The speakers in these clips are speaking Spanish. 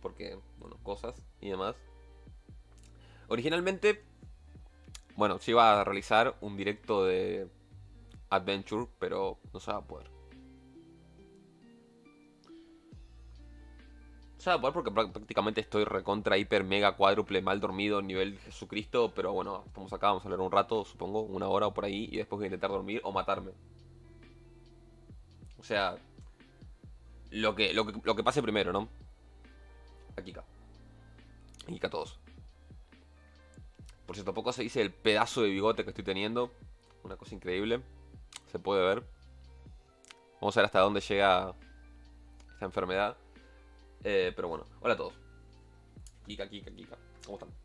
porque, bueno, cosas y demás. Originalmente, bueno, se iba a realizar un directo de Adventure, pero no se va a poder. Se va a poder porque prácticamente estoy recontra, hiper, mega, cuádruple, mal dormido, nivel Jesucristo, pero bueno, estamos acá, vamos a hablar un rato, supongo, una hora o por ahí, y después voy a intentar dormir o matarme. O sea, lo que pase primero, ¿no? Aquí acá. Aquí acá todos. Por cierto, poco se dice el pedazo de bigote que estoy teniendo. Una cosa increíble. Se puede ver. Vamos a ver hasta dónde llega esta enfermedad. Pero bueno, hola a todos. Kika, Kika, Kika. ¿Cómo están?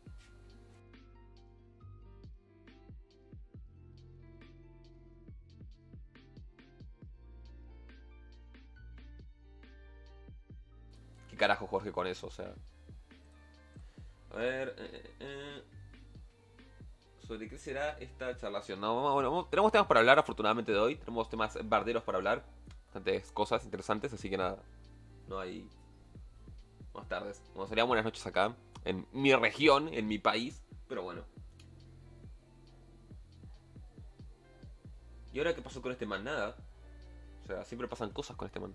¿Qué carajo, Jorge, con eso? O sea. A ver. ¿Sobre qué será esta charlación? No, bueno, tenemos temas para hablar, afortunadamente, de hoy. Tenemos temas barderos para hablar. Bastantes cosas interesantes, así que nada. No hay. Buenas tardes. Bueno, serían buenas noches acá. En mi región, en mi país. Pero bueno. ¿Y ahora qué pasó con este man? Nada. O sea, siempre pasan cosas con este man.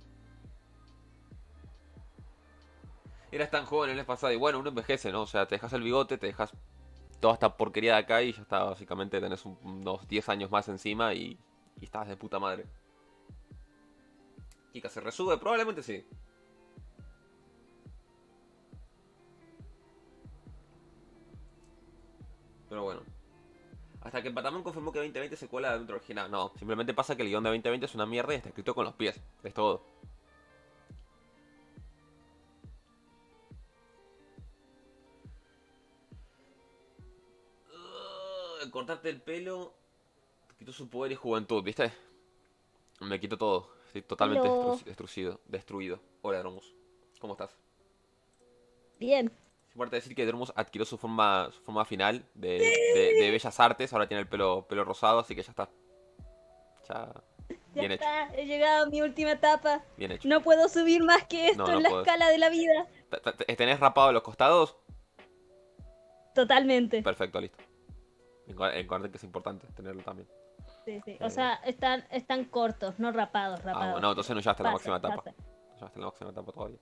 Eras tan joven el mes pasado y bueno, uno envejece, ¿no? O sea, te dejas el bigote, te dejas toda esta porquería de acá y ya está, básicamente tenés unos 10 años más encima y estás de puta madre. Kika, ¿se resube? Probablemente sí. Pero bueno. Hasta que Patamon confirmó que 2020 se cuela dentro original. No, simplemente pasa que el guión de 2020 es una mierda y está escrito con los pies. Es todo. Cortarte el pelo te quitó su poder y juventud, ¿viste? Me quito todo. Estoy totalmente Hello. destruido. Hola, Dromus. ¿Cómo estás? Bien. Es importante decir que Dromus adquirió su forma final de Bellas Artes. Ahora tiene el pelo rosado, así que ya está. Ya. Ya Bien hecho. está, he llegado a mi última etapa. Bien hecho. No puedo subir más que No, esto en no la puedes. escala de la vida. ¿Tenés rapado los costados? Totalmente. Perfecto, listo. Recuerden que es importante tenerlo también. Sí, sí. O Eh, sea, están cortos, no rapados, bueno, rapados, no, entonces pero no llegaste a la pasa, máxima etapa. pasa. No llegaste a la máxima etapa todavía.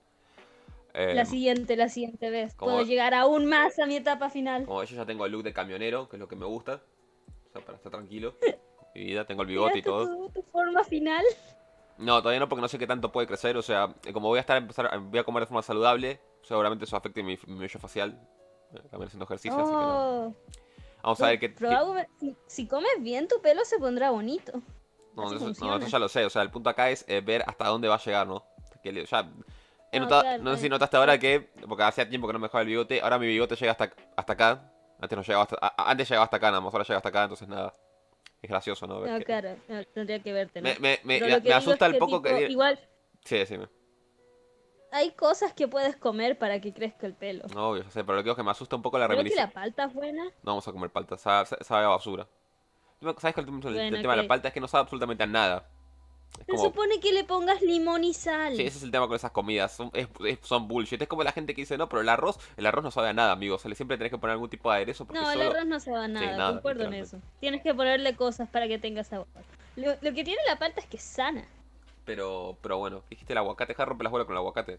La siguiente vez. Puedo Como, llegar aún más a mi etapa final. como yo ya tengo el look de camionero, que es lo que me gusta. O sea, para estar tranquilo. Con mi vida, tengo el bigote y ¿Llegaste a todo. tu forma final? No, todavía no, porque no sé qué tanto puede crecer. O sea, como voy a comer de forma saludable, seguramente eso afecte mi vello facial. También haciendo ejercicio, así que no. Oh, Vamos a ver probablemente, si comes bien, tu pelo se pondrá bonito. No, Así eso funciona. ya lo sé. O sea, el punto acá es ver hasta dónde va a llegar, ¿no? Ya he No, notado, claro. no sé si notaste ahora que, porque hacía tiempo que no me dejaba el bigote, ahora mi bigote llega hasta acá. Antes no llegaba antes llegaba hasta acá, nada más, ahora llega hasta acá, entonces nada. Es gracioso, ¿no? Ver No, que. claro, no, tendría que verte, Me, ¿no? me, me, Pero lo me que digo es asusta el que, poco tipo, que. igual Sí, decime. hay cosas que puedes comer para que crezca el pelo. No, obvio, ya sé, pero lo que digo es que me asusta un poco la Creo que reminición. la palta es buena. No vamos a comer palta, sabe a basura. ¿Sabes cuál es el Bueno, tema de la ok. palta? Es que no sabe absolutamente a nada. Es Se como. supone que le pongas limón y Sí, sal. ese es el tema con esas comidas. Son bullshit. Es como la gente que dice, no, pero el arroz no sabe a nada, amigo. O sea, siempre tenés que poner algún tipo de aderezo porque No, el solo. arroz no sabe a Sí, nada, nada, concuerdo en literalmente. eso. Tienes que ponerle cosas para que tenga sabor. Lo que tiene la palta es que es sana. Pero bueno, dijiste el aguacate, deja de romper las bolas con el aguacate.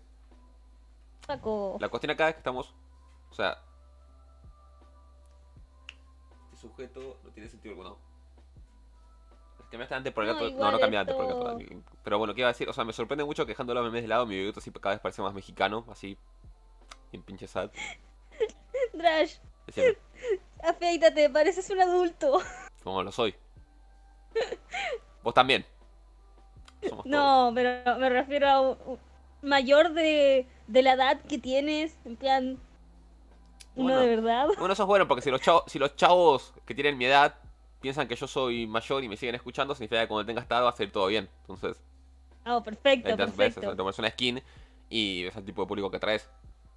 Paco. La cuestión acá es que estamos. O sea, este sujeto no tiene sentido alguno. Cambiaste antes por el No, gato. No, no igual cambié antes por el gato. esto. Pero bueno, ¿qué iba a decir? O sea, me sorprende mucho que dejando los memes de lado, mi bigote así cada vez parece más mexicano, así, bien pinche sad. Drash, Decime, afeítate, pareces un adulto. como lo soy. Vos también. Somos todos. No, pero me refiero a mayor de la edad que tienes. En plan, uno de Bueno, verdad. bueno, eso es bueno porque si los chavos que tienen mi edad piensan que yo soy mayor y me siguen escuchando, significa que cuando tenga estado va a salir todo bien. Entonces, Oh, perfecto, entras veces, te perfecto. pones una skin y ves el tipo de público que traes.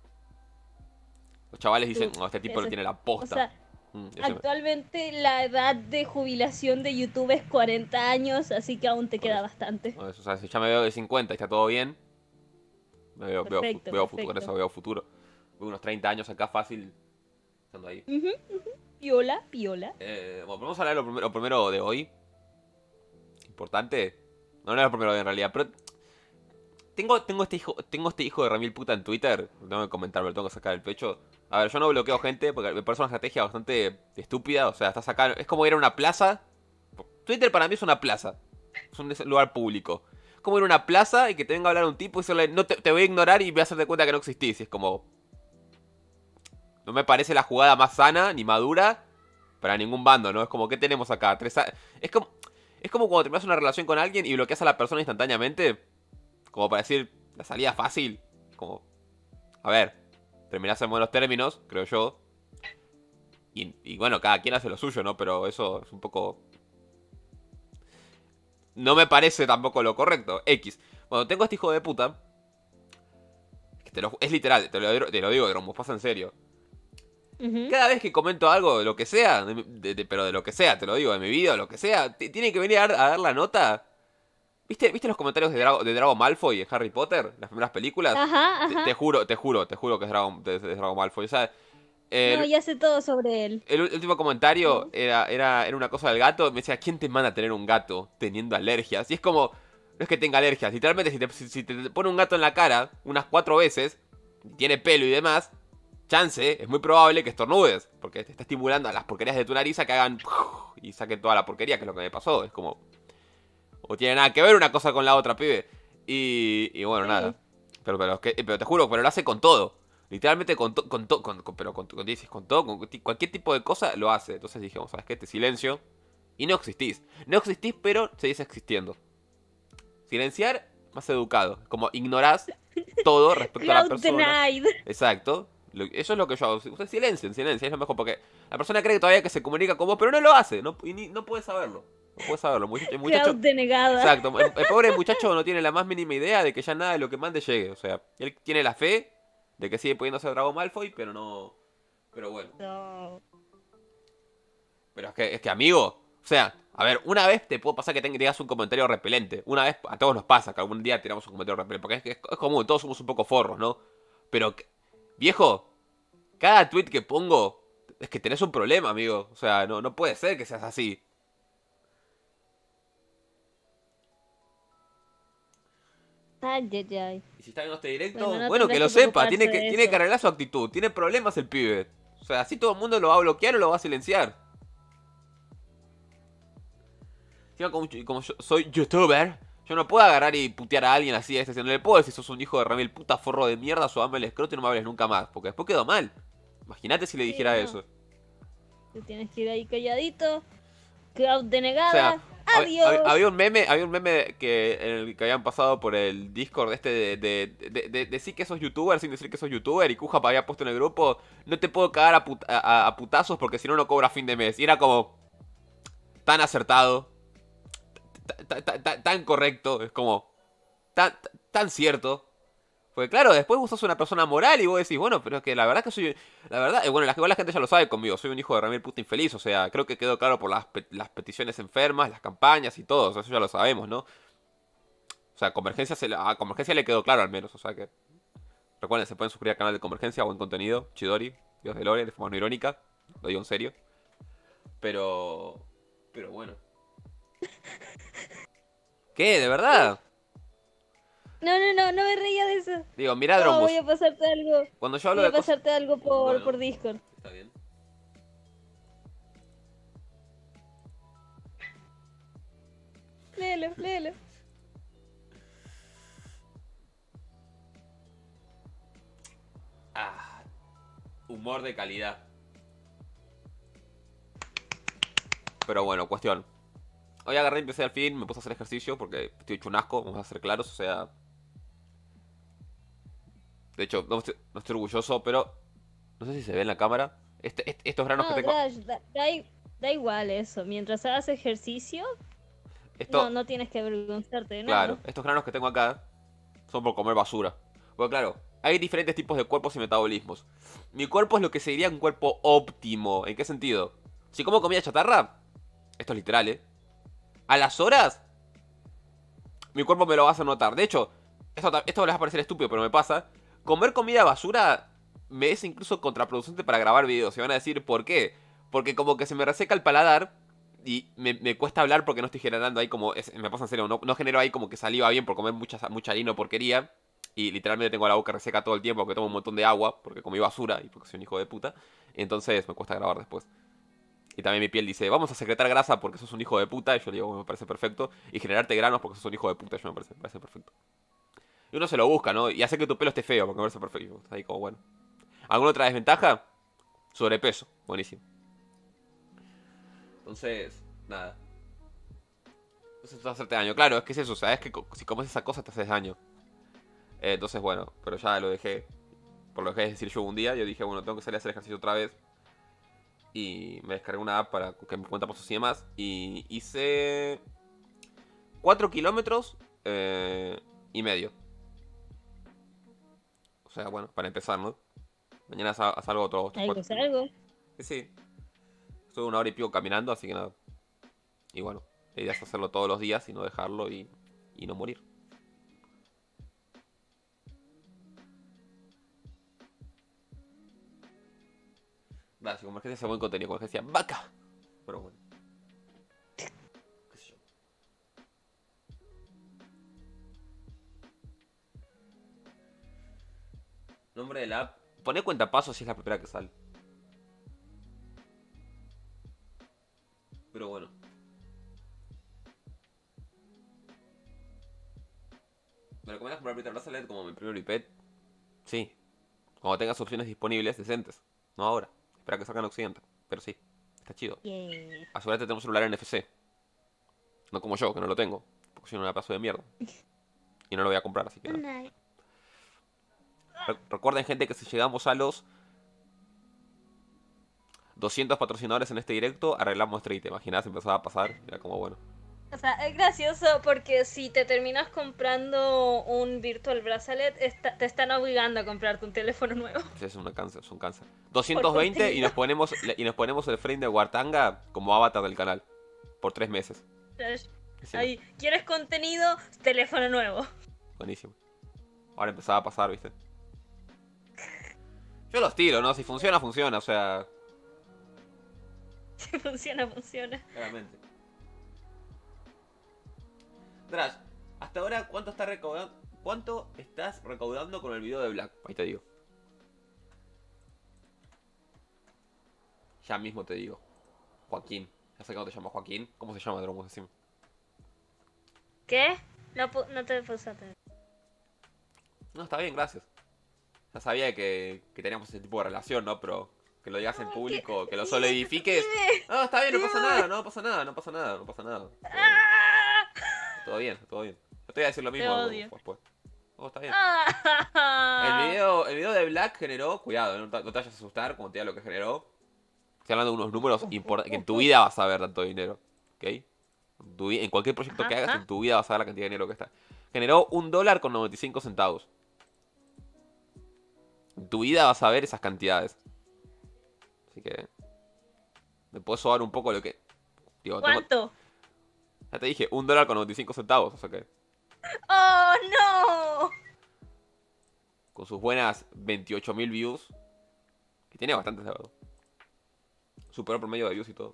Los chavales dicen, Tú, no, este tipo lo ese. tiene la O posta. sea, Decime. actualmente la edad de jubilación de YouTube es 40 años, así que aún te Por queda eso. bastante. Por eso, o sea, si ya me veo de 50 y está todo bien, me veo, veo, fu- Perfecto, veo futuro, con perfecto. eso veo futuro. unos 30 años acá fácil, estando ahí. Ujú, piola, piola. Bueno, vamos a hablar de lo primero de hoy. Importante. No, no es lo primero de hoy en realidad, pero tengo este hijo de remil puta en Twitter. Tengo que comentarlo, lo tengo que sacar del pecho. A ver, yo no bloqueo gente porque me parece una estrategia bastante estúpida. O sea, estás acá. Es como ir a una plaza. Twitter para mí es una plaza. Es un lugar público. Es como ir a una plaza y que te venga a hablar un tipo y decirle, no te voy a ignorar y voy a hacerte cuenta que no existís. Y es como. No me parece la jugada más sana ni madura para ningún bando, ¿no? Es como, ¿qué tenemos acá? Es como. Es como cuando terminas una relación con alguien y bloqueas a la persona instantáneamente. Como para decir, la salida fácil. Como, a ver, terminás en buenos términos, creo yo. Y bueno, cada quien hace lo suyo, ¿no? Pero eso es un poco... No me parece tampoco lo correcto. X. Bueno, tengo a este hijo de puta. Es literal, te lo digo, Dromos, pasa en serio. Ujú. Cada vez que comento algo de lo que sea, pero de lo que sea, te lo digo, de mi vida o lo que sea, tiene que venir a dar la nota. ¿Viste los comentarios de Drago Malfoy en Harry Potter? Las primeras películas. Ajá, Te, ajá. te juro, te juro, te juro que es Drago Malfoy. O sea, No, el, ya sé todo sobre él. el último comentario Sí. era una cosa del gato. Me decía, ¿quién te manda a tener un gato teniendo alergias? Y es como, no es que tenga alergias. Literalmente, si te pone un gato en la cara unas 4 veces, tiene pelo y demás, chance, es muy probable que estornudes. Porque te está estimulando a las porquerías de tu nariz a que hagan y saquen toda la porquería, que es lo que me pasó. Es como... O tiene nada que ver una cosa con la otra, pibe. Y bueno, Sí. nada. Pero te juro, pero lo hace con todo. Literalmente con todo, dices, con todo, con cualquier tipo de cosa lo hace. Entonces dijimos, ¿sabes qué? Te silencio. Y no existís. No existís, pero seguís existiendo. Silenciar, más educado. Como ignorás todo respecto a la Cloud persona. denied. Exacto. Eso es lo que yo hago. Ustedes silencien, es lo mejor. Porque la persona cree que todavía que se comunica con vos, pero no lo hace. No puede saberlo. No puede saberlo. El Cloud muchacho, denegada. exacto. El pobre muchacho no tiene la más mínima idea de que ya nada de lo que mande llegue. O sea, él tiene la fe de que sigue pudiendo ser Drago Malfoy, pero no. Pero bueno. No. Pero es que amigo. O sea, a ver, una vez te puedo pasar que tengas un comentario repelente. Una vez a todos nos pasa que algún día tiramos un comentario repelente. Porque es común, todos somos un poco forros, ¿no? Pero, viejo, cada tweet que pongo es que tenés un problema, amigo. O sea, no puede ser que seas así. Ay, ay, ay. Y si está viendo este directo, Bueno, no bueno, que tendrás lo que sepa, preocuparse de tiene que eso. arreglar su actitud, tiene problemas el pibe. O sea, así todo el mundo lo va a bloquear o lo va a silenciar. Encima, como yo soy youtuber, yo no puedo agarrar y putear a alguien así, no le puedo decir sos un hijo de remil puta forro de mierda, subame el escroto y no me hables nunca más, porque después quedó mal. Imagínate si le Sí, dijera no. eso. Tú tienes que ir ahí calladito. Cloud O denegada. sea, Adiós. había un meme en el que habían pasado por el Discord este de decir que sos youtuber sin decir que sos youtuber y Kuja había puesto en el grupo, no te puedo cagar a putazos porque si no no cobra fin de mes. Y era como tan acertado, tan correcto, es como tan cierto. Porque claro, después vos sos una persona moral y vos decís, bueno, pero es que la verdad que soy... La verdad, bueno, igual la gente ya lo sabe conmigo, soy un hijo de remil puta infeliz, o sea, creo que quedó claro por las peticiones enfermas, las campañas y todo, o sea, eso ya lo sabemos, ¿no? O sea, a Convergencia le quedó claro al menos, o sea que... Recuerden, se pueden suscribir al canal de Convergencia, buen contenido, Chidori, Dios de Lore, de forma no irónica, lo digo en serio. Pero bueno. ¿Qué? ¿De verdad? No me reía de eso. Digo, mirá, Oh, voy Drombus, a pasarte algo. cuando yo hablo Voy a de cosas... pasarte algo Bueno, por Discord. está bien. Léelo, léelo. Ah, humor de calidad. Pero bueno, cuestión. Hoy agarré y empecé al fin, me puse a hacer ejercicio porque estoy hecho un asco, vamos a ser claros, o sea... De hecho, no estoy orgulloso, pero... No sé si se ve en la cámara. Estos granos que No, tengo... Dash, da igual eso. Mientras hagas ejercicio, Esto, no tienes que avergonzarte de claro, nada. estos granos que tengo acá son por comer basura. Porque claro, hay diferentes tipos de cuerpos y metabolismos. Mi cuerpo es lo que se diría un cuerpo óptimo. ¿En qué sentido? Si como comida chatarra, esto es literal, ¿eh? A las horas, mi cuerpo me lo va a hacer notar. De hecho, esto les va a parecer estúpido, pero me pasa. Comer comida basura me es incluso contraproducente para grabar videos. Y van a decir, ¿por qué? Porque como que se me reseca el paladar y me cuesta hablar porque no estoy generando ahí como... me pasa en serio, no genero ahí como que saliva bien por comer mucha harina o porquería. Y literalmente tengo la boca reseca todo el tiempo porque tomo un montón de agua, porque comí basura y porque soy un hijo de puta. Entonces me cuesta grabar después. Y también mi piel dice, vamos a secretar grasa porque sos un hijo de puta. Y yo le digo, me parece perfecto. Y generarte granos porque sos un hijo de puta. Yo me parece perfecto. Y uno se lo busca, ¿no? Y hace que tu pelo esté feo porque me parece perfecto. Ahí como, bueno. ¿Alguna otra desventaja? Sobrepeso. Buenísimo. Entonces, nada. Entonces vas a hacerte daño. Claro, es que es eso. Sabes que si comes esa cosa te haces daño. Entonces, bueno. Pero ya lo dejé. Por lo que es decir yo un día. Yo dije, bueno, tengo que salir a hacer ejercicio otra vez. Y me descargué una app para que me cuenta pasos y demás. Y hice 4 kilómetros y medio. O sea, bueno, para empezar, ¿no? Mañana salgo otro Algo 4 es algo. Sí. Estuve 1 hora y pico caminando, así que nada. Y bueno, la idea es hacerlo todos los días y no dejarlo y no morir. Nada, si como emergencia hace buen contenido, como emergencia vaca. Pero bueno. ¿Qué sé yo? Nombre de la app. Poné cuentapasos si es la primera que sale. Pero bueno. ¿Me recomiendas comprar Peter Bracelet como mi primer iPad? Sí. Cuando tengas opciones disponibles decentes. No ahora. Espera que salgan Occidente. Pero sí. Está chido. Yeah. Asegúrate de tener un celular NFC. No como yo, que no lo tengo. Porque soy una paso de mierda. Y no lo voy a comprar, así que nada. Recuerden, gente, que si llegamos a los 200 patrocinadores en este directo, arreglamos Street. ¿Te imaginas? Empezaba a pasar. Era como, bueno. O sea, es gracioso porque si te terminas comprando un Virtual Bracelet, te están obligando a comprarte un teléfono nuevo. Es un cáncer, es un cáncer. 220 y nos ponemos el frame de Wartanga como avatar del canal. Por 3 meses. Ahí, ¿quieres contenido? Teléfono nuevo. Buenísimo. Ahora empezaba a pasar, ¿viste? Yo los tiro, ¿no? Si funciona, funciona, o sea... Si funciona, funciona. Claramente. Drash, hasta ahora, ¿cuánto estás recaudando con el video de Black? Ahí te digo. Ya mismo te digo. Joaquín. Ya sé que no te llamas Joaquín. ¿Cómo se llama, Dromos? Decime. ¿Qué? No te puse atender. No, está bien, gracias. Ya sabía que teníamos ese tipo de relación, ¿no? Pero que lo digas en público, que lo solidifiques. No, está bien, no pasa nada, no pasa nada, no pasa nada, no pasa nada. Todo bien, todo bien. Yo te voy a decir lo mismo después. Oh, está bien. El video de Black generó, cuidado, no te vayas a asustar como te diga lo que generó. Estoy hablando de unos números importantes, que en tu vida vas a ver tanto dinero, ¿ok? En cualquier proyecto que hagas, en tu vida vas a ver la cantidad de dinero que está. Generó $1.95. En tu vida vas a ver esas cantidades. Así que... me puedo sobar un poco lo que... Digo, ¿cuánto? Ya te dije, $1.95, o sea que... ¡Oh, no! Con sus buenas 28.000 views. Que tiene bastantes, de verdad. Superó el promedio de views y todo.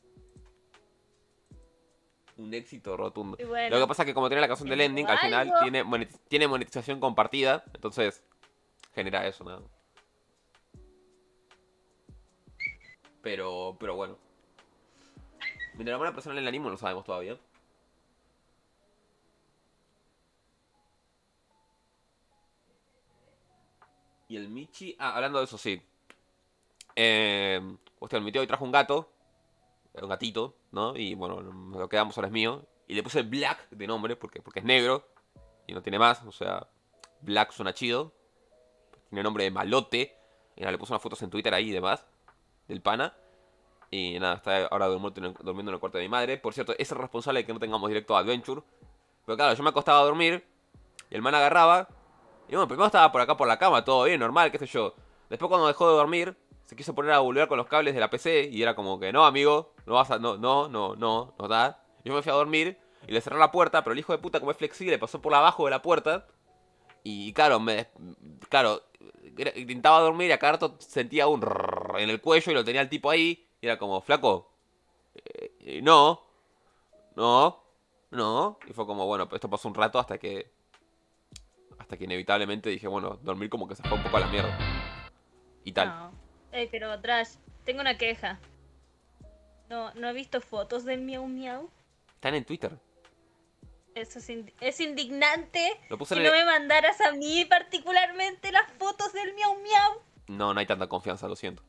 Un éxito rotundo. Bueno, lo que pasa es que como tiene la canción del ending, al final tiene monetización compartida. Entonces, genera eso, nada. Pero bueno. Mientras la buena persona en el anime no lo sabemos todavía. Y el Michi... Ah, hablando de eso, sí. Cuestión, mi tío hoy trajo un gato. Un gatito, ¿no? Y bueno, lo que damos ahora es mío. Y le puse Black de nombre porque es negro. Y no tiene más. O sea, Black suena chido. Tiene nombre de malote. Y nada, le puse unas fotos en Twitter ahí y demás. Del pana. Y nada, está ahora durmiendo en el cuarto de mi madre. Por cierto, es el responsable de que no tengamos directo a Adventure. Pero claro, yo me acostaba a dormir. Y el man agarraba. Y bueno, primero estaba por acá por la cama, todo bien, normal, qué sé yo. Después cuando dejó de dormir, se quiso poner a volver con los cables de la PC. Y era como que, no, amigo, no vas a... No da. Yo me fui a dormir y le cerré la puerta. Pero el hijo de puta, como es flexible, pasó por abajo de la puerta. Y claro, claro, intentaba dormir y a cada rato sentía un rrrr en el cuello y lo tenía el tipo ahí. Y era como, flaco, no, no, no. Y fue como, bueno, esto pasó un rato hasta que inevitablemente dije, bueno, dormir como que se fue un poco a la mierda. Y tal. No. Ey, pero Trash, tengo una queja. No he visto fotos del miau miau. Están en Twitter. Eso es indignante Lo puse que en no el... me mandaras a mí particularmente las fotos del miau miau. No, no hay tanta confianza, lo siento.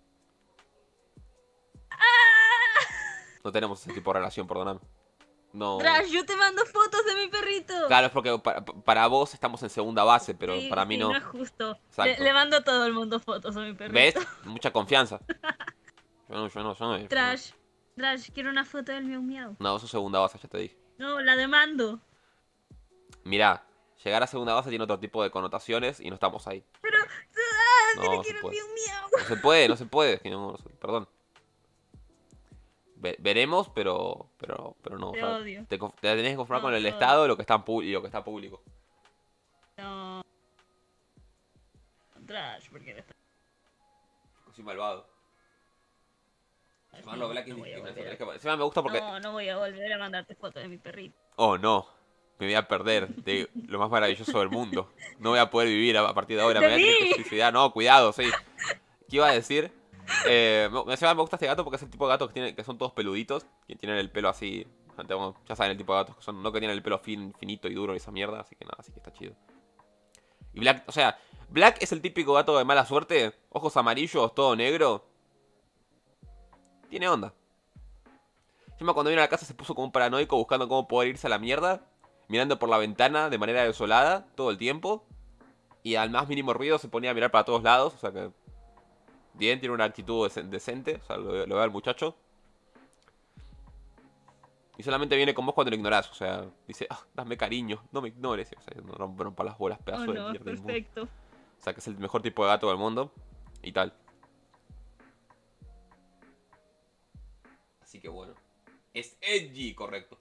¡Ah! No tenemos ese tipo de relación, perdóname. No. Trash, yo te mando fotos de mi perrito. Claro, es porque para vos estamos en segunda base, pero Sí, para mí sí, no no. es justo. Exacto. Le mando a todo el mundo fotos a mi perrito. ¿Ves? Mucha confianza. Yo no. Trash, quiero una foto del miau miau. No, eso es segunda base, ya te dije. No, la demando. Mirá, llegar a segunda base tiene otro tipo de connotaciones y no estamos ahí. Pero No, no se quiero el puede. miau miau. No se puede. Que perdón. Veremos, pero no. Te O sea, odio. te tenés que conformar No, con el te Estado y lo que está y lo que está público. No. Trash, porque eres tan- Soy malvado. Llamarlo Black es no voy a discriminación. volver. Es que encima me gusta porque. No voy a volver a mandarte fotos de mi perrito. Oh, no. Me voy a perder de lo más maravilloso del mundo. No voy a poder vivir a partir de ahora. Me ¡De voy a tener que mí! suicidar. No, cuidado, sí. ¿Qué iba a decir? Me gusta este gato porque es el tipo de gato que son todos peluditos. Que tienen el pelo así. Ya saben el tipo de gatos que son. No que tienen el pelo finito y duro y esa mierda. Así que nada, así que está chido. Y Black, o sea, Black es el típico gato de mala suerte. Ojos amarillos, todo negro. Tiene onda. Encima cuando vino a la casa se puso como un paranoico buscando cómo poder irse a la mierda. Mirando por la ventana de manera desolada todo el tiempo. Y al más mínimo ruido se ponía a mirar para todos lados. O sea que... Bien, tiene una actitud decente. O sea, lo ve al muchacho. Y solamente viene con vos cuando lo ignorás. O sea, dice, dame cariño, no me ignores. O sea, no rompa las bolas, pedazo de no, mierda inmundo. perfecto. O sea, que es el mejor tipo de gato del mundo. Y tal. Así que bueno. Es edgy, correcto.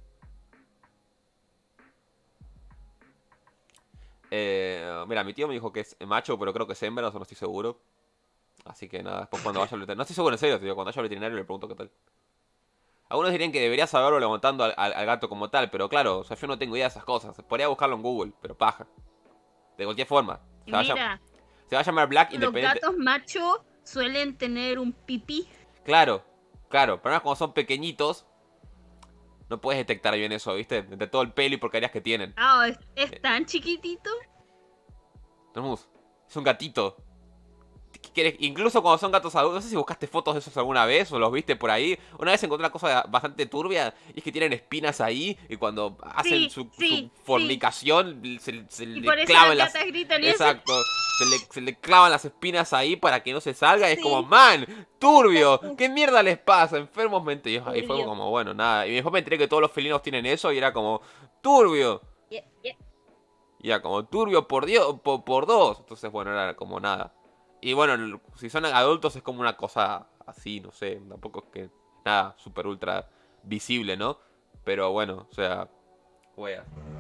Mira, mi tío me dijo que es macho, pero creo que es hembra, o sea, no estoy seguro. Así que nada, después cuando vaya al veterinario... No estoy seguro en serio, tío. Cuando vaya al veterinario le pregunto qué tal. Algunos dirían que debería saberlo levantando al gato como tal, pero claro, o sea, yo no tengo idea de esas cosas. Podría buscarlo en Google, pero paja. De cualquier forma. Y mira, Se va a llamar Black los Independiente. gatos machos suelen tener un pipí. Claro, claro. Pero como son pequeñitos, no puedes detectar bien eso, ¿viste? De todo el pelo y porquerías que tienen. Ah, es tan chiquitito. Tenemos. Es un gatito. Incluso cuando son gatos adultos, no sé si buscaste fotos de esos alguna vez o los viste por ahí. Una vez encontré una cosa bastante turbia y es que tienen espinas ahí y cuando hacen su fornicación se Y le por eso clavan las las... gatas gritan y Exacto. Se le clavan las espinas ahí para que no se salga. Y es Sí. como, man, turbio. ¿Qué mierda les pasa? Enfermos mentales. Y fue Turbio. como, bueno, nada. Y después me enteré que todos los felinos tienen eso y era como, turbio. Yeah. Y era como, turbio por Dios, por dos. Entonces, bueno, era como nada. Y bueno, si son adultos es como una cosa así, no sé. Tampoco es que nada, súper ultra visible, ¿no? Pero bueno, o sea, wea.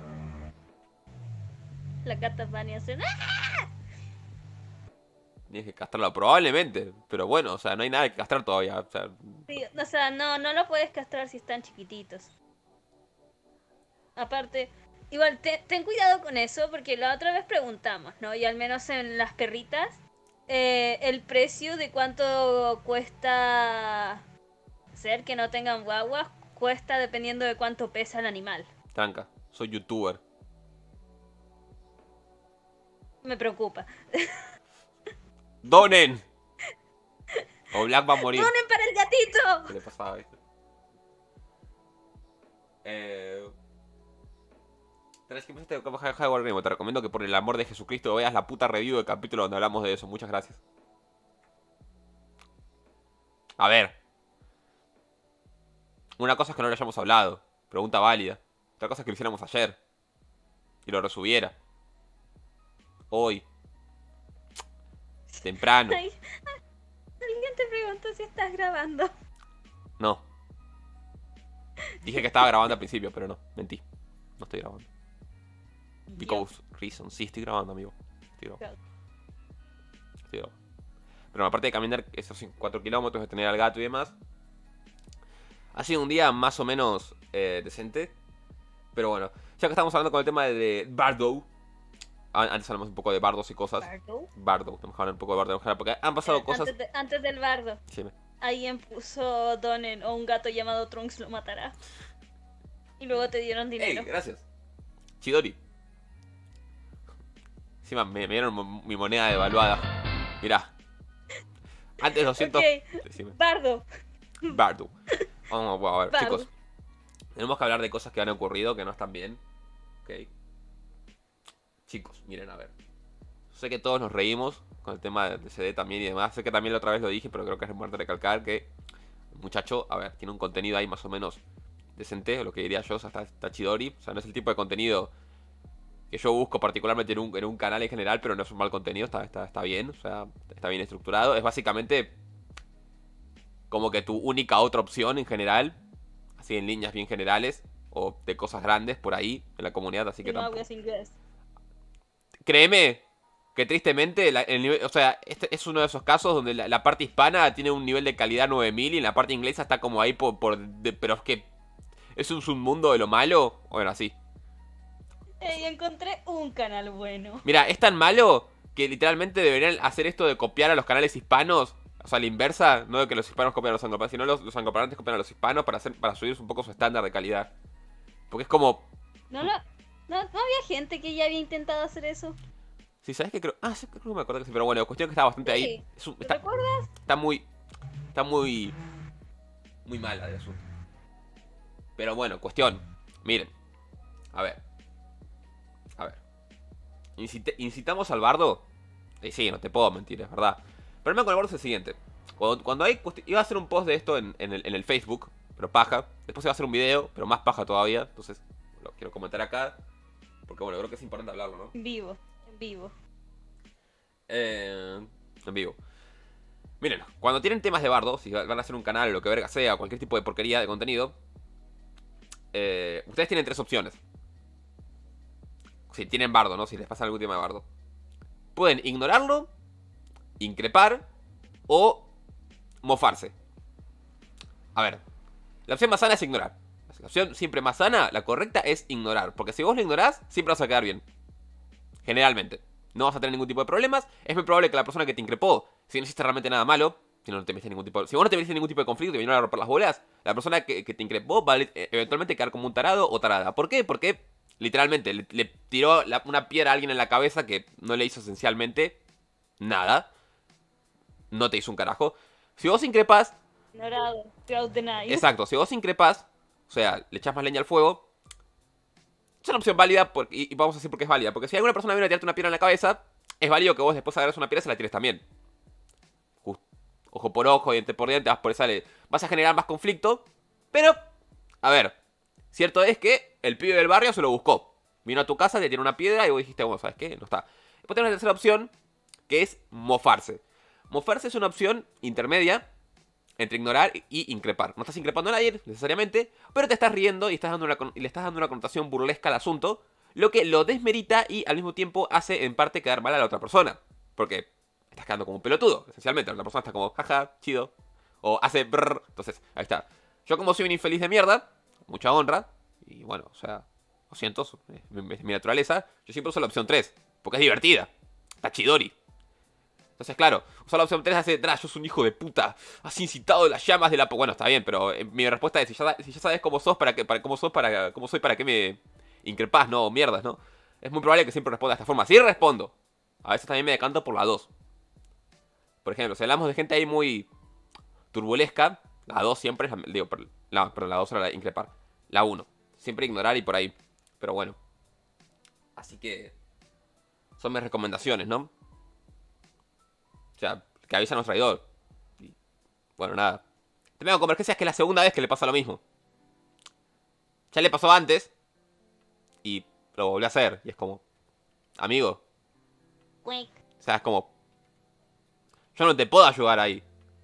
Las gatas van y hacen ¡ah! Tienes que castrarlo probablemente. Pero bueno, o sea, no hay nada que castrar todavía. O sea, Sí, o sea, no lo puedes castrar si están chiquititos. Aparte, igual ten cuidado con eso porque la otra vez preguntamos, ¿no? Y al menos en las perritas, el precio de cuánto cuesta ser que no tengan guaguas cuesta dependiendo de cuánto pesa el animal. tranca, soy youtuber. Me preocupa. ¡Donen! O Black va a morir. ¡Donen para el gatito! ¿Qué le pasaba, viste? ¿Tenés que empezaste con High Game? Te recomiendo que por el amor de Jesucristo veas la puta review del capítulo donde hablamos de eso. Muchas gracias. A ver. Una cosa es que no lo hayamos hablado. Pregunta válida. Otra cosa es que lo hiciéramos ayer. Y lo resubiera. Hoy. Temprano. Ay, alguien te preguntó si estás grabando. No. Dije que estaba grabando al principio, pero no. Mentí. No estoy grabando. Because reason. Sí, estoy grabando, amigo. Estoy grabando. Dios. Estoy grabando. Pero aparte de caminar esos 4 kilómetros, de tener al gato y demás, ha sido un día más o menos decente. Pero bueno, ya que estamos hablando con el tema de Bardo. Antes hablamos un poco de bardos y cosas. Bardo, tenemos que hablar un poco de Bardo, porque han pasado cosas. Antes del bardo. Sí, Alguien puso donen o un gato llamado Trunks lo matará. Y luego te dieron dinero. ¡Ey, gracias! Chidori. Encima me dieron mi moneda devaluada. Mirá. Antes 200... Okay. Bardo. Bardo. Vamos a ver, Bardo. chicos. Tenemos que hablar de cosas que han ocurrido que no están bien. Ok. Chicos, miren, a ver. Sé que todos nos reímos con el tema de CD también y demás. Sé que también la otra vez lo dije, pero creo que es importante recalcar que el muchacho, a ver, tiene un contenido ahí más o menos decente, lo que diría yo, o sea, está chidori. O sea, no es el tipo de contenido que yo busco particularmente en un canal en general, pero no es un mal contenido, está bien, o sea, está bien estructurado. Es básicamente como que tu única otra opción en general, así en líneas bien generales, o de cosas grandes por ahí en la comunidad, así que no tampoco. hablas inglés. Créeme que tristemente, el nivel, o sea, este es uno de esos casos donde la parte hispana tiene un nivel de calidad 9000 y en la parte inglesa está como ahí pero es que es un submundo de lo malo, bueno, así. Encontré un canal bueno. Mira, es tan malo que literalmente deberían hacer esto de copiar a los canales hispanos, o sea, la inversa, no de que los hispanos copian a los angloparlantes, sino los angloparlantes copian a los hispanos para subir un poco su estándar de calidad. Porque es como... No había gente que ya había intentado hacer eso. Sí, ¿sabes qué creo? Sí, creo que me acuerdo que sí, pero bueno, cuestión que está bastante Sí. ahí. ¿Te recuerdas? Está muy mala de asunto. Pero bueno, cuestión. Miren. A ver. ¿Incitamos al bardo? Sí, no te puedo mentir, es verdad. El problema con el bardo es el siguiente. Cuando iba a hacer un post de esto en el Facebook, pero paja. Después iba a hacer un video, pero más paja todavía. Entonces, lo quiero comentar acá. Porque bueno, creo que es importante hablarlo, ¿no? En vivo. En vivo. Miren, cuando tienen temas de bardo, si van a hacer un canal o lo que verga sea, cualquier tipo de porquería de contenido, ustedes tienen 3 opciones. Si tienen bardo, ¿no? Si les pasa algún tema de bardo. Pueden ignorarlo, increpar o mofarse. A ver, la opción más sana es ignorar. La opción siempre más sana, la correcta, es ignorar. Porque si vos lo ignorás, siempre vas a quedar bien. Generalmente. No vas a tener ningún tipo de problemas. Es muy probable que la persona que te increpó, si no hiciste realmente nada malo, si vos no te metiste en ningún tipo de conflicto y te vinieron a romper las bolas, la persona que te increpó va a eventualmente quedar como un tarado o tarada. ¿Por qué? Porque literalmente le tiró una piedra a alguien en la cabeza que no le hizo esencialmente nada. No te hizo un carajo. Si vos increpas... Ignorado. Throughout the night. Exacto, si vos increpas, o sea, le echas más leña al fuego, es una opción válida y vamos a decir por qué es válida. Porque si alguna persona viene a tirarte una piedra en la cabeza, es válido que vos después agarres una piedra y se la tires también. Ojo por ojo, diente por diente, vas a generar más conflicto. Pero, a ver, cierto es que el pibe del barrio se lo buscó. Vino a tu casa, te tiró una piedra y vos dijiste, bueno, ¿sabes qué? No está. Después tenés la tercera opción, que es mofarse. Mofarse es una opción intermedia entre ignorar y increpar. No estás increpando a nadie, necesariamente, pero te estás riendo y le estás dando una connotación burlesca al asunto, lo que lo desmerita y al mismo tiempo hace en parte quedar mal a la otra persona. Porque estás quedando como un pelotudo, esencialmente. La persona está como, jaja, chido. O hace brrr. Entonces, ahí está. Yo como soy un infeliz de mierda, mucha honra, y bueno, o sea, lo siento, es mi naturaleza, yo siempre uso la opción 3, porque es divertida. Está chidori. Entonces, claro, usar la opción 3 hace, yo soy un hijo de puta, has incitado las llamas de la... Bueno, está bien, pero mi respuesta es, si ya sabes cómo sos, cómo soy, para qué me increpás, no, mierdas, ¿no? Es muy probable que siempre responda de esta forma. Sí respondo. A veces también me decanto por la 2. Por ejemplo, si hablamos de gente ahí muy turbulesca, la 2 siempre es, digo, perdón, la 2 era la increpar. La 1, siempre ignorar y por ahí. Pero bueno. Así que son mis recomendaciones, ¿no? O sea, que avisan a los traidores. Y, bueno, nada. Tengo convergencia es que es la segunda vez que le pasa lo mismo. Ya le pasó antes. Y lo volvió a hacer. Y es como... Amigo. O sea, es como... Yo no te puedo ayudar ahí.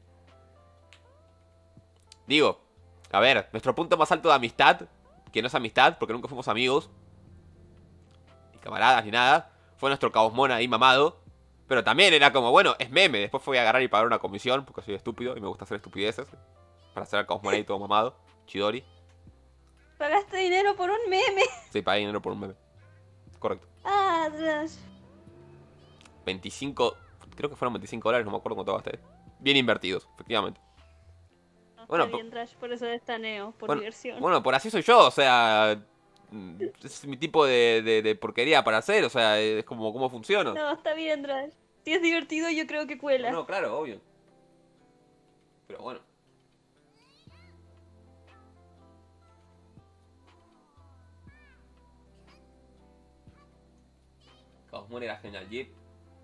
Digo, a ver, nuestro punto más alto de amistad, que no es amistad, porque nunca fuimos amigos. camaradas ni nada. Fue nuestro Caosmon ahí mamado. Pero también era como, bueno, es meme. Después fui a agarrar y pagar una comisión, porque soy estúpido y me gusta hacer estupideces. Para hacer al Caosmon ahí todo mamado. Chidori. Pagaste dinero por un meme. Sí, pagué dinero por un meme. Correcto. Ah, Trash. 25, creo que fueron $25, no me acuerdo cuánto gasté. Bien invertidos, efectivamente. No, Bueno, está bien, Trash, por eso estaneo, por Bueno, diversión. bueno, por así soy yo, o sea, es mi tipo de porquería para hacer, o sea, es como cómo funciono. No, está bien, Trash. Si es divertido, yo creo que cuela. No, claro, obvio. Pero bueno. Caosmon era genial, Jeep.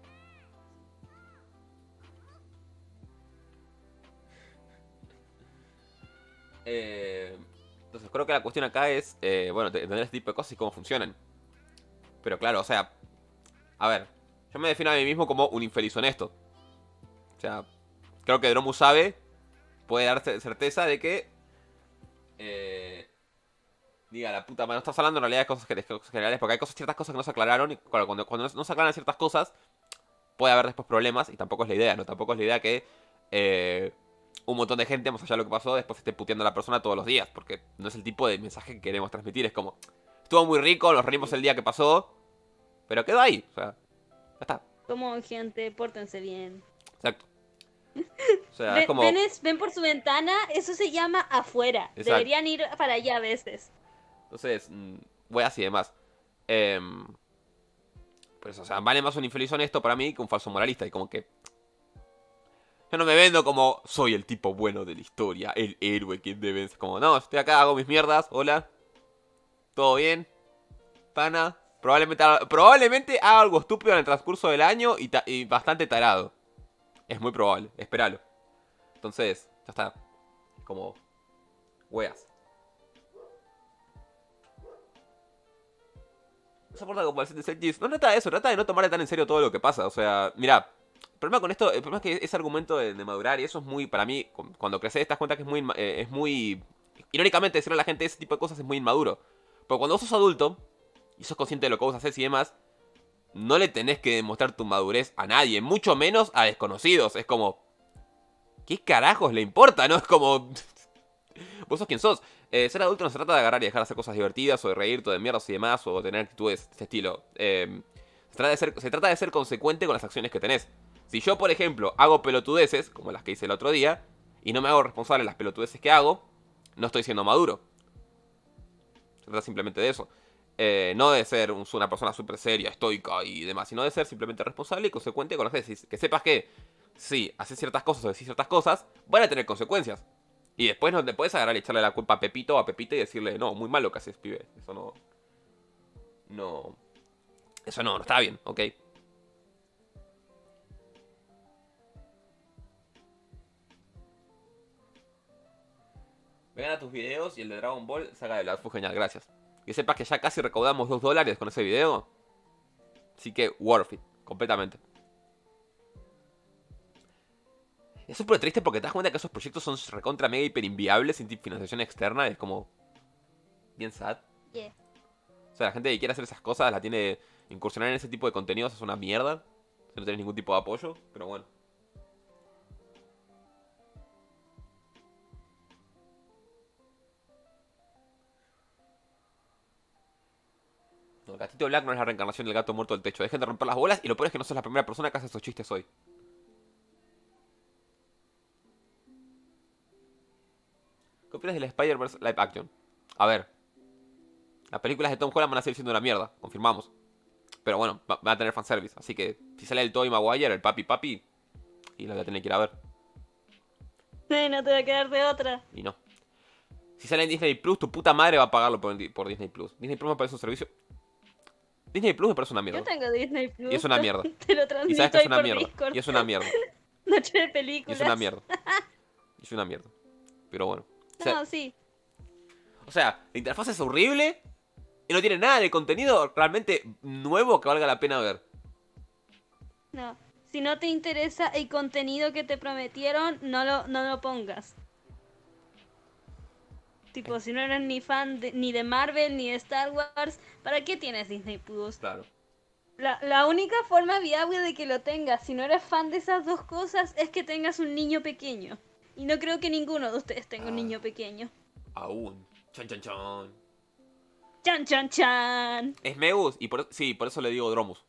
Entonces creo que la cuestión acá es, bueno, entender este tipo de cosas y cómo funcionan. Pero claro, o sea, a ver, yo me defino a mí mismo como un infeliz honesto. O sea, creo que Dromu sabe, puede dar certeza de que, diga, la puta madre, no estás hablando en realidad de cosas generales, porque hay ciertas cosas que no se aclararon, y claro, cuando no se aclaran ciertas cosas, puede haber después problemas, y tampoco es la idea, ¿no? Tampoco es la idea que un montón de gente, más allá de lo que pasó, después esté puteando a la persona todos los días, porque no es el tipo de mensaje que queremos transmitir, es como, estuvo muy rico, nos reímos el día que pasó, pero quedó ahí, o sea, ya está. Como gente, pórtense bien. Exacto. O sea, es como... Ven por su ventana, eso se llama afuera. Exacto. Deberían ir para allá a veces. Entonces, weas y demás. Pues, o sea, vale más un infeliz honesto para mí que un falso moralista. Y como que... Yo no me vendo como soy el tipo bueno de la historia, el héroe que deben... Como, no, estoy acá, hago mis mierdas, hola. ¿Todo bien? Pana. Probablemente haga algo estúpido en el transcurso del año y bastante tarado. Es muy probable, espéralo. Entonces, ya está. Como... Weas. No se porta como el Celtics. No trata de eso, trata de no tomar tan en serio todo lo que pasa. O sea, mira, el problema con esto, el problema es que ese argumento de madurar y eso es muy, para mí, cuando creces te das cuenta que es muy, irónicamente decirle a la gente ese tipo de cosas es muy inmaduro. Pero cuando vos sos adulto y sos consciente de lo que vos haces y demás, no le tenés que demostrar tu madurez a nadie, mucho menos a desconocidos. Es como, ¿qué carajos le importa? No es como, vos sos quien sos. Ser adulto no se trata de agarrar y dejar de hacer cosas divertidas o de reírte de mierdas y demás o tener actitudes de este estilo. Se trata de ser consecuente con las acciones que tenés. Si yo, por ejemplo, hago pelotudeces, como las que hice el otro día, y no me hago responsable de las pelotudeces que hago, no estoy siendo maduro. Se trata simplemente de eso. No de ser una persona súper seria, estoica y demás, sino de ser simplemente responsable y consecuente con las cosas. Que sepas que si haces ciertas cosas o decís ciertas cosas, van a tener consecuencias. Y después no te puedes agarrar y echarle la culpa a Pepito o a Pepita y decirle, no, muy mal lo que haces, pibe. Eso no... No... Eso no está bien, ¿ok? Vean a tus videos y el de Dragon Ball saga de la fue genial, gracias. Que sepas que ya casi recaudamos $2 con ese video. Así que, worth it, completamente. Es súper triste porque te das cuenta que esos proyectos son recontra mega hiper inviables sin financiación externa. Es como... bien sad. Yeah. O sea, la gente que quiere hacer esas cosas, la tiene... Incursionar en ese tipo de contenidos es una mierda. Si no tenés ningún tipo de apoyo, pero bueno. No, el gatito Black no es la reencarnación del gato muerto del techo. Dejen de romper las bolas y lo peor es que no sos la primera persona que hace esos chistes hoy. ¿Qué opinas del Spider-Verse live action? A ver. Las películas de Tom Holland van a seguir siendo una mierda, confirmamos. Pero bueno, van a tener fanservice. Así que si sale el Tobey Maguire, el papi, y lo voy a tener que ir a ver. Sí, no te va a quedar de otra. Y no. Si sale en Disney Plus, tu puta madre va a pagarlo por Disney Plus. Disney Plus me parece un servicio... Disney Plus me parece una mierda. Yo tengo Disney Plus. Y es una mierda. Te lo Y transmito sabes que es ahí una por mierda. Discord. Y es una mierda. Noche de Y películas. es una mierda. Y es una mierda. Pero bueno. No, sí. O sea, la interfaz es horrible. Y no tiene nada de contenido realmente nuevo que valga la pena ver. No. Si no te interesa el contenido que te prometieron, no lo pongas. Tipo, si no eres ni fan ni de Marvel ni de Star Wars, ¿para qué tienes Disney Plus? Claro. La única forma viable de que lo tengas, si no eres fan de esas dos cosas, es que tengas un niño pequeño. Y no creo que ninguno de ustedes tenga un niño pequeño. Aún. Chan, chan, chan. ¡Chan, chan, chan! Es Megus y sí, por eso le digo Dromus.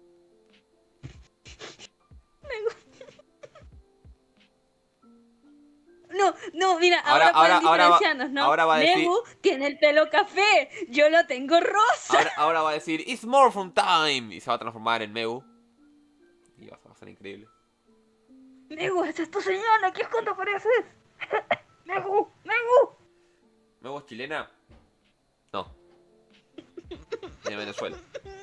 No, mira, ahora pueden diferenciarnos, ¿no? ahora va a decir... Negu tiene el pelo café, yo lo tengo rosa. Ahora va a decir, It's Morphin Time. Y se va a transformar en Megu. Y va a ser increíble. Negu, esa es tu señal, aquí es cuando apareces. Negu. ¿Megu es chilena? No. De Venezuela.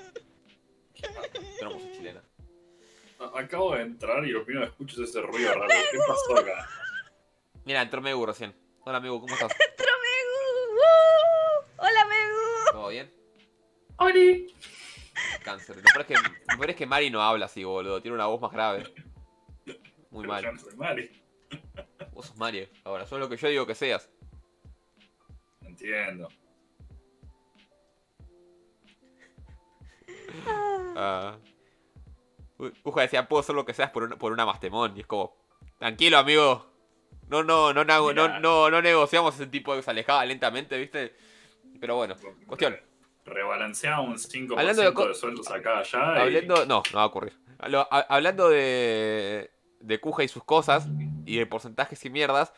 Dromus es chilena. Acabo de entrar y lo primero que escucho es ese ruido raro. ¿Qué pasó acá? Mira, entró Megu recién. Hola Megu, ¿cómo estás? ¡Entró Megu! ¡Hola, Megu! ¿Todo bien? ¡Oli! Cáncer. Lo peor es que Mari no habla así, boludo. Tiene una voz más grave. Muy Pero yo mal. no soy Mari. Vos sos Mari. Ahora, sos lo que yo digo que seas. Entiendo. Uja decía, puedo ser lo que seas por una Mastemón. Y es como, tranquilo, amigo. No negociamos ese tipo que se alejaba lentamente, ¿viste? Pero bueno, cuestión. Rebalancea un 5% Hablando de sueldos acá allá. Hablando, no va a ocurrir. Hablando de Kuja y sus cosas, y de porcentajes y mierdas.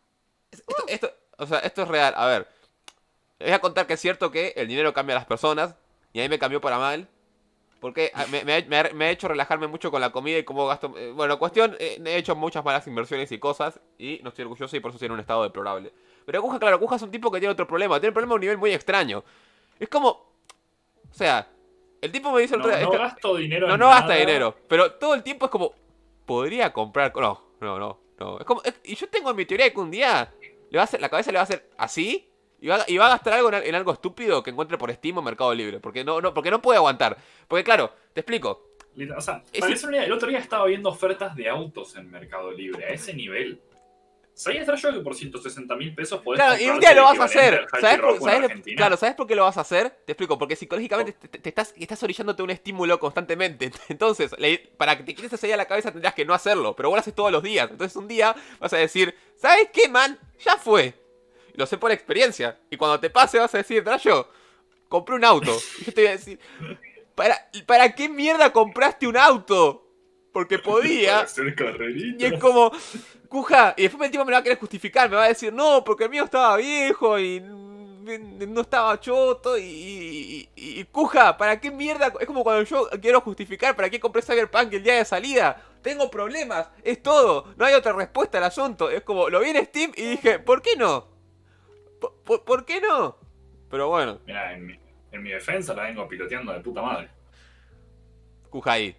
Esto es real. A ver, les voy a contar que es cierto que el dinero cambia a las personas, y a mí me cambió para mal. Porque me ha hecho relajarme mucho con la comida y cómo gasto... bueno, cuestión, he hecho muchas malas inversiones y cosas y no estoy orgulloso y por eso estoy en un estado deplorable. Pero Kuja, claro, Kuja es un tipo que tiene otro problema. Tiene un problema a un nivel muy extraño. Es como... O sea, el tipo me dice... No gasto dinero en no gasta nada. dinero. Pero todo el tiempo es como... Podría comprar... No. Es como... y yo tengo mi teoría de que un día la cabeza le va a hacer así... Y va a gastar algo en algo estúpido que encuentre por Steam o Mercado Libre. Porque no puede aguantar. Porque claro, te explico. O sea, el otro día estaba viendo ofertas de autos en Mercado Libre, a ese nivel. ¿Sabías yo que por 160.000 pesos podés claro, y un día lo vas a hacer. ¿Sabes por qué lo vas a hacer? Te explico, porque psicológicamente estás orillándote a un estímulo constantemente. Entonces, para que te quieres hacer a la cabeza tendrás que no hacerlo, pero vos lo haces todos los días. Entonces un día vas a decir, ¿sabes qué, man? Ya fue. Lo sé por experiencia. Y cuando te pase vas a decir, Drayo, compré un auto. Y yo te voy a decir, ¿para qué mierda compraste un auto? Porque podía. Para hacer carreritas. Y es como, Kuja, y después el tipo me lo va a querer justificar. Me va a decir, no, porque el mío estaba viejo y no estaba choto. Y Kuja, ¿para qué mierda? Es como cuando yo quiero justificar para qué compré Cyberpunk el día de salida. Tengo problemas, es todo. No hay otra respuesta al asunto. Es como, lo vi en Steam y dije, ¿por qué no? ¿Por qué no? Pero bueno. Mira, en mi defensa la vengo piloteando de puta madre. Kuja,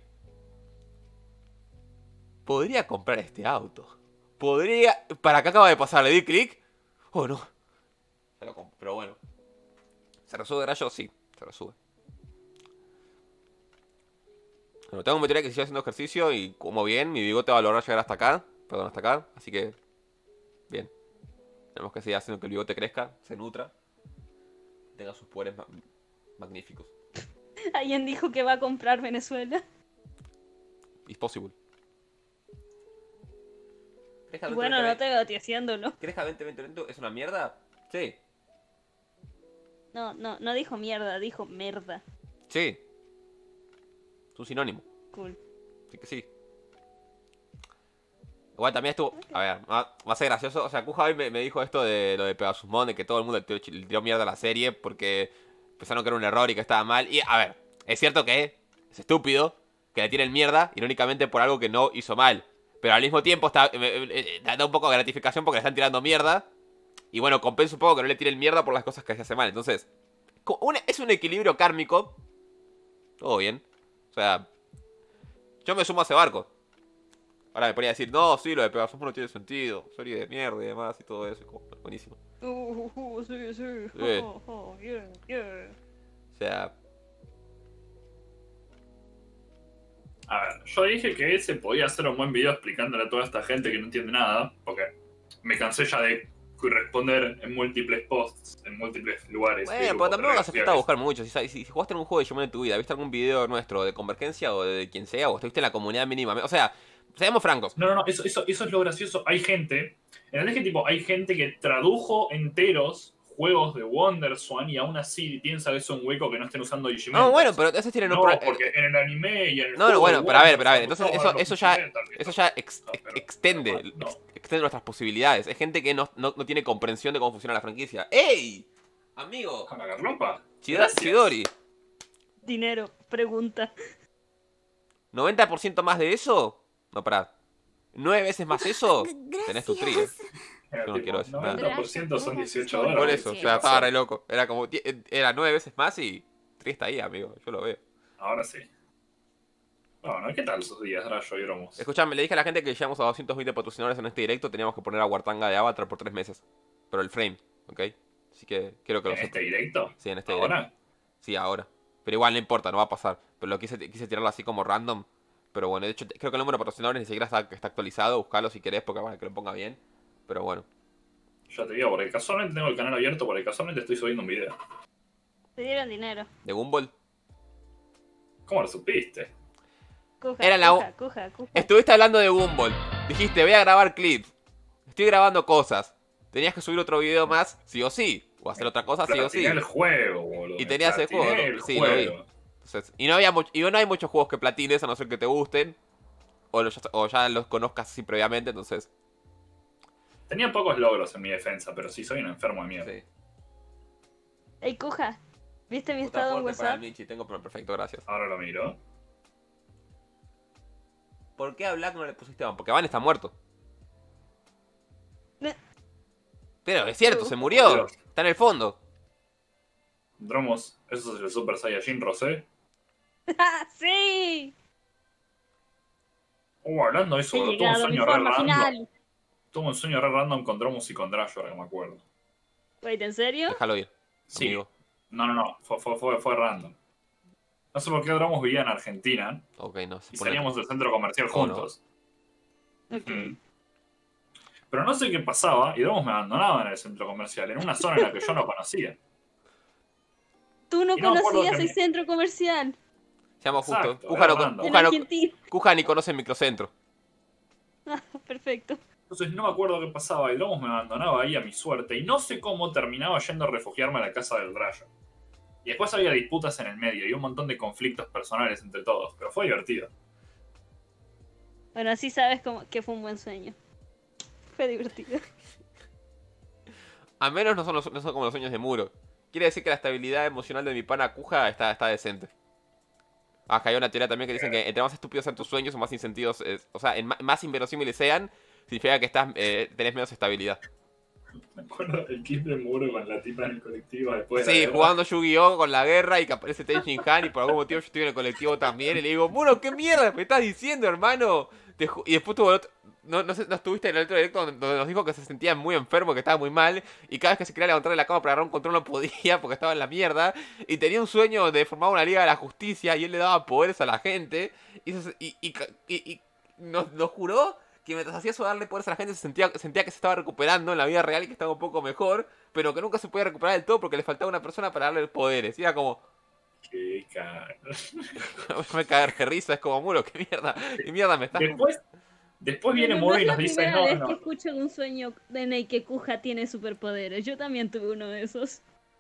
podría comprar este auto. Podría... ¿Para qué acaba de pasar? ¿Le di clic? Oh, no. Se lo compro, pero bueno. ¿Se resube Grayo? Sí, se resube. Bueno, tengo mi teoría que sigo haciendo ejercicio y como bien, mi bigote va a lograr llegar hasta acá. Perdón, hasta acá. Así que... bien. Tenemos que seguir haciendo que el bigote crezca, se nutra, tenga sus poderes magníficos. Alguien dijo que va a comprar Venezuela. It's possible. Bueno, no te veo a ti haciéndolo. ¿Crezca 20 es una mierda? Sí. No dijo mierda, dijo merda. Sí. Es un sinónimo. Cool. Así que sí. Igual también estuvo... A ver, va a ser gracioso. O sea, Kuja hoy me dijo esto de lo de Pegasusmon, de que todo el mundo le tiró mierda a la serie porque pensaron que era un error y que estaba mal. Y, a ver, es cierto que es estúpido que le tiren mierda, irónicamente por algo que no hizo mal. Pero al mismo tiempo da un poco de gratificación porque le están tirando mierda. Y bueno, compensa un poco que no le tiren mierda por las cosas que se hace mal. Entonces, es un equilibrio kármico. Todo bien. O sea, yo me sumo a ese barco. Ahora me ponía a decir, no, sí, lo de Pegasus no tiene sentido. Serie de mierda y demás y todo eso. Buenísimo. Sí. Sí. Yeah. O sea... A ver, yo dije que se podía hacer un buen video explicándole a toda esta gente que no entiende nada, porque me cansé ya de responder en múltiples posts, en múltiples lugares. Bueno, pero tampoco hace falta buscar mucho. Si jugaste en un juego de Digimon en tu vida, viste algún video nuestro de Convergencia o de quien sea, o estuviste en la comunidad mínima. O sea, seamos francos. No, eso es lo gracioso. Hay gente, ¿entendés que tipo, hay gente que tradujo enteros juegos de WonderSwan y aún así piensa que es un hueco que no estén usando Digimon? No, bueno, pero eso tiene no, porque en el anime y en el No, juego bueno, de pero a ver, WonderSwan entonces usaban eso los ya Digimon, extiende no. extiende nuestras posibilidades. Es gente que no tiene comprensión de cómo funciona la franquicia. ¡Ey! Amigo, Con la garlopa. Chidori, Dinero, pregunta. ¿90% más de eso? No, pará. ¿9 veces más eso? Tenés tu tri, Era Yo no tipo, quiero decir nada. 90% son 18 dólares. Por eso, o sea, estaba re loco. Era como, era 9 veces más y tri está ahí, amigo. Yo lo veo. Ahora sí. Bueno, ¿qué tal esos días, Rayo y Gromos? Escuchame, le dije a la gente que llegamos a 220 patrocinadores en este directo, teníamos que poner a Wartanga de Avatar por 3 meses. Pero el frame, ¿ok? Así que quiero que lo ¿En este sepan. directo? Sí, en este ¿Ahora? directo. Sí, ahora. Pero igual no importa, no va a pasar. Pero lo quise tirarlo así como random. Pero bueno, de hecho, creo que el número de patrocinadores ni siquiera está actualizado. Buscalo si querés, porque para que lo ponga bien. Pero bueno. Ya te digo, porque casualmente tengo el canal abierto, porque casualmente estoy subiendo un video. Te dieron dinero. ¿De Gumball? ¿Cómo lo supiste? Cuja, Era la cuja, cuja, cuja. Estuviste hablando de Gumball. Dijiste, voy a grabar clips. Estoy grabando cosas. Tenías que subir otro video más, sí o sí. O hacer otra cosa, sí o sí. Platiné el juego, boludo. Y tenías el juego, ¿no? El Sí, lo vi. juego. Entonces, y no hay muchos juegos que platines, a no ser que te gusten. O ya los conozcas así previamente, entonces. Tenía pocos logros en mi defensa, pero sí soy un enfermo de mierda. Sí. Ey, cuja. ¿Viste mi Puta estado en aporte para el WhatsApp? Michi, tengo perfecto, gracias. Ahora lo miro. ¿Por qué a Black no le pusiste Van? Porque Van está muerto. Ne- Pero es cierto, se murió. Dios. Está en el fondo. Dromos, ¿eso es el Super Saiyajin Rosé? ¡Ah, sí! Hablando de eso, He tuve un llegado a mi sueño re forma random. final. Tuve un sueño re random con Dromos y con Drayo, ahora que me acuerdo. Wait, ¿en serio? Déjalo ir. Sí. Amigo. No. Fue random. No sé por qué Dromos vivía en Argentina Ok, no. y salíamos del centro comercial juntos. Ok. Pero no sé qué pasaba y Dromos me abandonaba en el centro comercial, en una zona en la que yo no conocía. Tú no Y no me acuerdo conocías que el me- centro comercial Seamos justos. Exacto, era random. en Argentina. Cuja ni conoce el microcentro. Ah, perfecto. Entonces no me acuerdo qué pasaba y Dromos me abandonaba ahí a mi suerte y no sé cómo terminaba yendo a refugiarme a la casa del Drayo. Y después había disputas en el medio y un montón de conflictos personales entre todos, pero fue divertido. Bueno, así sabes que fue un buen sueño. Fue divertido. A menos no son como los sueños de Muro. Quiere decir que la estabilidad emocional de mi pana Cuja está decente. Ah, que hay una teoría también que dicen que entre más estúpidos sean tus sueños o más insentidos, o sea, más inverosímiles sean, significa que tenés menos estabilidad. Me acuerdo del kit de Muro con la tipa en el colectivo después de Sí, la guerra. jugando Yu-Gi-Oh! Con la guerra y que aparece Tenshin Han y por algún motivo yo estoy en el colectivo también y le digo, Muro, ¿qué mierda me estás diciendo, hermano? Y después tuvo el otro... No estuviste en el otro directo donde nos dijo que se sentía muy enfermo, que estaba muy mal, y cada vez que se quería levantar de la cama para agarrar un control no podía porque estaba en la mierda, y tenía un sueño de formar una liga de la justicia y él le daba poderes a la gente, y nos juró que mientras hacía eso darle poderes a la gente sentía que se estaba recuperando en la vida real y que estaba un poco mejor, pero que nunca se podía recuperar del todo porque le faltaba una persona para darle poderes, y era como... Qué cara. me caer de risa, es como Muro, qué mierda me estás... Después viene No Muro es y nos la dice, primera vez que no. escucho un sueño en el que Cuja tiene superpoderes. Yo también tuve uno de esos.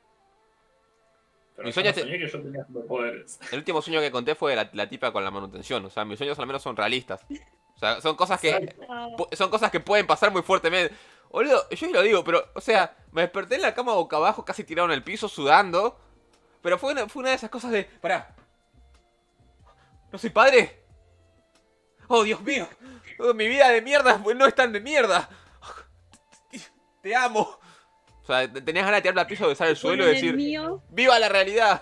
Pero Mi yo sueño no soñé que yo tenía superpoderes. El último sueño que conté fue de la tipa con la manutención. O sea, mis sueños al menos son realistas. O sea, son cosas que pueden pasar muy fuertemente. Boludo, yo lo digo, pero, o sea, me desperté en la cama boca abajo, casi tirado en el piso, sudando. Pero fue una de esas cosas de... Pará. ¿No soy padre? Oh, Dios mío. Oh, mi vida de mierda no es tan de mierda. Te amo. O sea, tenías ganas de tirar al piso, besar el suelo y Bueno, decir... En el mío, ¡Viva la realidad!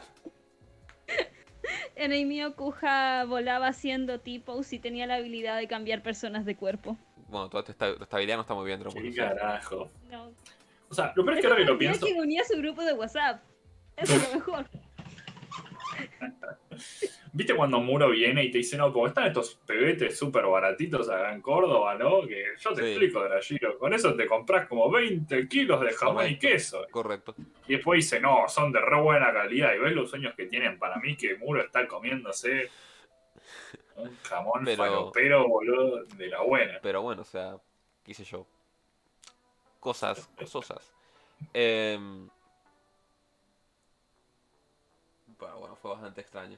Cuja volaba haciendo tipos y tenía la habilidad de cambiar personas de cuerpo. Bueno, toda esta estabilidad no está muy bien, Dromo. Qué carajo. No. O sea, lo peor es que ahora que lo Tenía pienso... que unía su grupo de WhatsApp. Eso es lo mejor. ¿Viste cuando Muro viene y te dice, no, como están estos pebetes súper baratitos acá en Córdoba, ¿no? Que yo te Sí. explico, Dragiro, con eso te compras como 20 kilos de jamón y Correcto. queso. Correcto. Y después dice, no, son de re buena calidad. Y ves los sueños que tienen. Para mí que Muro está comiéndose un jamón Pero- falopero, boludo, de la buena. Pero bueno, o sea, qué sé yo. Cososas. Pero bueno, fue bastante extraño.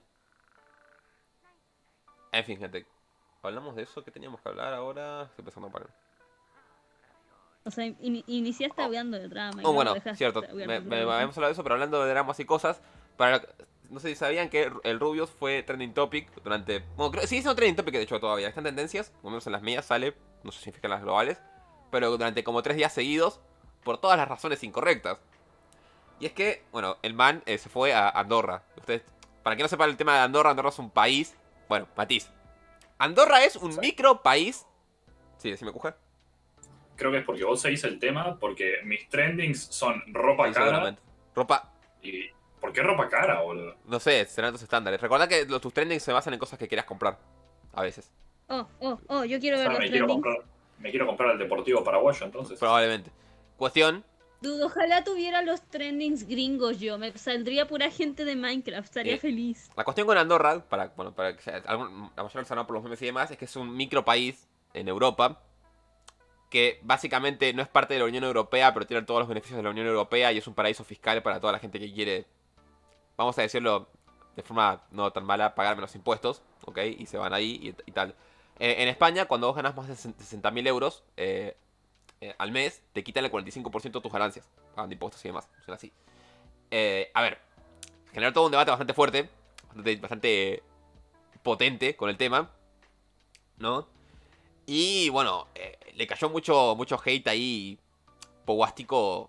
En fin, gente. Hablamos de eso. ¿Qué teníamos que hablar ahora? Estoy pensando para... O sea, iniciaste hablando de drama. y Oh, luego bueno, dejaste cierto. de hablar de drama. Habíamos hablado de eso, pero hablando de dramas y cosas. No sé si sabían que el Rubius fue trending topic durante... Bueno, sigue siendo trending topic, de hecho, todavía. Están tendencias, por lo menos en las mías sale, no sé si significan las globales, pero durante como 3 días seguidos, por todas las razones incorrectas. Y es que, bueno, el man se fue a Andorra. Ustedes, para quien no sepa el tema de Andorra, Andorra es un país... Bueno, matiz. Andorra es un micro país... Sí, decime, Cuja. Creo que es porque vos seguís el tema, porque mis trendings son ropa Sí, cara. seguramente. Ropa... ¿Y por qué ropa cara, boludo? No sé, serán tus estándares. Recuerda que tus trendings se basan en cosas que quieras comprar. A veces. Yo quiero O ver sea, los trendings. me quiero comprar el Deportivo Paraguayo, entonces. Probablemente. Cuestión. Dude, ojalá tuviera los trendings gringos yo. Me saldría pura gente de Minecraft. Estaría Eh, feliz. La cuestión con Andorra, para que la mayoría lo sabrán por los memes y demás, es que es un micro país en Europa que básicamente no es parte de la Unión Europea, pero tiene todos los beneficios de la Unión Europea y es un paraíso fiscal para toda la gente que quiere, vamos a decirlo de forma no tan mala, pagar menos impuestos, ¿ok? Y se van ahí y tal. En España, cuando vos ganas más de 60.000 euros al mes, te quitan el 45% de tus ganancias, pagando impuestos y demás. Son así. A ver, generó todo un debate bastante fuerte, bastante potente con el tema, ¿no? Y bueno, le cayó mucho hate ahí, poguástico,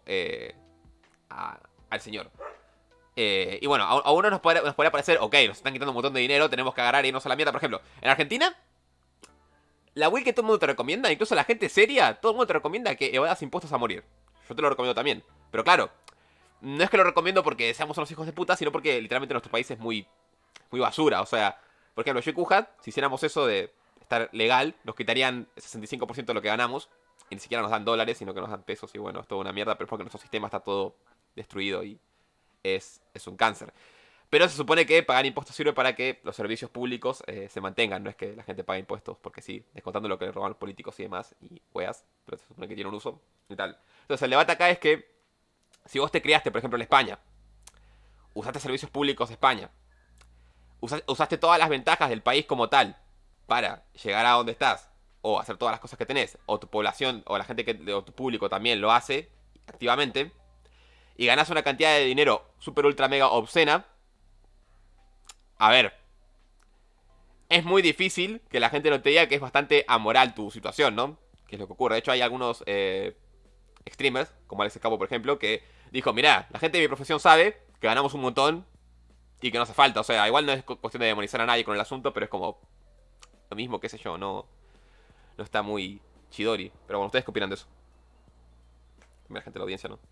al señor. Y bueno, a uno nos puede parecer, ok, nos están quitando un montón de dinero, tenemos que agarrar y irnos a la mierda. Por ejemplo, en Argentina, la will que todo el mundo te recomienda, incluso la gente seria, todo el mundo te recomienda que evadas impuestos a morir. Yo te lo recomiendo también. Pero claro, no es que lo recomiendo porque seamos unos hijos de puta, sino porque literalmente nuestro país es muy basura. O sea, por ejemplo, yo y Kuja, si hiciéramos eso de estar legal, nos quitarían el 65% de lo que ganamos. Y ni siquiera nos dan dólares, sino que nos dan pesos. Y bueno, es toda una mierda, pero es porque nuestro sistema está todo destruido y es un cáncer. Pero se supone que pagar impuestos sirve para que los servicios públicos se mantengan. No es que la gente pague impuestos porque sí, descontando lo que le roban los políticos y demás, y weas, pero se supone que tiene un uso y tal. Entonces el debate acá es que si vos te criaste, por ejemplo, en España, usaste servicios públicos de España, usaste todas las ventajas del país como tal para llegar a donde estás, o hacer todas las cosas que tenés, o tu población, o la gente o tu público también lo hace activamente, y ganás una cantidad de dinero super ultra mega obscena, a ver, es muy difícil que la gente no te diga que es bastante amoral tu situación, ¿no? Que es lo que ocurre. De hecho, hay algunos streamers, como Alex Capo, por ejemplo, que dijo, mirá, la gente de mi profesión sabe que ganamos un montón y que no hace falta. O sea, igual no es cuestión de demonizar a nadie con el asunto, pero es como lo mismo, qué sé yo, no está muy chidori. Pero bueno, ¿ustedes qué opinan de eso? La gente de la audiencia, ¿no?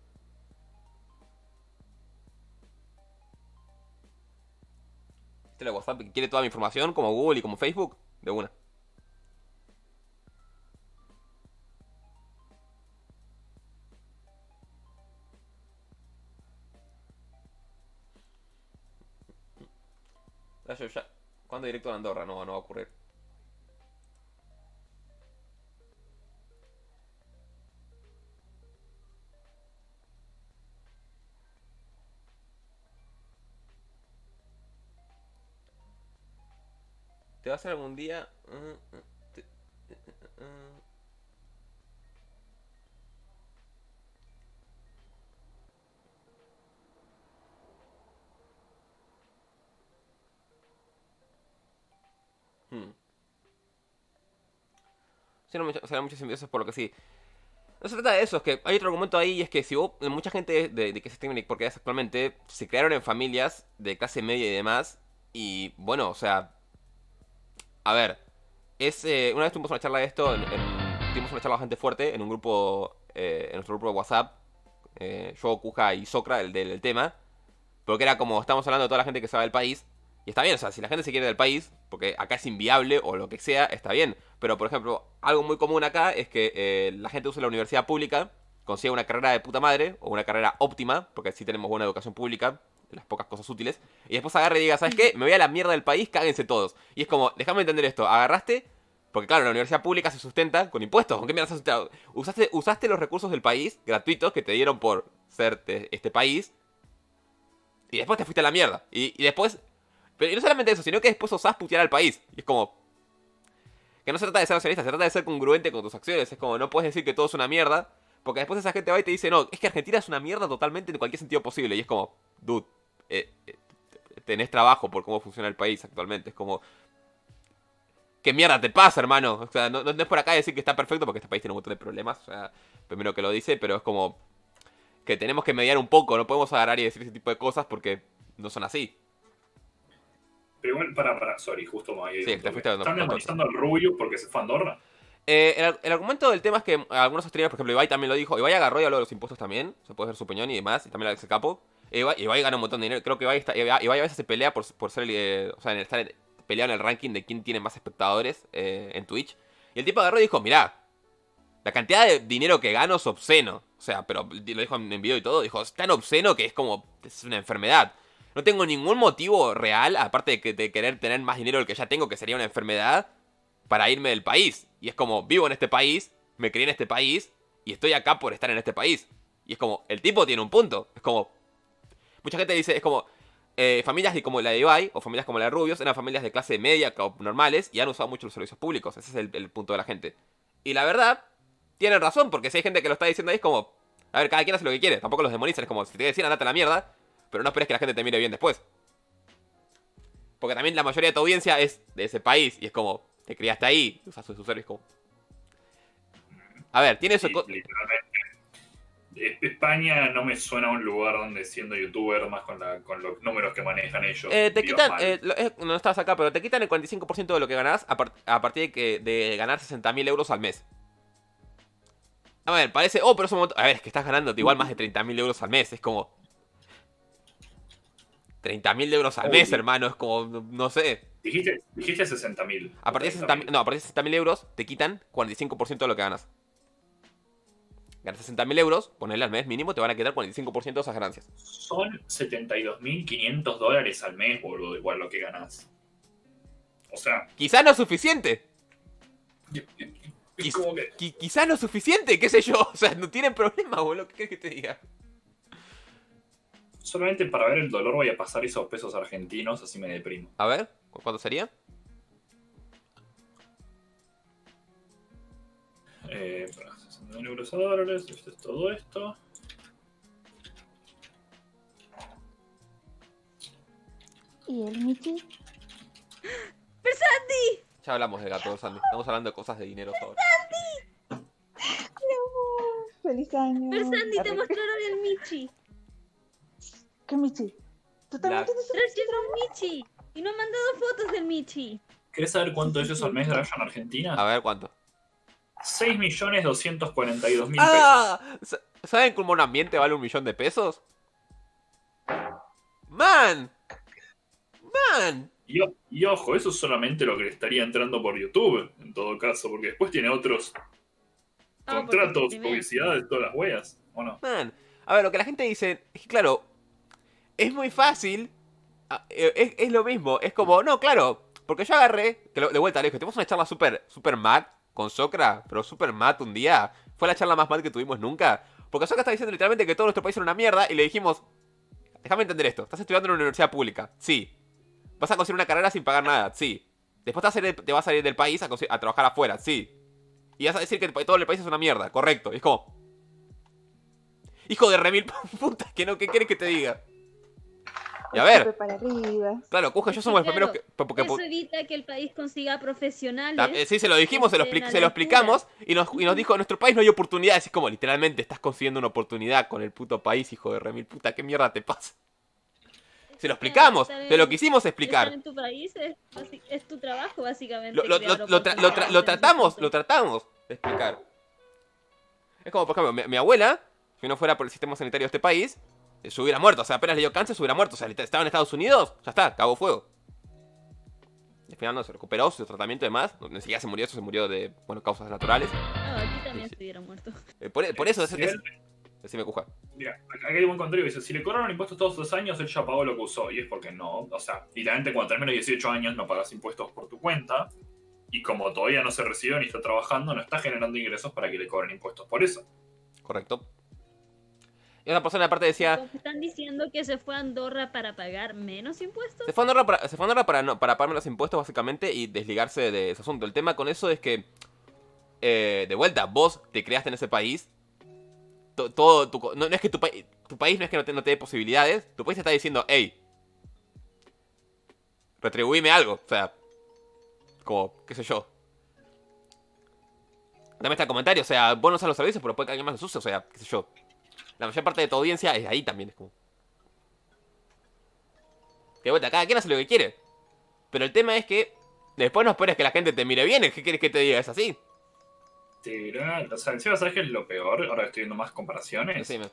La WhatsApp que quiere toda mi información, como Google y como Facebook, de una. ¿Cuándo directo a Andorra? No va a ocurrir. ¿Te va a hacer algún día? Será muchos simbiosis por lo que sí. No se trata de eso, es que hay otro argumento ahí y es que si vos, mucha gente de que se tiene porque es actualmente, se crearon en familias de clase media y demás. Y bueno, o sea, a ver, una vez tuvimos una charla de esto, tuvimos una charla bastante fuerte en un grupo, en nuestro grupo de WhatsApp, yo, Kuja y Socra, del tema, porque era como, estamos hablando de toda la gente que se va del país, Y está bien, o sea, si la gente se quiere del país, porque acá es inviable o lo que sea, está bien. Pero, por ejemplo, algo muy común acá es que la gente usa la universidad pública, consiga una carrera de puta madre, o una carrera óptima, porque sí tenemos buena educación pública, las pocas cosas útiles, y después agarre y diga, ¿sabes qué? Me voy a la mierda del país, cáguense todos. Y es como, déjame entender esto, agarraste, porque claro, la universidad pública se sustenta con impuestos. ¿Con qué mierda se sustenta? Usaste los recursos del país, gratuitos, que te dieron por ser de este país, y después te fuiste a la mierda. Y después... Pero y no solamente eso, sino que después osás putear al país. Y es como... Que no se trata de ser nacionalista, se trata de ser congruente con tus acciones. Es como, no puedes decir que todo es una mierda, porque después esa gente va y te dice, no, es que Argentina es una mierda totalmente en cualquier sentido posible. Y es como, dude, tenés trabajo por cómo funciona el país actualmente. Es como... ¿Qué mierda te pasa, hermano? O sea, no es por acá decir que está perfecto, porque este país tiene un montón de problemas. O sea, primero que lo dice, pero es como... Que tenemos que mediar un poco, no podemos agarrar y decir ese tipo de cosas porque no son así. Pero igual, sorry, justo me había ido Sí, un te toque. fuiste a ¿Están demonizando al Rubio porque se fue a Andorra? El argumento del tema es que algunos streamers, por ejemplo, Ibai también lo dijo. Ibai agarró y habló de los impuestos también. Se puede hacer su opinión y demás. Y también el capo. Ibai gana un montón de dinero. Creo que Ibai a veces se pelea por ser o sea, en estar peleado en el ranking de quién tiene más espectadores en Twitch. Y el tipo agarró y dijo, mirá, la cantidad de dinero que gano es obsceno. O sea, pero lo dijo en video y todo. Dijo, es tan obsceno que es como, es una enfermedad. No tengo ningún motivo real, aparte de querer tener más dinero del que ya tengo, que sería una enfermedad, para irme del país. Y es como, vivo en este país, me crié en este país, y estoy acá por estar en este país. Y es como, el tipo tiene un punto. Es como, mucha gente dice, es como, familias como la de Ibai, o familias como la de Rubios, eran familias de clase media o normales, y han usado mucho los servicios públicos. Ese es el punto de la gente. Y la verdad, tienen razón, porque si hay gente que lo está diciendo ahí, es como, a ver, cada quien hace lo que quiere. Tampoco los demonizan, es como, si te decían, andate a la mierda, pero no esperes que la gente te mire bien después. Porque también la mayoría de tu audiencia es de ese país. Y es como, te criaste ahí, usas su servicio como... A ver, tiene eso... Sí, literalmente. España no me suena a un lugar donde siendo youtuber, más con los números que manejan ellos. te quitan... mal. no estabas acá, pero te quitan el 45% de lo que ganás a partir de ganar 60.000 euros al mes. A ver, parece... Oh, pero es un montón... A ver, es que estás ganando igual más de 30.000 euros al mes. Es como... 30.000 euros al mes, hermano, es como, no sé. Dijiste 60.000. A partir de 60.000, no, a partir de 60.000 euros te quitan 45% de lo que ganas. Ganas 60.000 euros, ponele al mes mínimo, te van a quitar 45% de esas ganancias. Son 72.500 dólares al mes, boludo, igual lo que ganás. O sea, Quizás no es suficiente. es como que... Quizás no es suficiente, qué sé yo. O sea, no tienen problema, boludo. ¿Qué querés que te diga? Solamente para ver el dolor voy a pasar esos pesos argentinos, así me deprimo. A ver, ¿cuánto sería? 60.000 euros a dólares, esto es todo esto. ¿Y el Michi? ¡Persandi! Ya hablamos de gato, Sandy. Estamos hablando de cosas de dinero ahora. ¡Feliz año! Persandi, te mostraron el Michi. ¿Qué Michi? ¿Tú también tienes un Trajeron un Michi. Y no han mandado fotos del Michi. ¿Querés saber cuánto es eso al mes, Draya, en Argentina? A ver, ¿cuánto? 6.242.000 pesos. ¡Ah! ¿Saben cómo un ambiente vale 1.000.000 de pesos? ¡Man! ¡Man! Y ojo, eso es solamente lo que le estaría entrando por YouTube, en todo caso, porque después tiene otros contratos, porque publicidades, todas las weas, ¿o no? Man. A ver, lo que la gente dice es que, claro, es muy fácil. Es lo mismo. Es como, no, claro. Porque yo agarré, que de vuelta le dije, tenemos una charla super mad con Socra, pero super mad un día. Fue la charla más mad que tuvimos nunca. Porque Socra está diciendo literalmente que todo nuestro país era una mierda y le dijimos, déjame entender esto. Estás estudiando en una universidad pública. Sí. Vas a conseguir una carrera sin pagar nada. Sí. Después te vas a salir del país a trabajar afuera. Sí. Y vas a decir que todo el país es una mierda. Correcto. Y es como... Hijo de remil puta, ¿qué quieres que te diga? Y a ver, para arriba. claro, Cuja y yo somos los Claro, primeros que... Porque, eso evita que el país consiga profesionales. sí, se lo dijimos, se lo explicamos y nos dijo, en nuestro país no hay oportunidades. Es como, literalmente, estás consiguiendo una oportunidad con el puto país, hijo de remil puta, ¿qué mierda te pasa? Se lo explicamos, se lo quisimos explicar. Estar en tu país es tu trabajo, básicamente. Lo tratamos de explicar. Es como, por ejemplo, mi abuela, si no fuera por el sistema sanitario de este país, se hubiera muerto. O sea, apenas le dio cáncer, se hubiera muerto. O sea, estaba en Estados Unidos, ya está, cagó fuego. Al final no se recuperó su tratamiento y demás. Ni siquiera se murió, eso se murió de, bueno, causas naturales. No, aquí también se hubiera muerto. Por eso Si él- decime, Cuja. Mira, acá hay un buen contrario que dice, si le cobraron impuestos todos los años, él ya pagó lo que usó. Y es porque no, o sea, literalmente cuando tenés menos de 18 años no pagas impuestos por tu cuenta. Y como todavía no se recibió ni está trabajando, no está generando ingresos para que le cobren impuestos por eso. Correcto. Y otra persona aparte decía, Entonces, ¿están diciendo que se fue a Andorra para pagar menos impuestos? se fue a Andorra para pagarme los impuestos básicamente y desligarse de ese asunto. El tema con eso es que, de vuelta, vos te creaste en ese país. No es que tu país no es que no te dé posibilidades. Tu país te está diciendo, hey, retribuime algo. O sea, como, qué sé yo. También está el comentario, o sea, vos no usas los servicios, pero puede que alguien más los use, o sea, qué sé yo. La mayor parte de tu audiencia es ahí también, es como... Que de vuelta, cada quien hace lo que quiere. Pero el tema es que después no esperes que la gente te mire bien, ¿qué quieres que te diga? Es así. O sea, encima, ¿sabes qué es lo peor? Ahora que estoy viendo más comparaciones. Decime.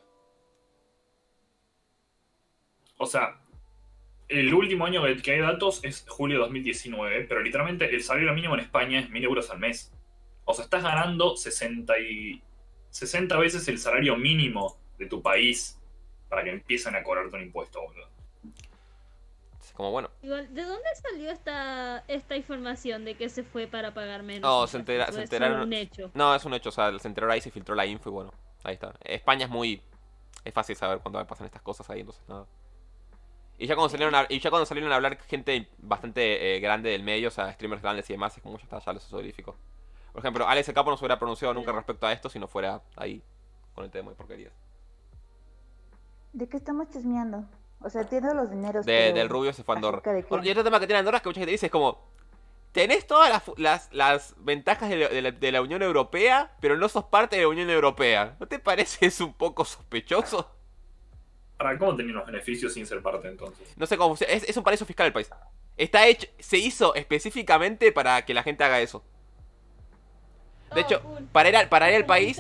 O sea, el último año que hay datos es julio de 2019, pero literalmente el salario mínimo en España es 1.000 euros al mes. O sea, estás ganando 60 veces el salario mínimo de tu país para que empiecen a cobrarte un impuesto, boludo. Es como, bueno. Igual, ¿de dónde salió esta información de que se fue para pagar menos? No, impuestos? se ¿O es solo enteraron... un hecho? No, es un hecho, o sea, se enteró ahí, se filtró la info y bueno, ahí está. España es muy... Es fácil saber cuando pasan estas cosas ahí, entonces nada. Y ya cuando salieron a hablar gente bastante grande del medio, o sea, streamers grandes y demás, es como ya está, ya los verificó. Por ejemplo, Alex el Capo no se hubiera pronunciado nunca respecto a esto si no fuera ahí con el tema de porquerías. ¿De qué estamos chismeando? O sea, entiendo los dineros. Del Rubio se fue a Andorra. ¿acerca de qué? Bueno, y otro tema que tiene Andorra es que mucha gente dice es como... Tenés todas las ventajas de la Unión Europea, pero no sos parte de la Unión Europea. ¿No te parece eso un poco sospechoso? ¿Para cómo tenían los beneficios sin ser parte entonces? No sé cómo... Es un paraíso fiscal el país. Está hecho... Se hizo específicamente para que la gente haga eso. De hecho, Cool. para ir al país,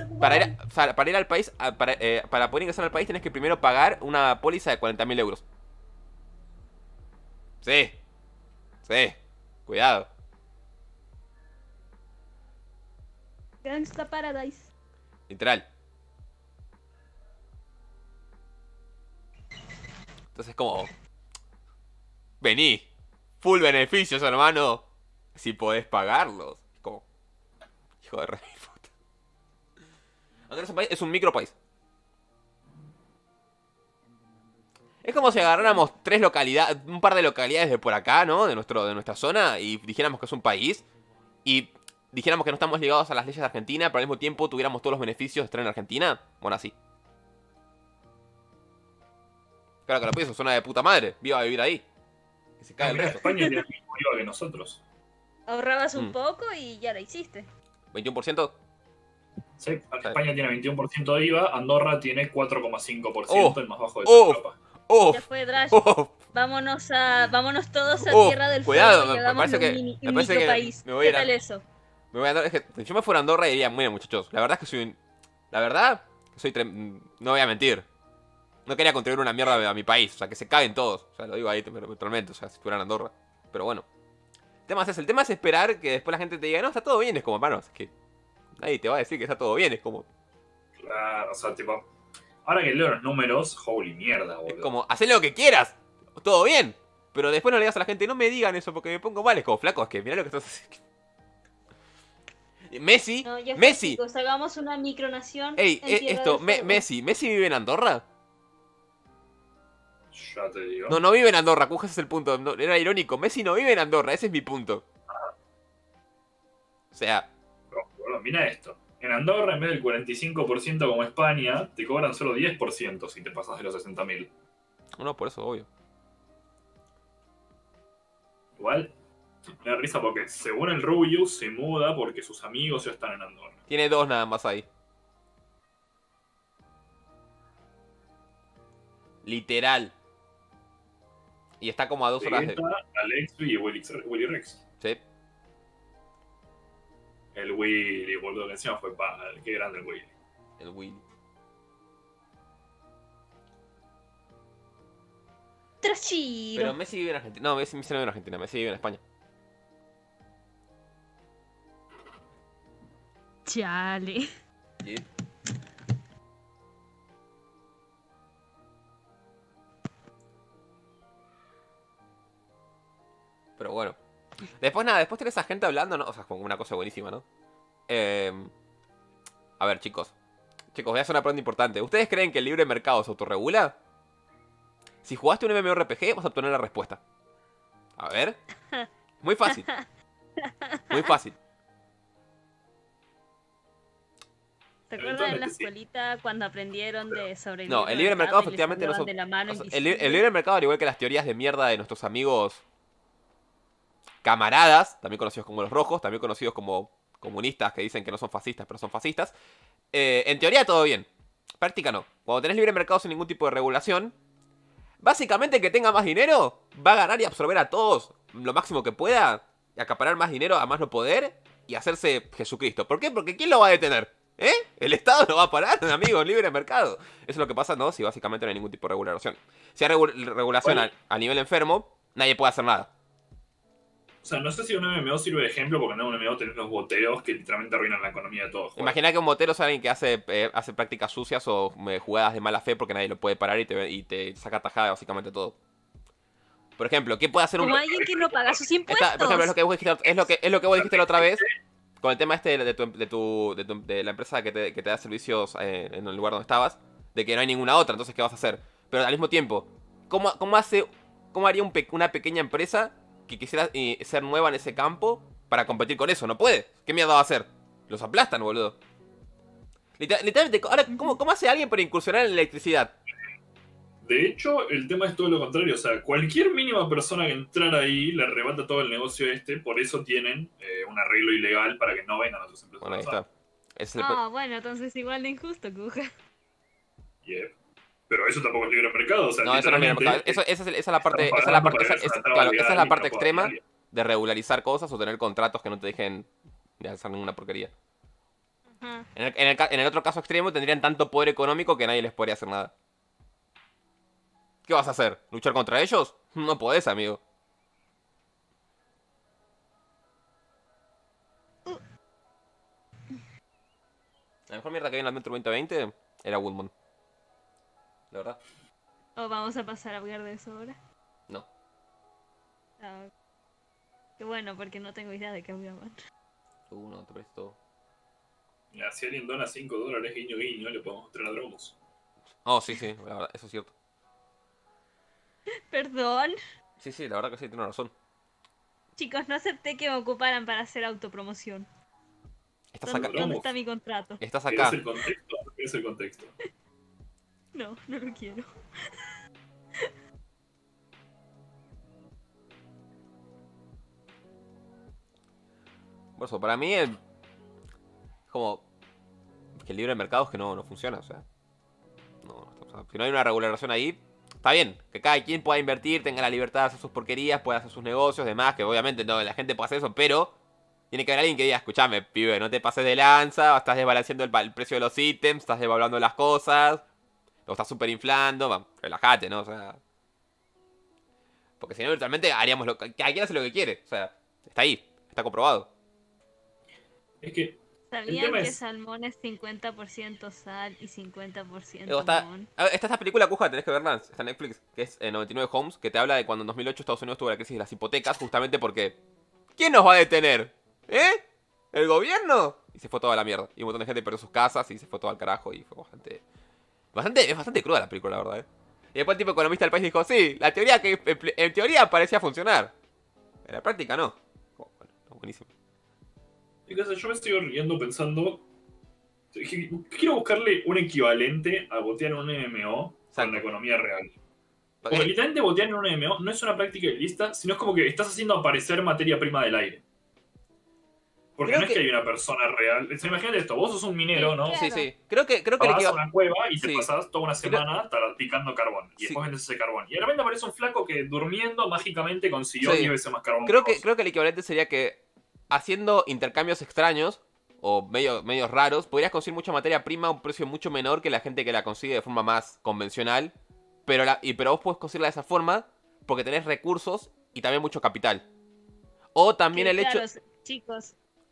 para poder ingresar al país tenés que primero pagar una póliza de 40.000 euros. Sí. Sí. Cuidado. Gangsta Paradise. Literal. Entonces como... Vení. Full beneficios, hermano. Si podés pagarlos. Como... Hijo de re mi puta. Aunque es un país, es un micro país. Es como si agarráramos un par de localidades de por acá, ¿no? De nuestra zona, y dijéramos que es un país. Y dijéramos que no estamos ligados a las leyes de Argentina, pero al mismo tiempo tuviéramos todos los beneficios de estar en Argentina. Bueno, así. Claro que lo pienso, suena de puta madre. Viva a vivir ahí. Que se cae el Mirá, resto. España tiene el mismo IVA que nosotros. Ahorrabas un poco y ya la hiciste. 21%. Sí, España tiene 21% de IVA, Andorra tiene 4,5%, Oh, el más bajo de toda oh, Europa. ¡Oh! Ya fue Drash. ¡Oh! Vámonos todos a Oh, Tierra del cuidado, Fuego y me hagámosle parece un, que- mini, me un parece micro que país. me voy a ¿Qué ir a- tal eso? Me voy a Andorra, es que si yo me fuera a Andorra diría, miren muchachos, la verdad es que soy un... La verdad, no voy a mentir. No quería contribuir una mierda a mi país, o sea, que se caguen todos. O sea, lo digo ahí virtualmente, o sea, si fuera en Andorra. Pero bueno. El tema es esperar que después la gente te diga, no, está todo bien. Es como, hermano, es que nadie te va a decir que está todo bien. Es como, Claro, o sea, tipo, ahora que leo los números, holy mierda, boludo. es como, haz lo que quieras. Todo bien. Pero después no le digas a la gente, no me digan eso porque me pongo mal. Es como, flaco, es que mirá lo que estás haciendo. Messi, No, ya fue, Messi. chicos, hagamos una micronación. Ey, en Tierra esto, del Fuego. Messi vive en Andorra. Ya te digo. No vive en Andorra, Cuja, ese es el punto. No, era irónico, Messi no vive en Andorra, ese es mi punto. O sea, Bueno, mira esto. En Andorra, en vez del 45% como España, te cobran solo 10% si te pasas de los 60.000. no, por eso, obvio. Igual, me da risa porque según el Rubius se muda porque sus amigos ya están en Andorra. Tiene 2 nada más ahí. Literal. Y está como a 2 horas de... Vegeta, Alexby y Willy Rex. Sí. El Willy, boludo, que encima fue padre. Qué grande el Willy. El Willy. Trashiro. Pero Messi vive en Argentina. No, Messi no vive en Argentina, Messi vive en España. Chale. Y- Pero bueno. Después nada, después tenés a gente hablando, ¿no? O sea, como una cosa buenísima, ¿no? Eh, a ver, chicos. Chicos, voy a hacer una pregunta importante. ¿Ustedes creen que el libre mercado se autorregula? Si jugaste un MMORPG, vas a obtener la respuesta. A ver. Muy fácil. Muy fácil. ¿Se acuerdan en la Eventualmente sí. escuelita cuando aprendieron sobre el No, el libre mercado y les efectivamente no hablaban son... de la mano o sea, el invisible? libre mercado, al igual que las teorías de mierda de nuestros amigos camaradas, también conocidos como los rojos, también conocidos como comunistas que dicen que no son fascistas, pero son fascistas. En teoría todo bien. Práctica no. Cuando tenés libre mercado sin ningún tipo de regulación, básicamente el que tenga más dinero va a ganar y absorber a todos lo máximo que pueda, y acaparar más dinero a más no poder y hacerse Jesucristo. ¿Por qué? Porque ¿quién lo va a detener? ¿Eh? El Estado no va a parar, amigos, libre mercado. Eso es lo que pasa, ¿no? Si básicamente no hay ningún tipo de regulación. Si hay regulación Bueno. a nivel enfermo, nadie puede hacer nada. O sea, no sé si un MMO sirve de ejemplo, porque no un MMO tenés los boteos que literalmente arruinan la economía de todos. Imagina que un motero es alguien que hace prácticas sucias o jugadas de mala fe porque nadie lo puede parar y te saca tajada de básicamente todo. Por ejemplo, ¿qué puede hacer un... Como alguien que no paga sus impuestos. Por ejemplo, es lo que vos dijiste, es lo que vos dijiste la otra vez con el tema este de la empresa que te da servicios en el lugar donde estabas, de que no hay ninguna otra, entonces ¿qué vas a hacer? Pero al mismo tiempo, ¿cómo haría una pequeña empresa que quisiera ser nueva en ese campo para competir con eso? No puede. ¿Qué mierda va a hacer? Los aplastan, boludo. Literalmente, ahora, ¿cómo hace alguien para incursionar en la electricidad? De hecho, el tema es todo lo contrario. O sea, cualquier mínima persona que entrara ahí le arrebata todo el negocio por eso tienen un arreglo ilegal para que no vengan otras empresas. Bueno, ahí está. Es el Bueno, entonces igual de injusto, Kuja. Yep. Pero eso tampoco es libre mercado. O sea, No, eso no es libre mercado. literalmente, Esa es la parte, están esa es la pagando parte, para esa- que es- haya una claro, traba esa es la legal y parte no pueda extrema nadie. de regularizar cosas o tener contratos que no te dejen de hacer ninguna porquería. Ajá. En el otro caso extremo tendrían tanto poder económico que nadie les podría hacer nada. ¿Qué vas a hacer? ¿Luchar contra ellos? No podés, amigo. La mejor mierda que había en la Metro 2020 era Woodmon. La verdad. ¿O vamos a pasar a hablar de eso ahora? No. Ah, qué bueno, porque no tengo idea de qué hablaban. No, te presto. Mira, si alguien dona $5, guiño guiño, le podemos mostrar a Dromos. Oh, sí, sí, la verdad, eso es cierto. Perdón. Sí, sí, la verdad que sí, tiene razón. Chicos, no acepté que me ocuparan para hacer autopromoción. Estás ¿Dónde, acá. dónde está mi contrato? Estás ¿Quieres acá. el contexto? ¿Quieres el contexto? No, no lo quiero. Por eso, para mí es como que el libre mercado es que no funciona, o sea. O sea, si no hay una regulación ahí, está bien, que cada quien pueda invertir, tenga la libertad de hacer sus porquerías, pueda hacer sus negocios, demás, que obviamente no, la gente puede hacer eso, pero tiene que haber alguien que diga, escúchame, pibe, no te pases de lanza, estás desbalanceando el precio de los ítems, estás devaluando las cosas, lo estás superinflando, relájate, ¿no? O sea. Porque si no, virtualmente haríamos cada quien hace lo que quiere, o sea, está ahí, está comprobado. Es que ¿Sabían tema que es- salmón es 50% sal y 50% Luego está, limón? está esta película, Cuja, tenés que verla, está en Netflix, que es 99 Homes, que te habla de cuando en 2008 Estados Unidos tuvo la crisis de las hipotecas, justamente porque ¿quién nos va a detener? ¿Eh? ¿El gobierno? Y se fue toda la mierda. Y un montón de gente perdió sus casas y se fue todo al carajo y fue es bastante cruda la película, la verdad, ¿eh? Y después el tipo economista del país dijo, sí, la teoría que en teoría parecía funcionar. En la práctica no. Oh, bueno, buenísimo. Entonces, yo me estoy riendo pensando. Quiero buscarle un equivalente a botear en un MMO con Exacto. la economía real. Porque literalmente botear en un MMO no es una práctica ilícita, sino es como que estás haciendo aparecer materia prima del aire. Porque Creo no es que- que hay una persona real. O sea, imagínate esto, vos sos un minero, ¿no? Sí, sí. Creo que el Vas a equivalente... una cueva y te Sí. pasás toda una semana picando carbón. Y Sí. después vendes ese carbón. Y de repente aparece un flaco que durmiendo mágicamente consiguió Sí. 10 veces más carbón. Creo que que, vos. creo que el equivalente sería que haciendo intercambios extraños o medios raros, podrías conseguir mucha materia prima a un precio mucho menor que la gente que la consigue de forma más convencional. Pero vos puedes conseguirla de esa forma porque tenés recursos y también mucho capital. O también Que, el hecho... claro, chicos,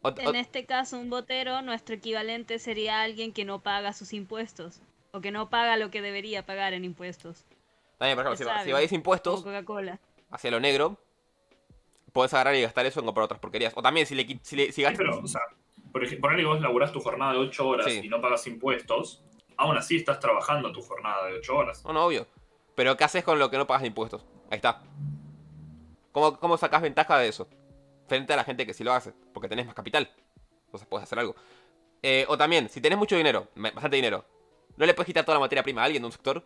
En este caso, un botero, nuestro equivalente sería alguien que no paga sus impuestos. O que no paga lo que debería pagar en impuestos. También, por Ya ejemplo, si saben, vais como impuestos Coca-Cola. hacia lo negro, podés agarrar y gastar eso en comprar otras porquerías. O también, si Sí, gastas... pero, o sea, por ejemplo, ponele que vos laburás tu jornada de 8 horas Sí. y no pagas impuestos, aún así estás trabajando tu jornada de 8 horas. No, obvio. Pero ¿qué haces con lo que no pagas de impuestos? Ahí está. ¿Cómo sacás ventaja de eso? Frente a la gente que sí lo hace. Porque tenés más capital. Entonces puedes hacer algo. O también, si tenés mucho dinero, bastante dinero, ¿no le puedes quitar toda la materia prima a alguien de un sector?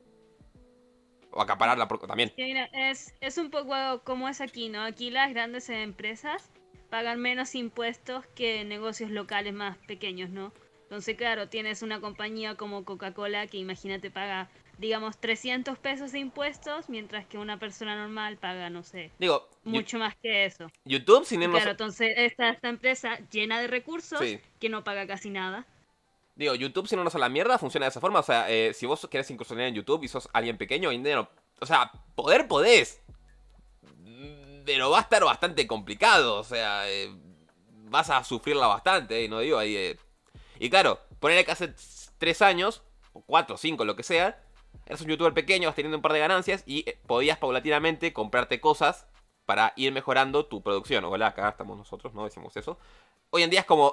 O acapararla también. Sí, mira, es un poco como es aquí, ¿no? Aquí las grandes empresas pagan menos impuestos que negocios locales más pequeños, ¿no? Entonces, claro, tienes una compañía como Coca-Cola que imagínate paga, digamos, 300 pesos de impuestos, mientras que una persona normal paga, no sé, Digo, mucho más que eso. YouTube sin Y irnos... claro, entonces esta empresa llena de recursos Sí. que no paga casi nada. Digo, YouTube, si no nos a la mierda, funciona de esa forma. O sea, si vos querés incursionar en YouTube y sos alguien pequeño, hoy en día no... O sea, podés. Pero va a estar bastante complicado. O sea, vas a sufrirla bastante, no digo ahí... Y claro, ponerle que hace 3 años, o 4, 5, lo que sea, eres un youtuber pequeño, vas teniendo un par de ganancias y podías paulatinamente comprarte cosas para ir mejorando tu producción. Hola, acá estamos nosotros, ¿no? Decimos eso. Hoy en día es como...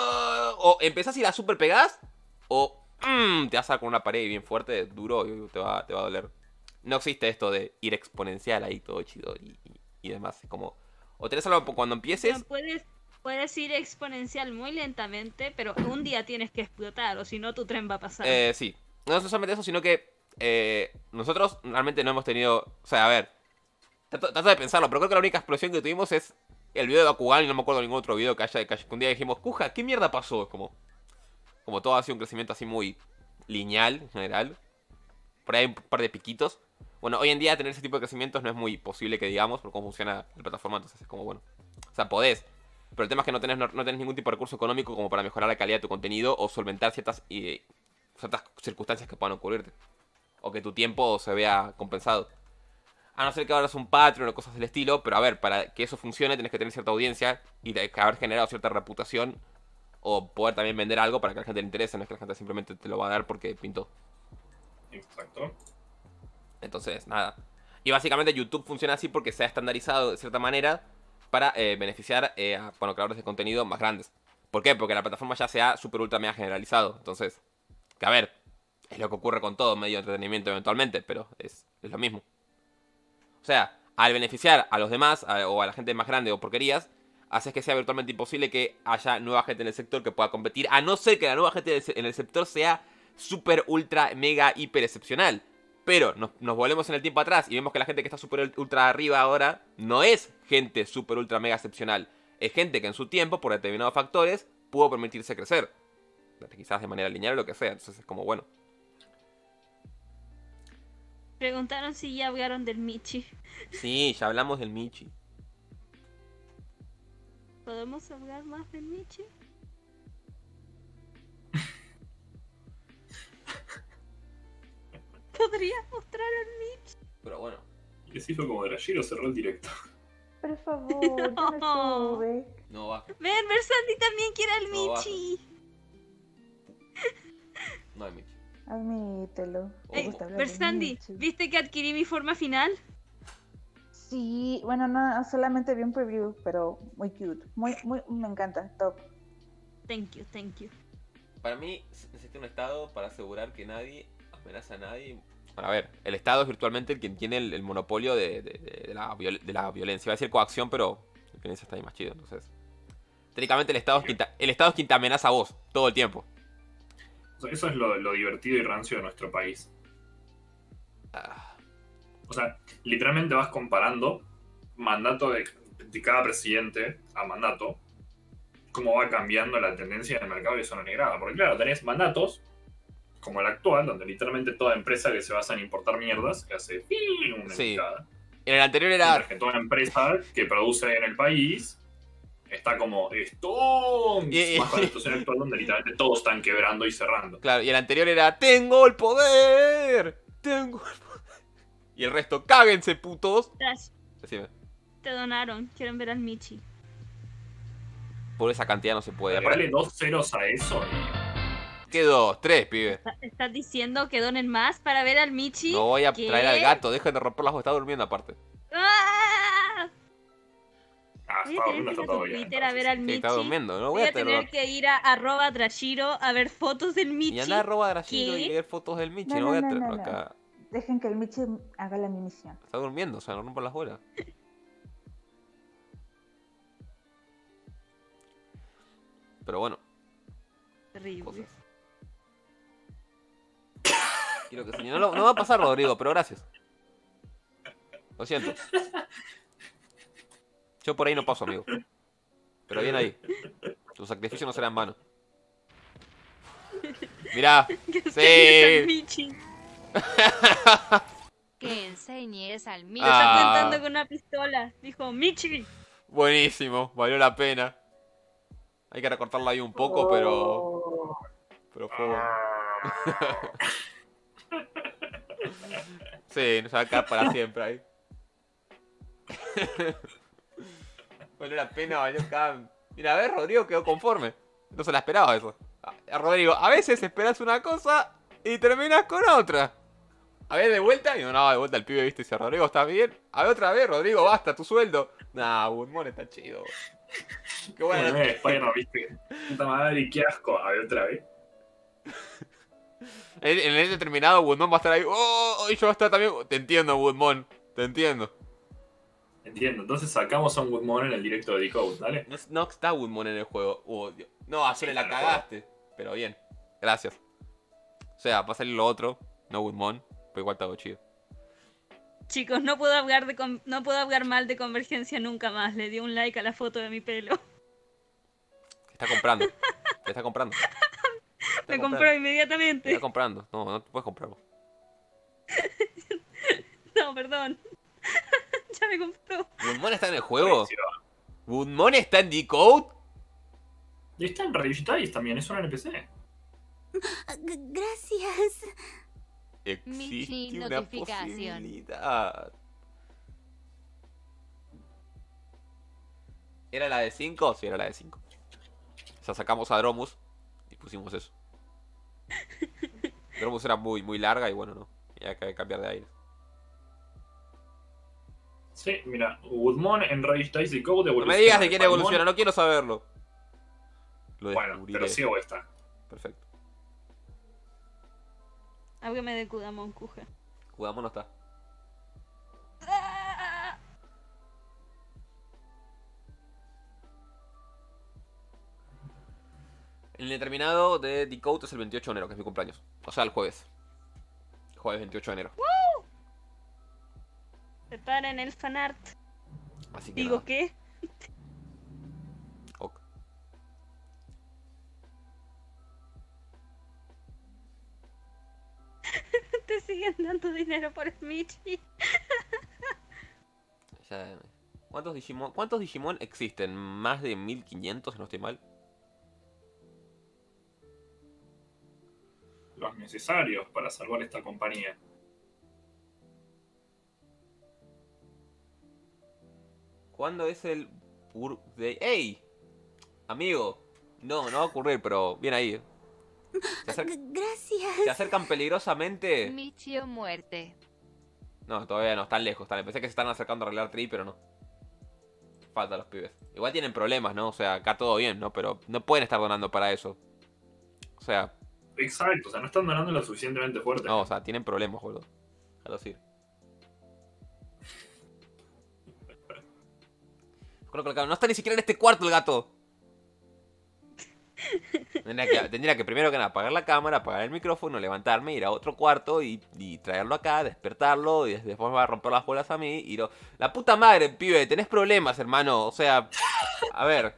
o empezás y la super pegás, o te vas a dar con una pared bien fuerte, duro, y te va a doler. No existe esto de ir exponencial ahí todo chido y demás. Es como... O tenés algo cuando empieces... No, puedes ir exponencial muy lentamente, pero un día tienes que explotar, o si no tu tren va a pasar. Sí. No solamente eso, sino que nosotros realmente no hemos tenido... O sea, a ver, trato de pensarlo, pero creo que la única explosión que tuvimos es el video de Bakugan y no me acuerdo de ningún otro video que un día dijimos, Kuja, ¿qué mierda pasó? Es como todo ha sido un crecimiento así muy lineal en general. Por ahí hay un par de piquitos. Bueno, hoy en día tener ese tipo de crecimientos no es muy posible que digamos, por cómo funciona la plataforma, entonces es como, bueno, o sea, podés. Pero el tema es que no tenés ningún tipo de recurso económico como para mejorar la calidad de tu contenido o solventar ciertas circunstancias que puedan ocurrirte. O que tu tiempo se vea compensado. A no ser que abras un Patreon o cosas del estilo, pero a ver, para que eso funcione tenés que tener cierta audiencia y tenés que haber generado cierta reputación o poder también vender algo para que a la gente le interese, no es que la gente simplemente te lo va a dar porque pintó. Exacto. Entonces, nada. Y básicamente YouTube funciona así porque se ha estandarizado de cierta manera para beneficiar a creadores de contenido más grandes. ¿Por qué? Porque la plataforma ya se ha super ultra mega generalizado. Entonces, que a ver, es lo que ocurre con todo medio de entretenimiento eventualmente, pero es lo mismo. O sea, al beneficiar a los demás o a la gente más grande o porquerías, haces que sea virtualmente imposible que haya nueva gente en el sector que pueda competir, a no ser que la nueva gente en el sector sea super ultra mega hiper excepcional. Pero nos volvemos en el tiempo atrás y vemos que la gente que está super ultra arriba ahora no es gente super ultra mega excepcional. Es gente que en su tiempo, por determinados factores, pudo permitirse crecer. Quizás de manera lineal o lo que sea. Entonces es como, bueno. Preguntaron si ya hablaron del Michi. Sí, ya hablamos del Michi. ¿Podemos hablar más del Michi? ¿Podrías mostrar el Michi? Pero bueno. Y así fue como Dragiro cerró el directo. Por favor, yo no estuve. No va. Ven, Versandi también quiere el No, Michi. No hay Michi. Admítelo. Me Ey, gusta hablar de Versandi, Michi. ¿viste que adquirí mi forma final? Sí, bueno, no, solamente vi un preview, pero muy cute. Muy, me encanta, top. Thank you, thank you. Para mí necesita un estado para asegurar que nadie amenaza a nadie. Bueno, a ver, el estado es virtualmente el quien tiene el monopolio de la violencia. Iba a decir coacción, pero la violencia está ahí más chido. Entonces, técnicamente el estado es quien te amenaza a vos todo el tiempo. O sea, eso es lo divertido y rancio de nuestro país. Ah, O sea, literalmente vas comparando mandato de cada presidente a mandato, cómo va cambiando la tendencia del mercado y eso no es ni grave. Porque claro, tenés mandatos, como el actual, donde literalmente toda empresa que se basa en importar mierdas, que hace una Sí. picada. en el anterior era... Mientras que toda empresa que produce en el país está como esto más con la situación actual donde literalmente todos están quebrando y cerrando. Claro, y el anterior era ¡Tengo el poder! ¡Tengo el poder! Y el resto, ¡cáguense, putos! Trash, Decime. te donaron, quieren ver al Michi. Por esa cantidad no se puede. Aparte, Agregale 2 ceros a eso. ¿qué 2? 3, pibe. ¿Estás diciendo que donen más para ver al Michi? No voy a ¿Qué? traer al gato, dejen de romper las está durmiendo aparte. ¡Ah! Ah, Voy está a tener durmiendo, que ir está a todo tu bien. Twitter a ver al Sí, Michi. está durmiendo, no Voy voy a a tener. tener que ir a @Drashiro a ver fotos del Michi. Y andar a arroba Drashiro ¿Qué? y ver fotos del Michi, No, no voy a no, traerlo no, no. acá. Dejen que el Michi haga la misión. Está durmiendo, o sea, no rompan las bolas. Pero bueno, Terrible. cosas. Quiero que no, no va a pasar, Rodrigo, pero gracias. Lo siento. Yo por ahí no paso, amigo. Pero bien ahí. Tu sacrificio no será en vano. Mirá. Que Sí. enseñes al Michi. Que enseñes al Lo Michi. está Ah. apuntando con una pistola. Dijo, Michi. Buenísimo, valió la pena. Hay que recortarla ahí un poco, pero... Pero fue bueno. Sí, nos va a quedar para siempre ahí. Valió la pena, valió cada... Mira, a ver, Rodrigo quedó conforme. No se la esperaba eso. Rodrigo, a veces esperas una cosa y terminas con otra. A ver, de vuelta. Y no, de vuelta el pibe, viste, dice, Rodrigo, ¿está bien? A ver, otra vez, Rodrigo, basta, tu sueldo. Nah, Woodmon está chido. Qué bueno. Spider-Man, viste. Puta madre, qué asco. A ver, otra vez. En el determinado, Woodmon va a estar ahí. ¡Oh! Y yo voy a estar también. Te entiendo, Woodmon. Te entiendo. Entiendo. Entonces sacamos a un Woodmon en el directo de Decode, ¿dale? No está Woodmon en el juego. Dios. No, Azure la cagaste. Pero bien. Gracias. O sea, va a salir lo otro. No Woodmon. Pero igual está algo chido. Chicos, no puedo hablar no puedo hablar mal de Convergencia nunca más. Le di un like a la foto de mi pelo. ¿Qué está comprando? ¿Qué está comprando? Me compró inmediatamente. Está comprando. No, no puedes comprarlo. No, perdón. Ya me compró. ¿Woodmon está en el juego? Sí, va. ¿Woodmon está en Decode? Y está en Rage Dice también, es un NPC. Gracias. Michi, Existe una notificación. posibilidad. ¿Era la de 5? Sí, era la de 5. O sea, sacamos a Dromus y pusimos eso. Dromus era muy, muy larga y bueno, no. Y hay que cambiar de aire. Sí, mira, Woodmon en Rage Dice Decode No me digas de evoluciona quién de evoluciona, no quiero saberlo. Lo Bueno, descubriré. pero sí o está. Perfecto. Háblame de Kudamon Kuja. Jugamos no está. El determinado de Decode es el 28 de enero, que es mi cumpleaños. O sea, el jueves. Jueves 28 de enero. Preparen el fanart. Así que Digo, nada. ¿qué? Ok. Te siguen dando dinero por el Michi. Ya- ¿Cuántos Digimon existen? ¿Más de 1500, si no estoy mal? Los necesarios para salvar esta compañía. ¿Cuándo es el birthday? ¡Ey! Amigo. No, no va a ocurrir, pero bien ahí. Gracias. Se acercan peligrosamente. Michi o muerte. No, todavía no, están lejos. Pensé que se están acercando a arreglar Tree, pero no. Falta los pibes. Igual tienen problemas, ¿no? O sea, acá todo bien, ¿no? Pero no pueden estar donando para eso. O sea, Exacto, o sea, no están donando lo suficientemente fuerte. no, o sea, tienen problemas, boludo. Déjalo decir. No está ni siquiera en este cuarto el gato. Tendría que primero que nada apagar la cámara, apagar el micrófono, levantarme, ir a otro cuarto y traerlo acá, despertarlo y después me va a romper las bolas a mí y La puta madre, pibe, tenés problemas, hermano. O sea, a ver.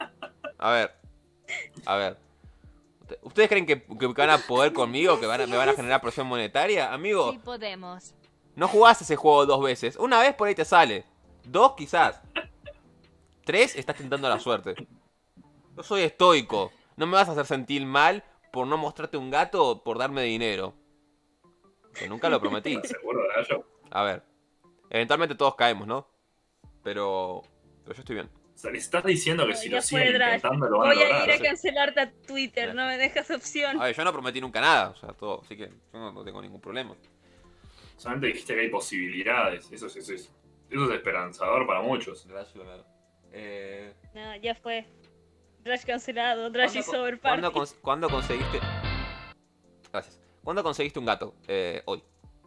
¿Ustedes creen que van a poder conmigo? ¿Que me van a generar presión monetaria? Amigo, Sí podemos. no jugás ese juego 2 veces. Una vez por ahí te sale. 2 quizás. 3 estás tentando la suerte. Yo soy estoico. No me vas a hacer sentir mal por no mostrarte un gato o por darme dinero. Que nunca lo prometí. ¿Estás seguro de ello? A ver. Eventualmente todos caemos, ¿no? Pero yo estoy bien. O sea, le estás diciendo que si Ya lo fue, siguen Drash. intentando lo van a Voy a lograr. ir a o sea. cancelarte a Twitter, no me dejas opción. A ver, yo no prometí nunca nada, o sea, todo, así que yo no tengo ningún problema. Solamente dijiste que hay posibilidades. Eso es esperanzador para muchos. Drash, claro. No, ya fue. Drash cancelado, Drash is over party. ¿Cuándo conseguiste? Gracias. ¿Cuándo conseguiste un gato? Hoy.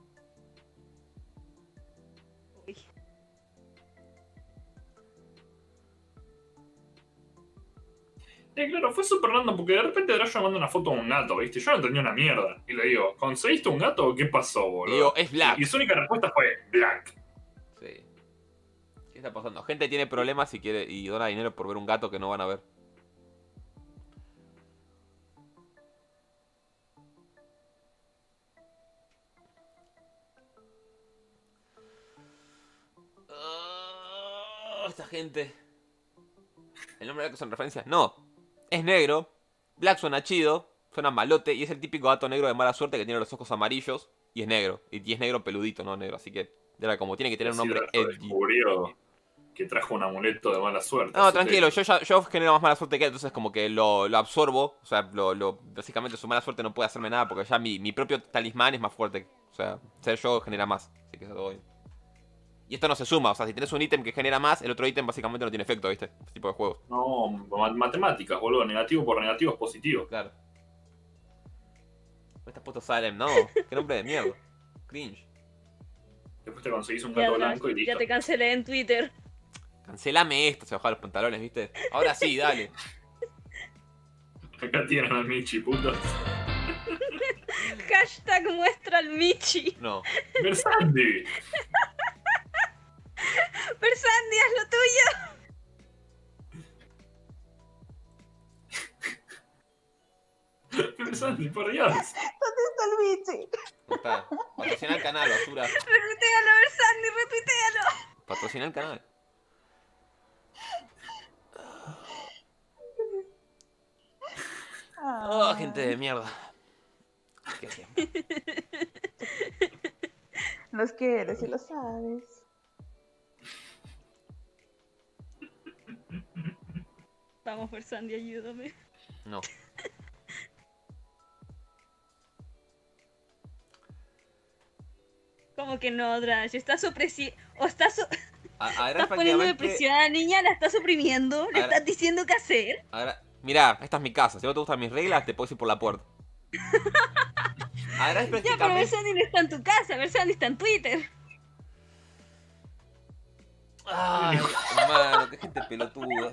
Uy. Claro, fue súper random porque de repente Drash me manda una foto de un gato, ¿viste? Yo no entendí una mierda. Y le digo, ¿conseguiste un gato o qué pasó, boludo? Y digo, es Black. Y su única respuesta fue Black. Sí. ¿Qué está pasando? Gente tiene problemas y quiere y dona dinero por ver un gato que no van a ver. Esta gente. ¿El nombre de Black son referencias? No. Es negro. Black suena chido. Suena malote. Y es el típico gato negro de mala suerte que tiene los ojos amarillos. Y es negro. Y es negro peludito, no negro. Así que era como tiene que tener un nombre edgy. Descubrió que trajo un amuleto de mala suerte. No, tranquilo, yo genero más mala suerte que él, entonces como que lo absorbo. O sea, básicamente su mala suerte no puede hacerme nada porque ya mi propio talismán es más fuerte. O sea, ser yo genera más. Así que está todo bien. Y esto no se suma, o sea, si tenés un ítem que genera más, el otro ítem básicamente no tiene efecto, ¿viste? Este tipo de juegos. No, matemáticas, boludo. Negativo por negativo es positivo. Claro. ¿No estás puesto Salem? No, qué nombre de mierda. Cringe. Después te conseguís un Ya, gato Drash, blanco y listo. ya te cancelé en Twitter. Cancelame esto, se baja los pantalones, ¿viste? Ahora sí, dale. Acá tienen al Michi, putos. Hashtag muestra al Michi. No. Versandi. Persandi, haz lo tuyo. Versandi, por Dios. ¿Dónde está el bichi? ¿Cómo está? Patrocina el canal, basura. Retuitealo, Persandi, retuitealo. Patrocina el canal. Oh, gente de mierda. ¿Qué hacemos? Los quieres y lo sabes. Vamos, Persandi, ayúdame. No. ¿Cómo que no, Drash? Estás opresivo. O estás, Ahora estás poniendo prácticamente. depresión a la niña, la estás oprimiendo, le Ahora- estás diciendo qué hacer. Ahora, mirá, esta es mi casa. Si no te gustan mis reglas, te puedes ir por la puerta. Ahora es Ya, pero prácticamente. Persandi no está en tu casa, Persandi está en Twitter. Ay, hermano, qué gente pelotuda.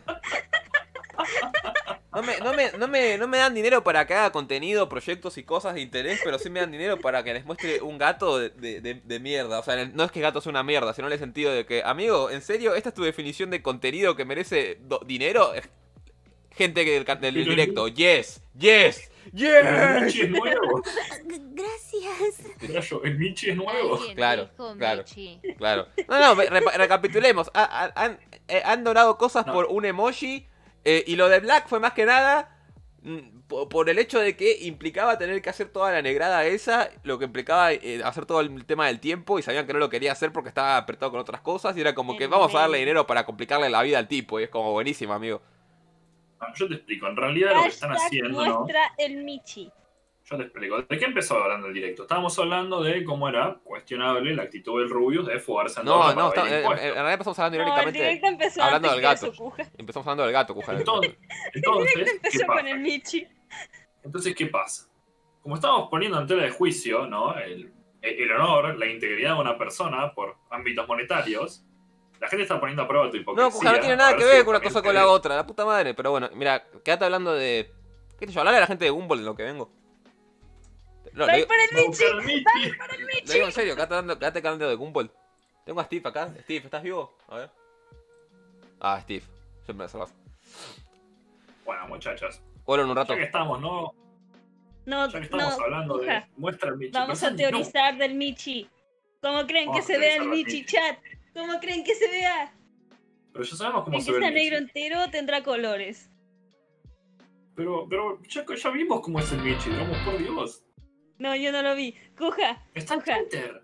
No me dan dinero para que haga contenido, proyectos y cosas de interés, pero sí me dan dinero para que les muestre un gato de mierda. O sea, no es que gato sea una mierda, sino en el sentido de que, amigo, ¿en serio? ¿Esta es tu definición de contenido que merece dinero? Gente del directo, yes, yes, El yes. Michi es nuevo. Gracias. El Michi es nuevo. Alguien Claro, dijo claro. Michi. Claro. No, recapitulemos. Han donado cosas No. por un emoji. Y lo de Black fue más que nada por el hecho de que implicaba tener que hacer toda la negrada esa. Lo que implicaba hacer todo el tema del tiempo. Y sabían que no lo quería hacer porque estaba apretado con otras cosas. Y era como que El vamos a darle medio. dinero para complicarle la vida al tipo. Y es como buenísimo, amigo. No, yo te explico. En realidad lo que están Hashtag haciendo, ¿no? muestra el Michi. Yo te explico. ¿De qué empezó hablando el directo? Estábamos hablando de cómo era cuestionable la actitud del Rubius de fugarse a No, Andorra para en evadir impuestos. realidad empezamos hablando No, el directamente. directo empezó hablando antes del que gato. eso, Cuja. Empezamos hablando del gato, Cuja. Entonces, El ¿qué directo empezó pasa? con el Michi. Entonces, ¿qué pasa? Como estamos poniendo en tela de juicio, ¿no? El honor, la integridad de una persona por ámbitos monetarios, la gente está poniendo a prueba tu hipocresía. No, Cuja, no tiene a nada ver que si ver con una también cosa con la otra, la puta madre. Pero bueno, mira, quédate hablando de. ¿Qué te yo? Hablarle a la gente de Gumball de lo que vengo. No, ¡Vai por el Va a Michi! buscar al Michi. lo digo en serio, quédate hablando de Gumball. Tengo a Steve acá. Steve, ¿estás vivo? A ver. Ah, Steve. Siempre me salvas. Bueno, muchachas, Hola en un rato. ya que estamos, ¿no? No, Ya que estamos no, hablando de Cuja. muestra el Michi. Vamos a Pero, teorizar del Michi. ¿Cómo creen que Vamos a se vea el teorizar del Michi, Michi. chat? ¿Cómo creen que se vea? pero ya sabemos cómo En se que ve sea el negro Michi. entero tendrá colores. Pero ya vimos cómo es el Michi, digamos, por Dios. No, yo no lo vi. Cuja, Está en Cuja. Twitter.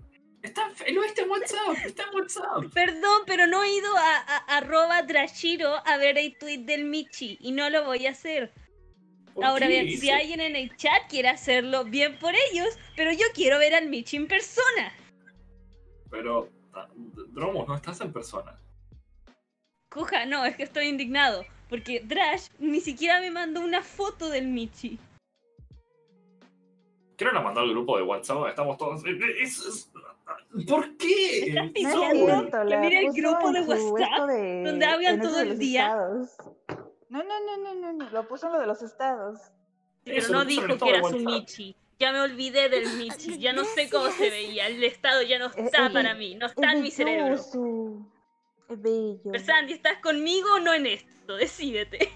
Lo viste en WhatsApp, está en WhatsApp. Perdón, pero no he ido a @Drashiro a ver el tweet del Michi y no lo voy a hacer. ¿Por Ahora qué? bien, si alguien en el chat quiere hacerlo, bien por ellos, pero yo quiero ver al Michi en persona. Pero, Dromos, no estás en persona. Cuja, no, es que estoy indignado, porque Drash ni siquiera me mandó una foto del Michi. Quiero la mandar al grupo de WhatsApp, estamos todos... ¿Por qué? ¿Estás No es picando? cierto, Que la mira el puso grupo en de su WhatsApp, esto de- donde hablan en eso todo de el los día. estados. No, lo puso en lo de los estados. Sí, pero Eso, no lo puso en el dijo estado que de era su WhatsApp. Michi. Ya me olvidé del Michi, ya no sé cómo se veía. El estado ya no está para mí, no está en mi cerebro. Es bello. Pero Sandy, ¿estás conmigo o no en esto? Decídete.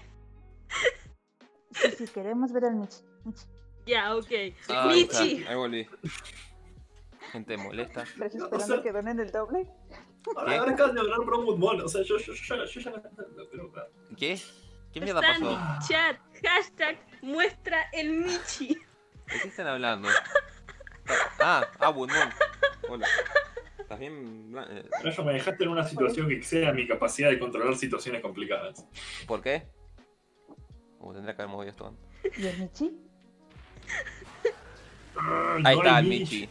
Sí, queremos ver al Michi. Ya, ok. Ah, ahí está, Michi. ahí volví. Gente molesta. Pero No, esperando o sea- que donen el doble. Ahora acaban de hablar Bromwood Mall, o sea, yo ya... Pero, ¿Qué? ¿Qué mierda Sandy, pasó? chat, hashtag, muestra el Michi. ¿De qué están hablando? Woodmon. Hola. ¿Estás bien? Rayo, me dejaste en una situación que exceda mi capacidad de controlar situaciones complicadas. ¿Por qué? Tendría que haber movido esto antes. ¿Y el Michi? Ahí No está hay el Michi.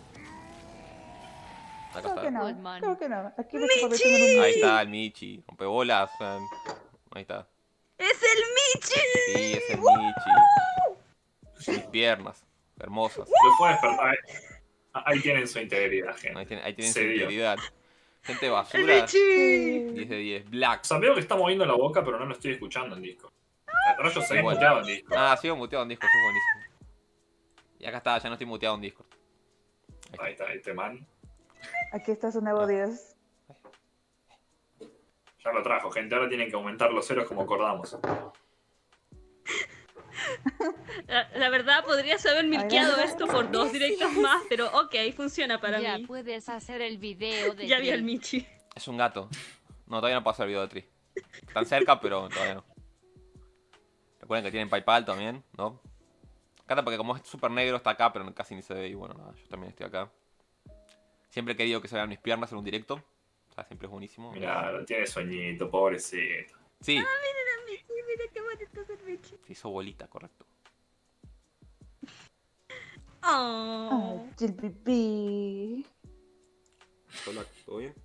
Acá Creo que está. no. Goldman. Creo que no. Aquí me convertí en un Ahí está el Michi. Rompebolas. Ahí está. ¡Es el Michi! Sí, es el Michi. Mis piernas. Hermosas. Lo fue despertar. Ahí tienen su integridad, gente. Ahí tienen su Se dio. integridad. Gente ¡El basura. Michi! 10 de 10. Black. O sea, veo que está moviendo la boca, pero no lo estoy escuchando en disco. Rayo, seguí Igual. muteado en disco. Sigo muteado en Discord, eso es buenísimo. Y acá está, ya no estoy muteado en Discord. Ahí está, este man. Aquí está su nuevo dios. Ya lo trajo, gente. Ahora tienen que aumentar los ceros como acordamos. La verdad, podrías haber milkeado esto por 2 directos más, pero ok, funciona para Ya mí. puedes hacer el video de Ya vi al Tri. Michi. Es un gato. No, todavía no pasa el video de Tri. Están cerca, pero todavía no. Recuerden que tienen PayPal también, ¿no? Cata porque como es súper negro está acá, pero casi ni se ve. Y bueno, nada, yo también estoy acá. Siempre he querido que se vean mis piernas en un directo. O sea, siempre es buenísimo. Mirá, tiene sueñito, pobrecito. Sí, Mira qué bonito es el Michi. se hizo bolita, correcto. Oh. Ay, el pipí. Hola, ¿todo bien?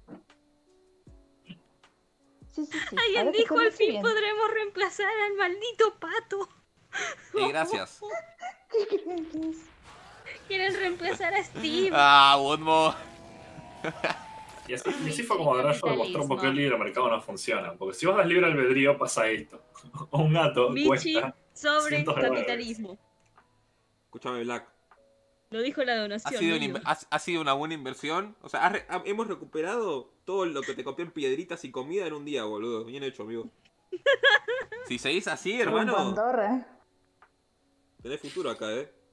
Sí. Alguien Ahora que dijo está al Michi fin bien. podremos reemplazar al maldito pato. Gracias. ¿Qué crees? Quieren reemplazar a Steve. Woodmo. Y así fue como Rayo demostró por qué el libre mercado no funciona. Porque si vos das libre albedrío, pasa esto. Un gato Michi cuesta. sobre 100 dólares. capitalismo. Escúchame, Black. Lo dijo la donación. no yo. Ha sido una buena inversión. O sea, hemos recuperado todo lo que te copié en piedritas y comida en un día, boludo. Bien hecho, amigo. Si seguís así, Rumbo a hermano, Andorra. tenés futuro acá,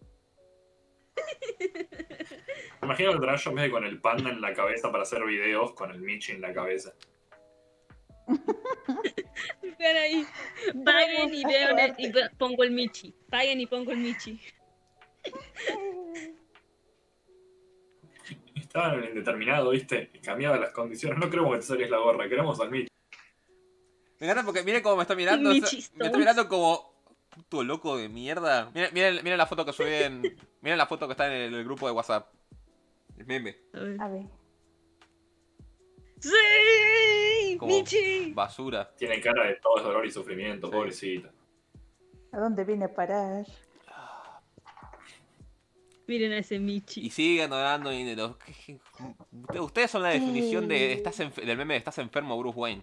Me imagino que el Rayo en vez de con el panda en la cabeza para hacer videos, con el Michi en la cabeza. Vean ahí. Paguen y veo y pongo el Michi. Paguen y pongo el Michi. Estaba en el indeterminado, ¿viste? Y cambiaba las condiciones. No queremos que te saques la gorra, queremos al Michi. Me encanta porque miren cómo me está mirando. Michi Me está Stones. mirando como puto loco de mierda. Miren la foto que subí en. Miren la foto que está en el grupo de WhatsApp. El meme. A ver. ¡Sí! Como ¡Michi! basura. Tiene cara de todo dolor y sufrimiento, Sí. pobrecito. ¿A dónde vine a parar? Miren a ese Michi. Y siguen donando dinero. Ustedes son la definición de Sí. del meme de estás enfermo, Bruce Wayne.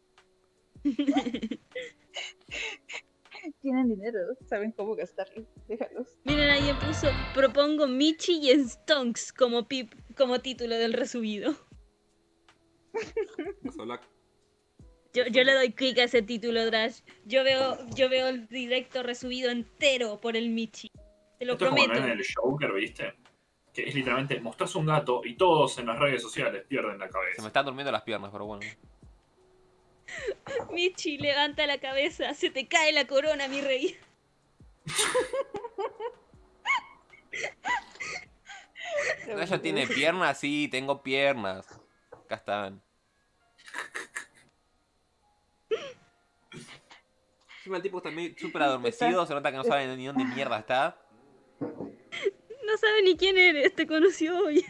Tienen dinero, saben cómo gastarlo. Déjalos. Miren, alguien puso, propongo Michi y Stonks como título del resubido. Yo le doy clic a ese título, Drash. Yo veo el directo resubido entero por el Michi. Te lo Esto es como prometo. en el Joker, ¿viste? Que es literalmente, mostrás un gato y todos en las redes sociales pierden la Se me cabeza. están durmiendo las piernas, pero bueno. Michi, levanta la cabeza. Se te cae la corona, mi rey. Drayo tiene piernas, sí, tengo piernas. Acá están. Encima el tipo está súper adormecido, se nota que no sabe ni dónde mierda está. No sabe ni quién eres, te conoció hoy.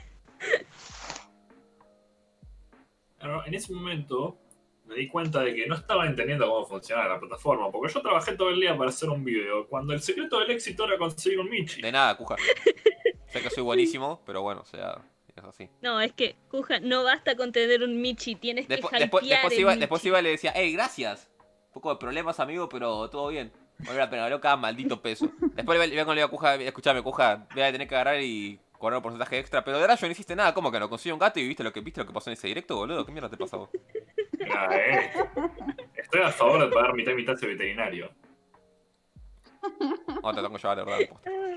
Claro, en ese momento me di cuenta de que no estaba entendiendo cómo funcionaba la plataforma, porque yo trabajé todo el día para hacer un video, cuando el secreto del éxito era conseguir un Michi. De nada, Cuja. Sé que soy buenísimo, pero bueno, o sea, es así. No, es que, Kuja, no basta con tener un Michi, tienes que hypear el Después iba y le decía, hey, gracias. Un poco de problemas, amigo, pero todo bien. Vale la pena, valió cada maldito peso. Después le iba con le digo a Cuja, escuchame, Cuja, voy a tener que agarrar y cobrar un porcentaje extra. Pero de Drayo no hiciste nada, ¿cómo que no? Consiguió un gato y viste lo que pasó en ese directo, boludo. ¿Qué mierda te pasa a vos? Estoy a favor de pagar mitad y mitad ese veterinario. No, te tengo que llevar de verdad.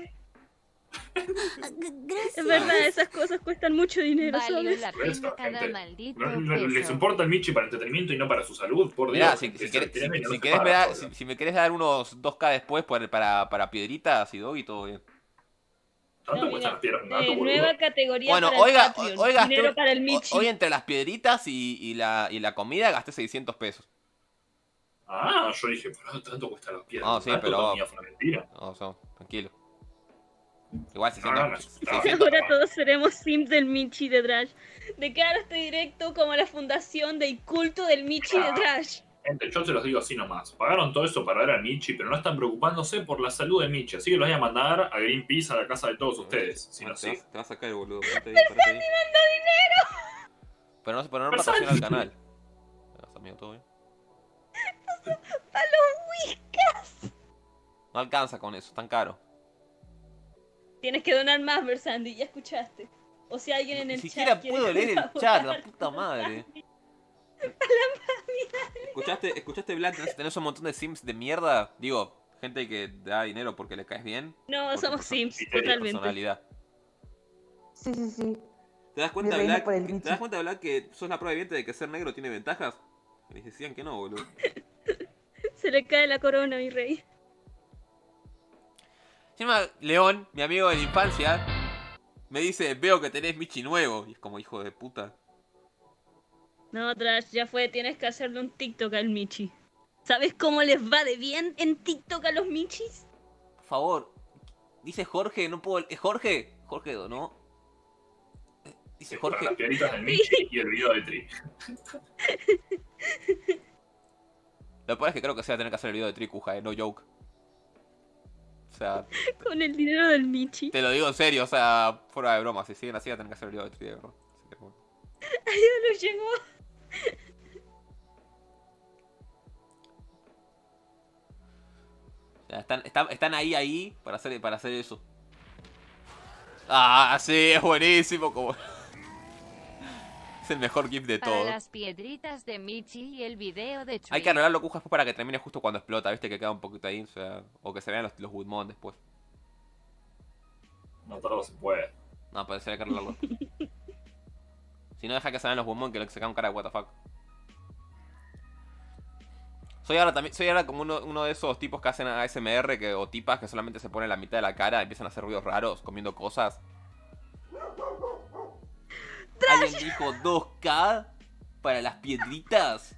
Gracias. Es verdad, esas cosas cuestan mucho dinero, Valió ¿sabes? la Por eso, pena cada gente, maldito Les peso. importa el Michi para entretenimiento y no para su salud, por Mirá, Dios. si me querés dar unos 2K después para piedritas y dog y todo bien. ¿Tanto No, cuestan mira, las piedras de un gato, boludo? nueva categoría Bueno, para oiga, el Patreon. oiga, Dinero para el Michi. hoy entre las piedritas y la comida gasté 600 pesos. Ah, yo dije, pero ¿tanto cuestan las piedras? No, de un sí, gato? pero- Para mí fue una mentira. No, tranquilo. Igual No, 600. Ahora todos seremos sims del Michi de Drash. Declaro este directo como la fundación del culto del Michi de Drash. Gente, yo se los digo así nomás. Pagaron todo eso para ver al Michi, pero no están preocupándose por la salud de Michi. Así que los voy a mandar a Greenpeace a la casa de todos ustedes. Si no, sí. Te vas a caer, boludo. ¡Me dinero! Pero no patrocina al canal. Gracias, amigo, todo bien. ¡A los Whiskas! No alcanza con eso, es tan caro. Tienes que donar más, Versandi, ya escuchaste. O si alguien en Ni el siquiera chat quiere puedo leer el colaborar. chat, la puta madre. ¿Escuchaste, Blanc? ¿Tenés un montón de sims de mierda? Digo, gente que da dinero porque le caes bien. No, Por tu somos sims, sí, totalmente. personalidad. Sí, sí, sí. ¿Te das cuenta, Mi reino Black? por el ¿Te Michi. das cuenta, Black, que sos la prueba viviente de que ser negro tiene ventajas? Les decían que no, boludo. Se le cae la corona, mi rey. Encima, León, mi amigo de la infancia, me dice, veo que tenés Michi nuevo. Y es como, hijo de puta. No, Trash, ya fue, tienes que hacerle un TikTok al Michi. ¿Sabes cómo les va de bien en TikTok a los Michis? Por favor. Dice Jorge, no puedo... ¿Jorge? Jorge, ¿no? Dice Para Jorge... las piedritas del Michi y el video de Tri. Lo peor es que creo que se va a tener que hacer el video de Tricuja, no joke. O sea, Con el dinero del Michi. te lo digo en serio, o sea, fuera de broma. Si siguen así, va a tener que hacer el video de Tri, de verdad. Así que, bueno. Ay, ya lo llegó. O sea, están ahí para hacer eso. Ah, sí, es buenísimo. Como... es el mejor GIF de Para todo. las piedritas de Michi y el video de Hay que arreglarlo Cuja después para que termine justo cuando explota, viste que queda un poquito ahí, o sea, o que se vean los Woodmon después. No todo se puede. No, pero hay que arreglarlo. Si no, deja que se vean los Woodmon que se quedan cara de WTF. Soy ahora como uno de esos tipos que hacen ASMR o tipas que solamente se ponen la mitad de la cara y empiezan a hacer ruidos raros comiendo cosas. ¿Alguien dijo 2K para las piedritas?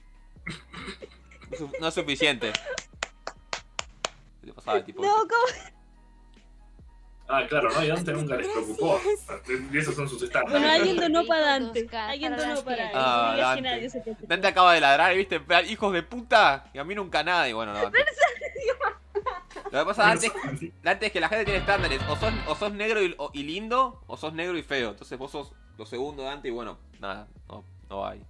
No es suficiente. ¿Qué le pasaba al tipo? No, ¿cómo? Ah, claro, ¿no? Y Dante nunca les preocupó. Y esos son sus estándares. Bueno, alguien donó Rico, para Dante. 2K Alguien para donó las para él. piedras. Ah, No digas que Dante. nadie se preocupa. Dante acaba de ladrar y viste, en plan, hijos de puta. Y a mí nunca nada. Y bueno, no, Dante. Lo que pasa, Dante, es que la gente tiene estándares. O sos negro y lindo, o sos negro y feo. Entonces vos sos lo segundo, Dante, y bueno, nada, no hay.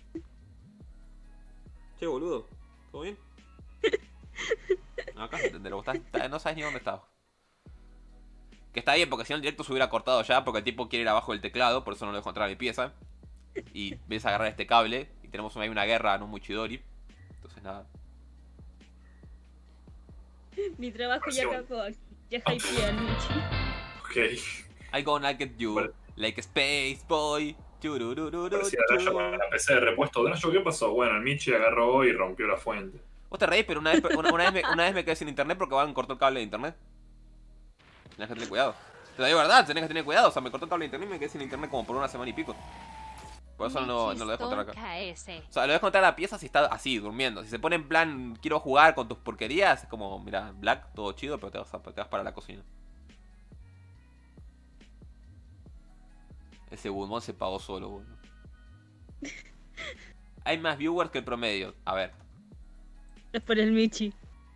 Che, boludo, ¿todo bien? No, acá no entender, vos no sabes ni dónde estás. Que está bien, porque si no el directo se hubiera cortado ya, porque el tipo quiere ir abajo del teclado, por eso no lo dejo entrar a mi pieza. Y ves a agarrar este cable, y tenemos ahí una guerra no muy chidori. Entonces nada. Mi trabajo ya acabó. Ya hypeé al Michi. Ok. I gonna get you, Bueno. like a space boy. Parecía Drayo con la PC de repuesto. Drayo, ¿qué pasó? Bueno, el Michi agarró y rompió la fuente. Vos te reís, pero una vez me quedé sin internet porque van cortó el cable de internet. Tenés que tener cuidado. Te lo digo verdad, tenés que tener cuidado. O sea, me cortó el cable de internet y me quedé sin internet como por una semana y pico. Por eso no lo dejo entrar acá. KS. O sea, lo dejo entrar a la pieza si está así, durmiendo. Si se pone en plan, quiero jugar con tus porquerías, es como, mira, Black, todo chido, pero te vas para la cocina. Ese Budmon se pagó solo, boludo. Hay más viewers que el promedio. A ver. Es por el Michi.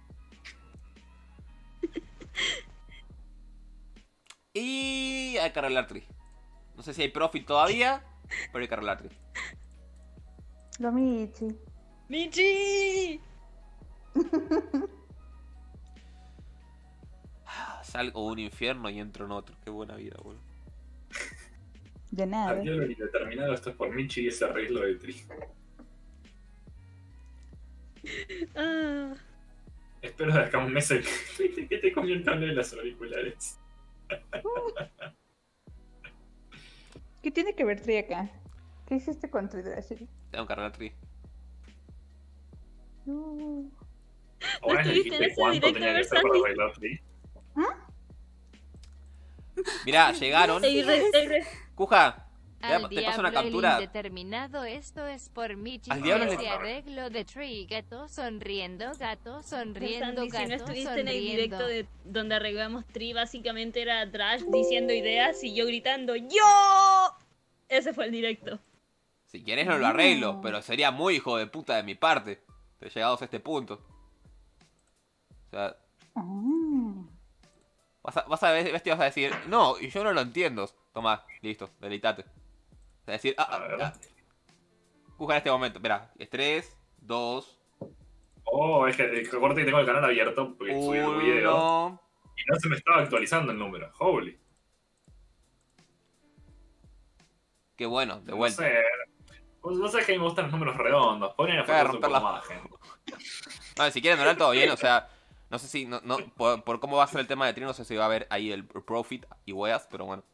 Y hay que arreglar Tree. No sé si hay profit todavía, pero hay que arreglar Tree. Lo Michi. ¡Michi! Salgo de un infierno y entro en otro. Qué buena vida, boludo. De nada. Adiós lo indeterminado, esto es por Michi y ese arreglo de Tri. Ah, Espero de acá un mes el que te comió el cable de las auriculares. ¿Qué tiene que ver Tri acá? ¿Qué hiciste con Tri de la serie? Tengo que arreglar Tree. No. Ahora estuviste en dijiste ese cuánto directo tenía de que ser para Versace? arreglar Tri. Mirá, llegaron. Cuja, Al te paso una diablo el captura. indeterminado, esto es por Michi. Al diablo Ese le- arreglo de Tree, gato sonriendo, Sandy, si no gato estuviste en el sonriendo. directo de donde arreglamos Tri, básicamente era Trash diciendo ideas y yo gritando ¡Yo! Ese fue el directo. Si querés no lo arreglo, No. pero sería muy hijo de puta de mi parte. De llegados a este punto. O sea, Ah. vas a ver, vas a decir, no, y yo no lo entiendo. Toma, listo, delitate. Es decir, A ver. Cuja en este momento, espera, es 3, 2, Oh, es que corte que tengo el canal abierto porque subí un video 1. y no se me estaba actualizando el número. Holy. Qué bueno, de No vuelta. sé. Vos sabés que a mí me gustan los números redondos. Ponen a Acaba de fotos romper un la- poco más, gente. No, si quieren donar todo bien, o sea, no sé si, por cómo va a ser el tema de Tri, no sé si va a haber ahí el profit y weas, pero bueno.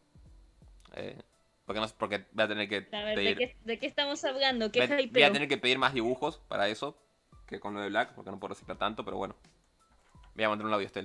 Porque voy a tener que A ver, pedir, ¿de qué estamos hablando? ¿Qué voy a hypeo? tener que pedir más dibujos para eso que con lo de Black, porque no puedo reciclar tanto, pero bueno. Voy a mandar un audio a Estel.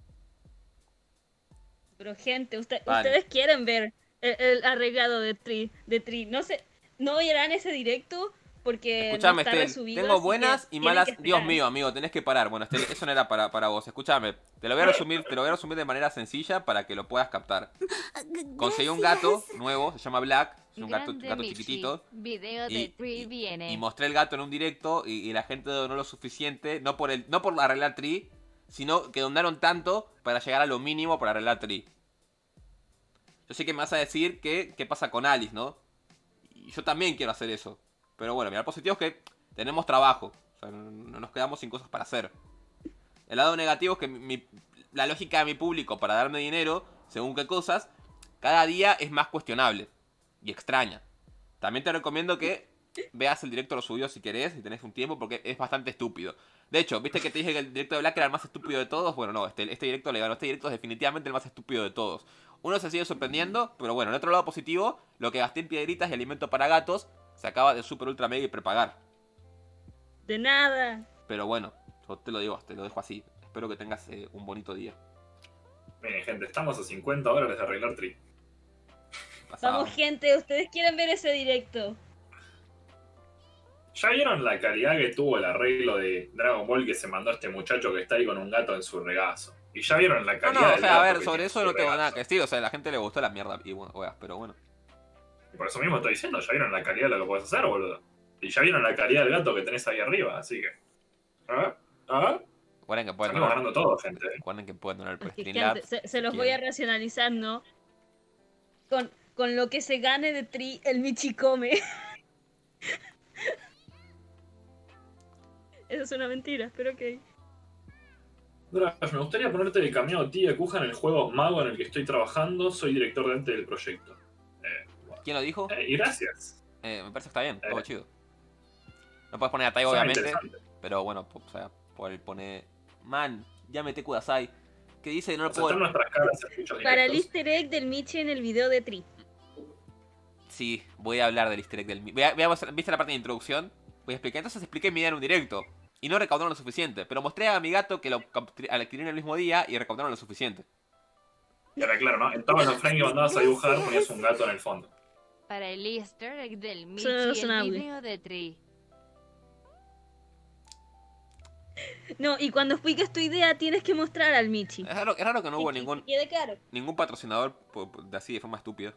Pero gente, Vale. ustedes quieren ver el arreglado de Tri. No sé, no verán ese directo porque Escuchame, no está Estel, resubido, tengo así que buenas y tienen malas. que Dios esperar. mío, amigo, tenés que parar. Bueno, Estel, eso no era para vos. Escúchame, te lo voy a resumir de manera sencilla para que lo puedas captar. Conseguí un gato nuevo, se llama Black, es un gato Grande Michi. chiquitito. Video de Tree viene. Y mostré el gato en un directo y la gente donó lo suficiente, no por arreglar Tree, sino que donaron tanto para llegar a lo mínimo para arreglar Tree. Yo sé que me vas a decir que qué pasa con Alice, ¿no? Y yo también quiero hacer eso. Pero bueno, mira, lo positivo es que tenemos trabajo. O sea, no nos quedamos sin cosas para hacer. El lado negativo es que la lógica de mi público para darme dinero, según qué cosas, cada día es más cuestionable y extraña. También te recomiendo que veas el directo de los subidos si querés, si tenés un tiempo, porque es bastante estúpido. De hecho, ¿viste que te dije que el directo de Black era el más estúpido de todos? Bueno, no, este directo le ganó. Este directo es definitivamente el más estúpido de todos. Uno se sigue sorprendiendo, pero bueno, en otro lado positivo, lo que gasté en piedritas y alimento para gatos se acaba de super ultra mega y prepagar. De nada. Pero bueno, yo te lo digo, te lo dejo así. Espero que tengas un bonito día. Miren, gente, estamos a $50 de arreglar Tri. Pasado. Vamos, gente, ustedes quieren ver ese directo. ¿Ya vieron la calidad que tuvo el arreglo de Dragon Ball que se mandó este muchacho que está ahí con un gato en su regazo? ¿Y ya vieron la No, calidad no, o del sea, gato a ver, que sobre tiene eso en no su tengo nada regazo? que decir. O sea, a la gente le gustó la mierda y bueno, weas, pero bueno. Y por eso mismo estoy diciendo, ya vieron la calidad de lo que puedes hacer, boludo. Y ya vieron la calidad del gato que tenés ahí arriba, así que... ¿Ah? Recuerden que pueden Salimos donar. ganando todo, gente. Recuerden que pueden donar por Porque, Streamlabs. gente, se los si voy a quieren. racionalizar, ¿no? Con lo que se gane de Tri, el Michi come. Eso es una mentira, pero ok. Drash, me gustaría ponerte de cameo tía Kuja en el juego Mago en el que estoy trabajando. Soy director de arte del proyecto. Bueno. ¿Quién lo dijo? Y gracias. Me parece que está bien, todo chido. No puedes poner a Taigo, Suena obviamente. interesante. Pero bueno, o sea, por él pone. Man, llámete Kudasai. Que dice que no lo Vamos a estar puedo. nuestras caras en muchos Para el directos. easter egg del Michi en el video de Tri. Sí, voy a hablar del easter egg del. ¿Viste la parte de introducción? Voy a explicar. Entonces expliqué mi idea en un directo. Y no recaudaron lo suficiente. Pero mostré a mi gato que lo adquirí en el mismo día y recaudaron lo suficiente. Era claro, ¿no? En todos los frames que mandabas a dibujar ponías un gato en el fondo. Para el easter egg del Michi, Suena el razonable. video de Tree. No, y cuando expliques tu idea tienes que mostrar al Michi. Es raro que no hubo Y ningún, que quede claro. ningún patrocinador de así de forma estúpida.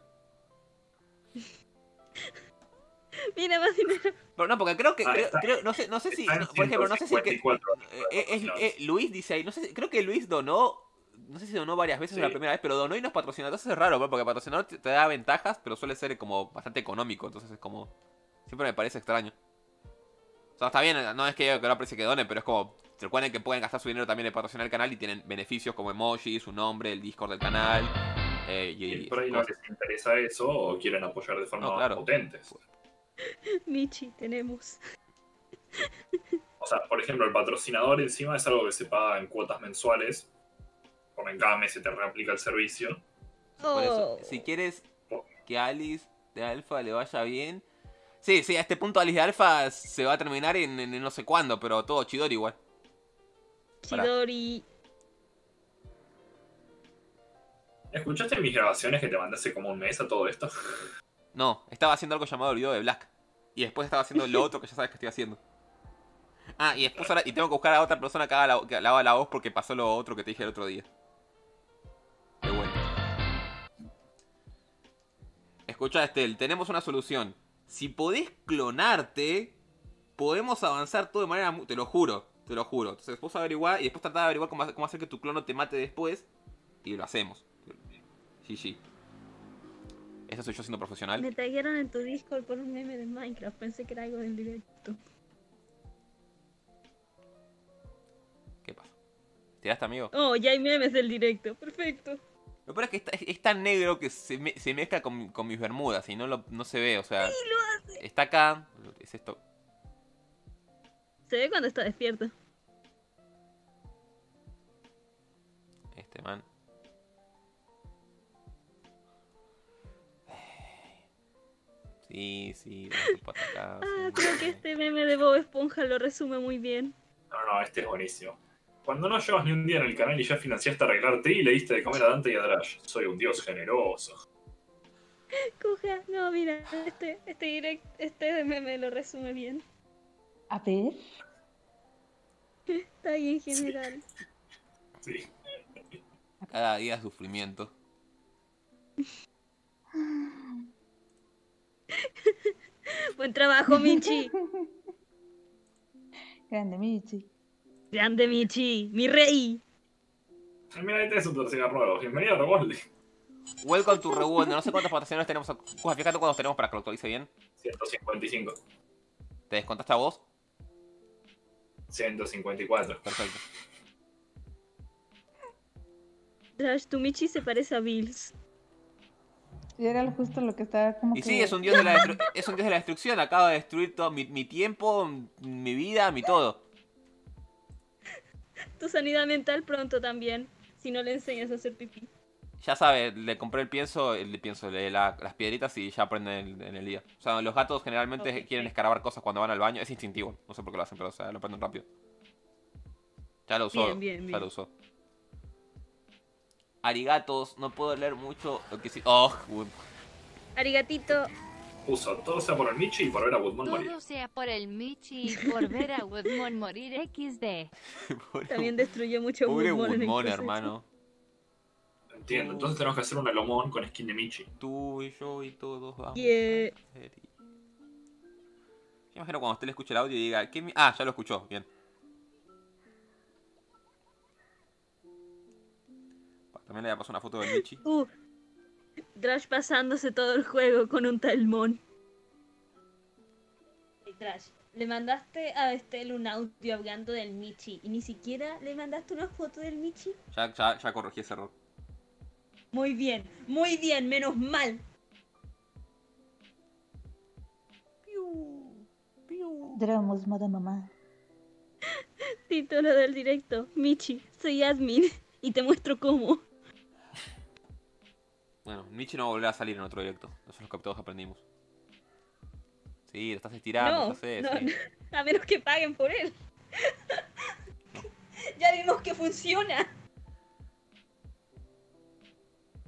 Mira, más dinero. Pero no, porque creo que. Está- no sé si. Está en Por ejemplo, no sé si el que. 154 patrocinadores. Luis dice ahí. No sé, creo que Luis donó. No sé si donó varias veces Sí. la primera vez, pero donó y no es patrocinador. Entonces es raro, ¿no? Porque patrocinador te da ventajas, pero suele ser como bastante económico. Entonces es como. Siempre me parece extraño. O sea, está bien, no es que yo que no aprecie que donen, pero es como. Recuerden que pueden gastar su dinero también en patrocinar el canal y tienen beneficios como emojis, su nombre, el Discord del canal. Y por ahí no les interesa eso o quieren apoyar de forma No, claro. más potente. Michi, tenemos. O sea, por ejemplo, el patrocinador encima es algo que se paga en cuotas mensuales, porque en cada mes se te reaplica el servicio. Por eso, Oh. si quieres que a Alice de Alfa le vaya bien. Sí, a este punto Alice de Alfa se va a terminar en no sé cuándo, pero todo Chidori igual. Pará. Chidori. ¿Escuchaste mis grabaciones que te mandé hace como un mes a todo esto? No, estaba haciendo algo llamado el video de Black. Y después estaba haciendo lo otro que ya sabes que estoy haciendo. Ah, y después ahora, y tengo que buscar a otra persona que haga la voz porque pasó lo otro que te dije el otro día. Qué bueno. Escucha, Estel, tenemos una solución. Si podés clonarte, podemos avanzar todo de manera... Te lo juro, te lo juro. Entonces vos averiguar y después tratar de averiguar cómo hacer que tu clono te mate después. Y lo hacemos. GG. Eso soy yo siendo profesional. Me taguearon en tu Discord por un meme de Minecraft. Pensé que era algo del directo. ¿Qué pasa? ¿Tiraste, amigo? Oh, ya hay memes del directo. Perfecto. Lo peor es que es tan negro que se mezcla con mis bermudas y no se ve, o sea... Está acá, es esto. Se ve cuando está despierto. Este man. Sí, dame tu pata acá, Ah, sí. creo que este meme de Bob Esponja lo resume muy bien. No, este es buenísimo. Cuando no llevas ni un día en el canal y ya financiaste arreglarte y le diste de comer a Dante y a Drash. Soy un dios generoso. Coja, no, mira, este meme lo resume bien. A ver. Está bien en general. Sí. Cada día es sufrimiento. Buen trabajo, Michi. Grande Michi. Grande Michi, mi rey. Mira, este es un tercer nuevo. Bienvenido a Revolde. Welcome to Reworld. No sé cuántas patrocinadores tenemos. Cuja, fíjate cuántos tenemos para que lo actualice bien. 155. ¿Te descontaste a vos? 154. Perfecto. Drash, tu Michi se parece a Bills. Y era justo lo que estaba como Y que... sí, es un dios de la destrucción. Acaba de destruir todo mi tiempo, mi vida, mi todo. Tu sanidad mental pronto también, si no le enseñas a hacer pipí. Ya sabe, le compré el pienso, las piedritas y ya aprenden en el día. O sea, los gatos generalmente Ok. quieren escarbar cosas cuando van al baño. Es instintivo, no sé por qué lo hacen, pero o sea, lo aprenden rápido. Ya lo usó, Bien. ya lo usó. Arigatos, no puedo leer mucho lo que sí. Oh, Arigatito. Puso todo sea por el Michi y por ver a Woodmon morir. Todo sea por el Michi y por ver a Woodmon morir XD. También destruyó mucho Pobre Woodmon en el Woodmon, proceso. hermano. Entiendo. Entonces tenemos que hacer un Alomón con skin de Michi. Tú y yo y todos vamos Yeah. a hacer. Yo imagino cuando usted le escuche el audio y diga, ah, ya lo escuchó, bien. También le voy a pasar una foto del Michi. Drash pasándose todo el juego con un talmón. Hey, Drash, le mandaste a Estel un audio hablando del Michi y ni siquiera le mandaste una foto del Michi. Ya corregí ese error. Muy bien, menos mal. Dramos, moda mamá. Título del directo. Michi, soy admin y te muestro cómo. Bueno, Michi no va a volver a salir en otro directo. Eso es lo que todos aprendimos. Sí, lo estás estirando, No, ya sé, no, sí. no, a menos que paguen por él. Ya vimos que funciona.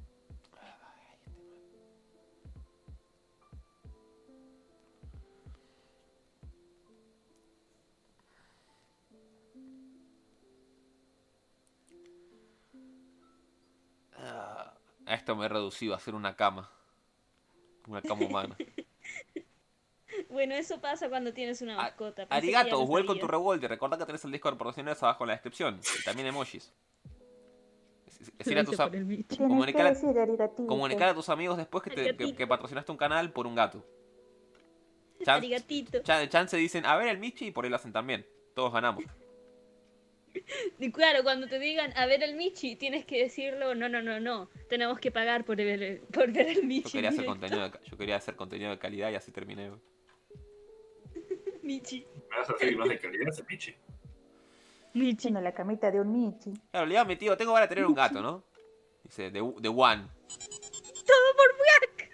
a esto me he reducido a hacer una cama. Una cama humana. Bueno, eso pasa cuando tienes una mascota. Pensé que Arigato, ya lo vuelvo con tu sabías. revolver. Recordá que tenés el Discord proporcionales abajo en la descripción. Y también emojis. Decirle a Lo tus hice por el Michi. Tienes que comunicar, decir arigatito. comunicar a tus amigos después Arigatito. que patrocinaste un canal por un gato. Chan, Arigatito. Chance dicen, a ver el Michi, y por ahí lo hacen también. Todos ganamos. Y claro, cuando te digan a ver el Michi, tienes que decirlo, no. Tenemos que pagar por ver el Michi. Yo quería hacer contenido de calidad y así terminé. Güey. Michi. ¿Me vas a hacer que no es de calidad ese Michi? Michi. Tiene la camita de un Michi. Claro, le digo a mi tío, tengo ganas de tener un gato, ¿no? Dice, de One. Todo por Black.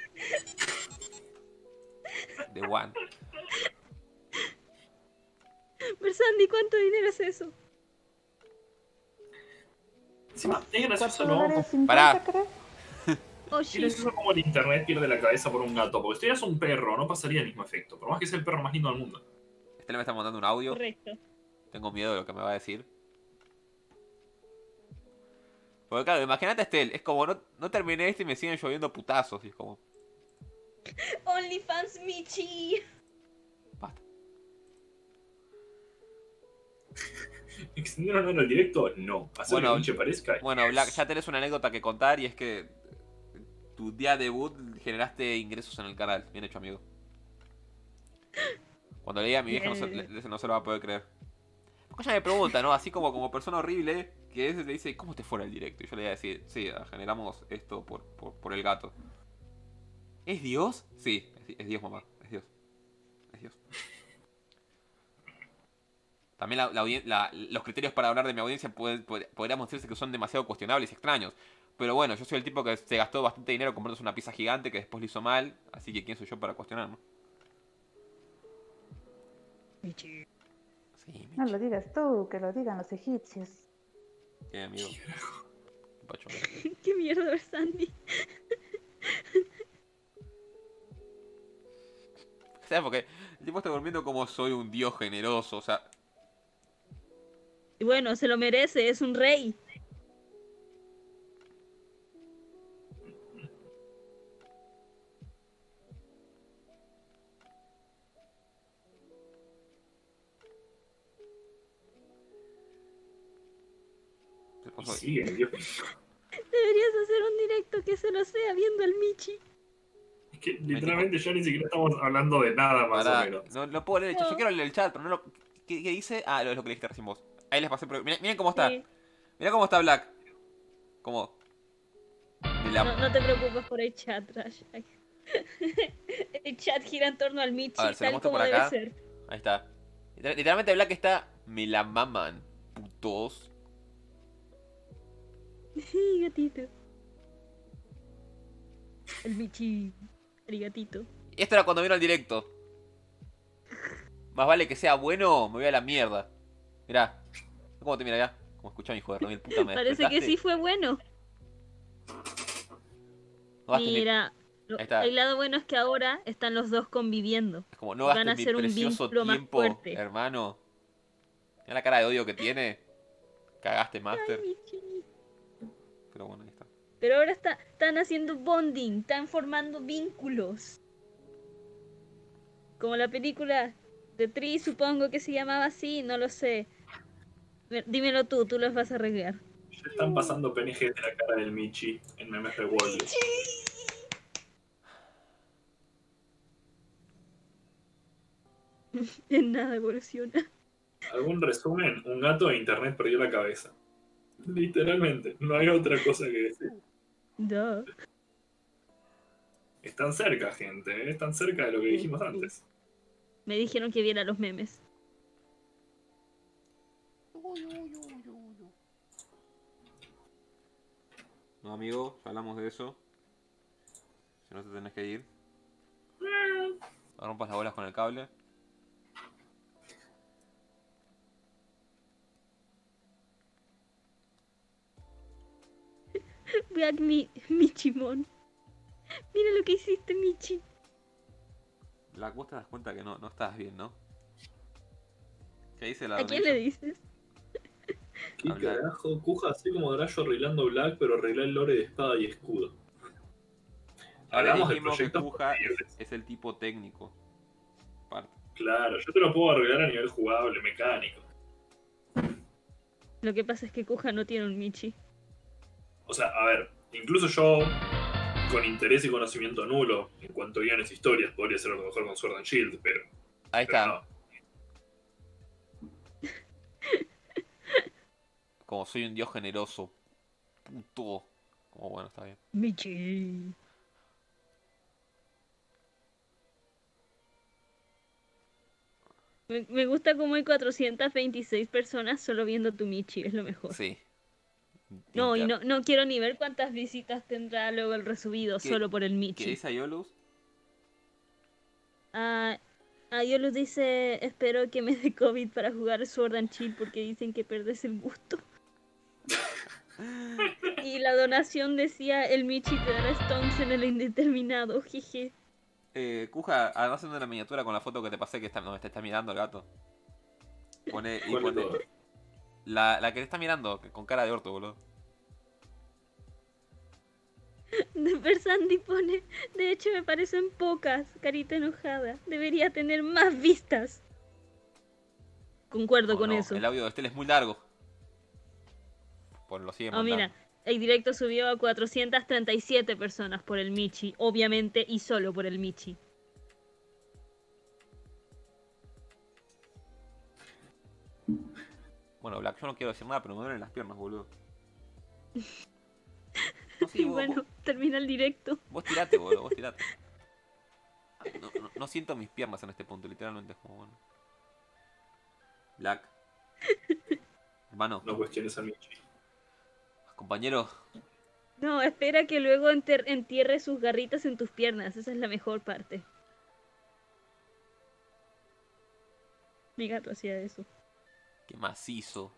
De One. Sandy, ¿cuánto dinero es eso? Encima, es gracioso, $4.50, ¿no? Pará. creo. Oh, Es shit. gracioso como el internet pierde la cabeza por un gato. Porque si tuvieras un perro, no pasaría el mismo efecto. Por más que sea el perro más lindo del mundo. Este le me está mandando un audio. Correcto. Tengo miedo de lo que me va a decir. Porque claro, imagínate Estel, es como no terminé esto y me siguen lloviendo putazos. Y es como, OnlyFans Michi. basta. ¿Extendieron ahora el directo? No. Hacer Bueno, que el Michi aparezca. Bueno, Black, ya tenés una anécdota que contar y es que tu día de debut generaste ingresos en el canal. Bien hecho, amigo. Cuando le diga a mi vieja no se lo va a poder creer. Porque ella me pregunta, ¿no? Así como persona horrible, que le dice, ¿cómo te fue en el directo? Y yo le voy a decir, sí, generamos esto por el gato. ¿Es Dios? Sí, es Dios, mamá. Es Dios. Es Dios. También los criterios para hablar de mi audiencia podríamos decirse que son demasiado cuestionables y extraños. Pero bueno, yo soy el tipo que se gastó bastante dinero comprándose una pizza gigante que después lo hizo mal. Así que ¿quién soy yo para cuestionar, no? Michi. Sí, No lo digas tú, que lo digan los egipcios. ¿Qué, amigo? Pacho. Qué mierda, Sandy. ¿Sabes por qué? El tipo está durmiendo como soy un dios generoso, o sea... Y bueno, se lo merece, es un rey. Y sigue, Dios mío. Deberías hacer un directo que se lo sea viendo al Michi. Es que literalmente ya ni siquiera estamos hablando de nada más o menos. No puedo leer el chat, yo quiero leer el chat, pero no lo... ¿Qué dice? Ah, es lo que le dijiste recién vos. Ahí les pasé, pero miren cómo está. Sí. Miren cómo está Black. Como... de la- No te preocupes por el chat, Rash. El chat gira en torno al Michi, A ver, se lo tal muestro como por debe acá. ser. Ahí está. Literalmente Black está... Me la maman, putos. Sí, gatito. El Michi. El gatito. Esto era cuando vino al directo. Más vale que sea bueno, me voy a la mierda. Mirá. ¿Cómo te mira ya? Como escuchá mi hijo de remil puta, me Parece que despertaste. sí fue bueno. No gastes mi- Mira, Ahí está. el lado bueno es que ahora están los dos conviviendo. Es como, no van gastes a mi hacer un precioso vínculo más tiempo, fuerte. hermano. Mira la cara de odio que tiene. Cagaste, Master. Ay, Michi. Pero bueno, ahí está. Pero ahora están haciendo bonding, están formando vínculos. Como la película de Tree, supongo que se llamaba así, no lo sé. Dímelo tú los vas a arreglar. Ya están pasando PNG de la cara del Michi en memes de Wall. En nada evoluciona. ¿Algún resumen? Un gato de internet perdió la cabeza. Literalmente, no hay otra cosa que decir. Duh. Están cerca, gente, ¿eh? Están cerca de lo que dijimos antes. Me dijeron que viera los memes. No, amigo, ya hablamos de eso. Si no te tenés que ir. No rompas las bolas con el cable. Black Michimon. Mira lo que hiciste, Michi. Black, vos te das cuenta que no estás bien, ¿no? ¿Qué dice la ¿A quién le donation? dices? ¿Qué Hablar. carajo? Kuja así como Drayo arreglando Black, pero arreglar el lore de espada y escudo. Ahora Hablamos de dijimos que proyectos Kuja posibles. es el tipo técnico. Aparte. Claro, yo te lo puedo arreglar a nivel jugable, mecánico. Lo que pasa es que Kuja no tiene un Michi. O sea, a ver, incluso yo, con interés y conocimiento nulo en cuanto a guiones e historias, podría hacer lo mejor con Sword and Shield, pero Ahí está. no. Como soy un dios generoso. Puto. Como bueno, está bien. Michi. Me gusta como hay 426 personas solo viendo tu Michi, es lo mejor. Sí. No, y no quiero ni ver cuántas visitas tendrá luego el resubido ¿Qué- solo por el ¿Qué Michi. dice Ayolus? Yo les dice, espero que me dé COVID para jugar Sword and Shield porque dicen que perdes el gusto. Y la donación decía, el Michi te dará Stones en el indeterminado, jeje. Kuja, anda haciendo una miniatura con la foto que te pasé que está, donde te está mirando el gato. ¿Cuál de Pone todas? la que te está mirando, con cara de orto, boludo. De Sandy pone, de hecho me parecen pocas, carita enojada. Debería tener más vistas. Concuerdo Oh, con no, eso. el audio de Estel es muy largo. Por lo sigue Oh, mandando. mira, el directo subió a 437 personas por el Michi, obviamente, y solo por el Michi. Bueno, Black, yo no quiero decir nada, pero me duelen las piernas, boludo. No, sí, Y bueno, termina el directo. vos tirate, boludo, vos tirate. No siento mis piernas en este punto, literalmente es como bueno. Black. Hermano, No cuestiones a Michi. compañero, No, espera que luego entierre sus garritas en tus piernas, esa es la mejor parte. Mi gato hacía eso. qué macizo.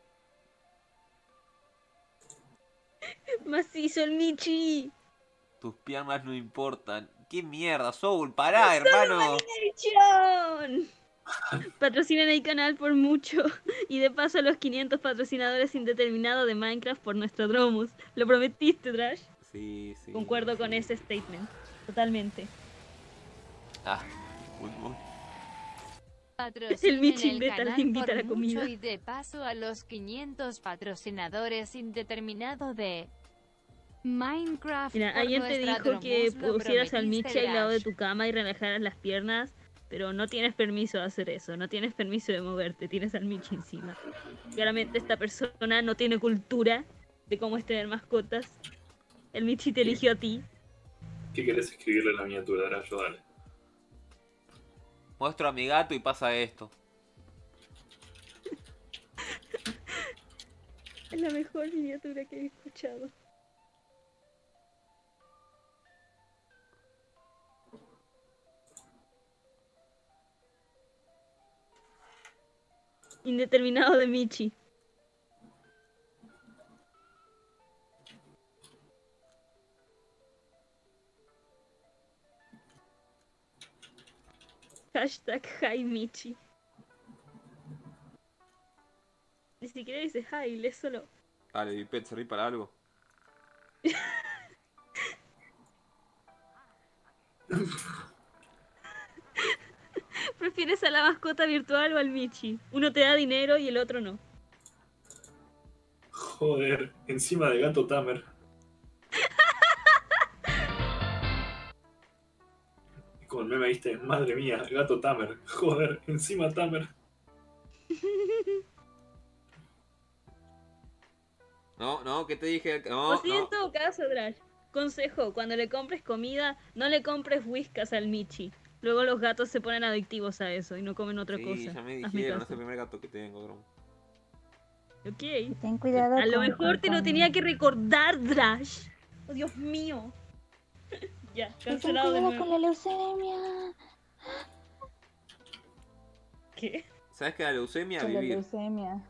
Macizo el Michi. Tus piernas no importan. ¿Qué mierda, Soul? Pará, hermano. ¡Animation! Patrocinan el canal por mucho. Y de paso a los 500 patrocinadores indeterminados de Minecraft por nuestro Dromus. ¿Lo prometiste, Trash? Sí, sí. Concuerdo con sí. ese statement. Totalmente. Ah, muy. Patrocinen El Michi el invita canal a la por comida. mucho y de paso a los 500 patrocinadores indeterminado de Minecraft. Mira, por alguien te nuestra dijo que Dromus, lo pusieras al prometiste, Michi al lado de Drash. tu cama y relajaras las piernas. Pero no tienes permiso de hacer eso. No tienes permiso de moverte. Tienes al Michi encima. Claramente esta persona no tiene cultura de cómo es tener mascotas. El Michi te eligió a ti. ¿Qué querés escribirle en la miniatura, Drayo? Dale. Muestro a mi gato y pasa esto. Es la mejor miniatura que he escuchado. Indeterminado de Michi. Hashtag hi Michi. Ni siquiera dice hi, lee solo. Dale, Bipet, ¿serví para algo? ¿Prefieres a la mascota virtual o al Michi? Uno te da dinero y el otro no. Joder, encima de Gato Tamer. Como el meme viste, madre mía, Gato Tamer. Joder, encima Tamer. No, ¿qué te dije? No, O sí, en no. todo caso, Drash. Consejo, cuando le compres comida, no le compres whiskas al Michi. Luego los gatos se ponen adictivos a eso y no comen otra Sí, cosa. ya me Hazme dijeron, es caso. el primer gato que tengo, bro. Ok. Ten cuidado. A lo con- mejor te lo con- tenía que recordar, Drash. Oh, Dios mío. Ya, Ten cancelado de cuidado con nuevo. la leucemia. ¿Qué? ¿Sabes que la leucemia Con la vivir? leucemia.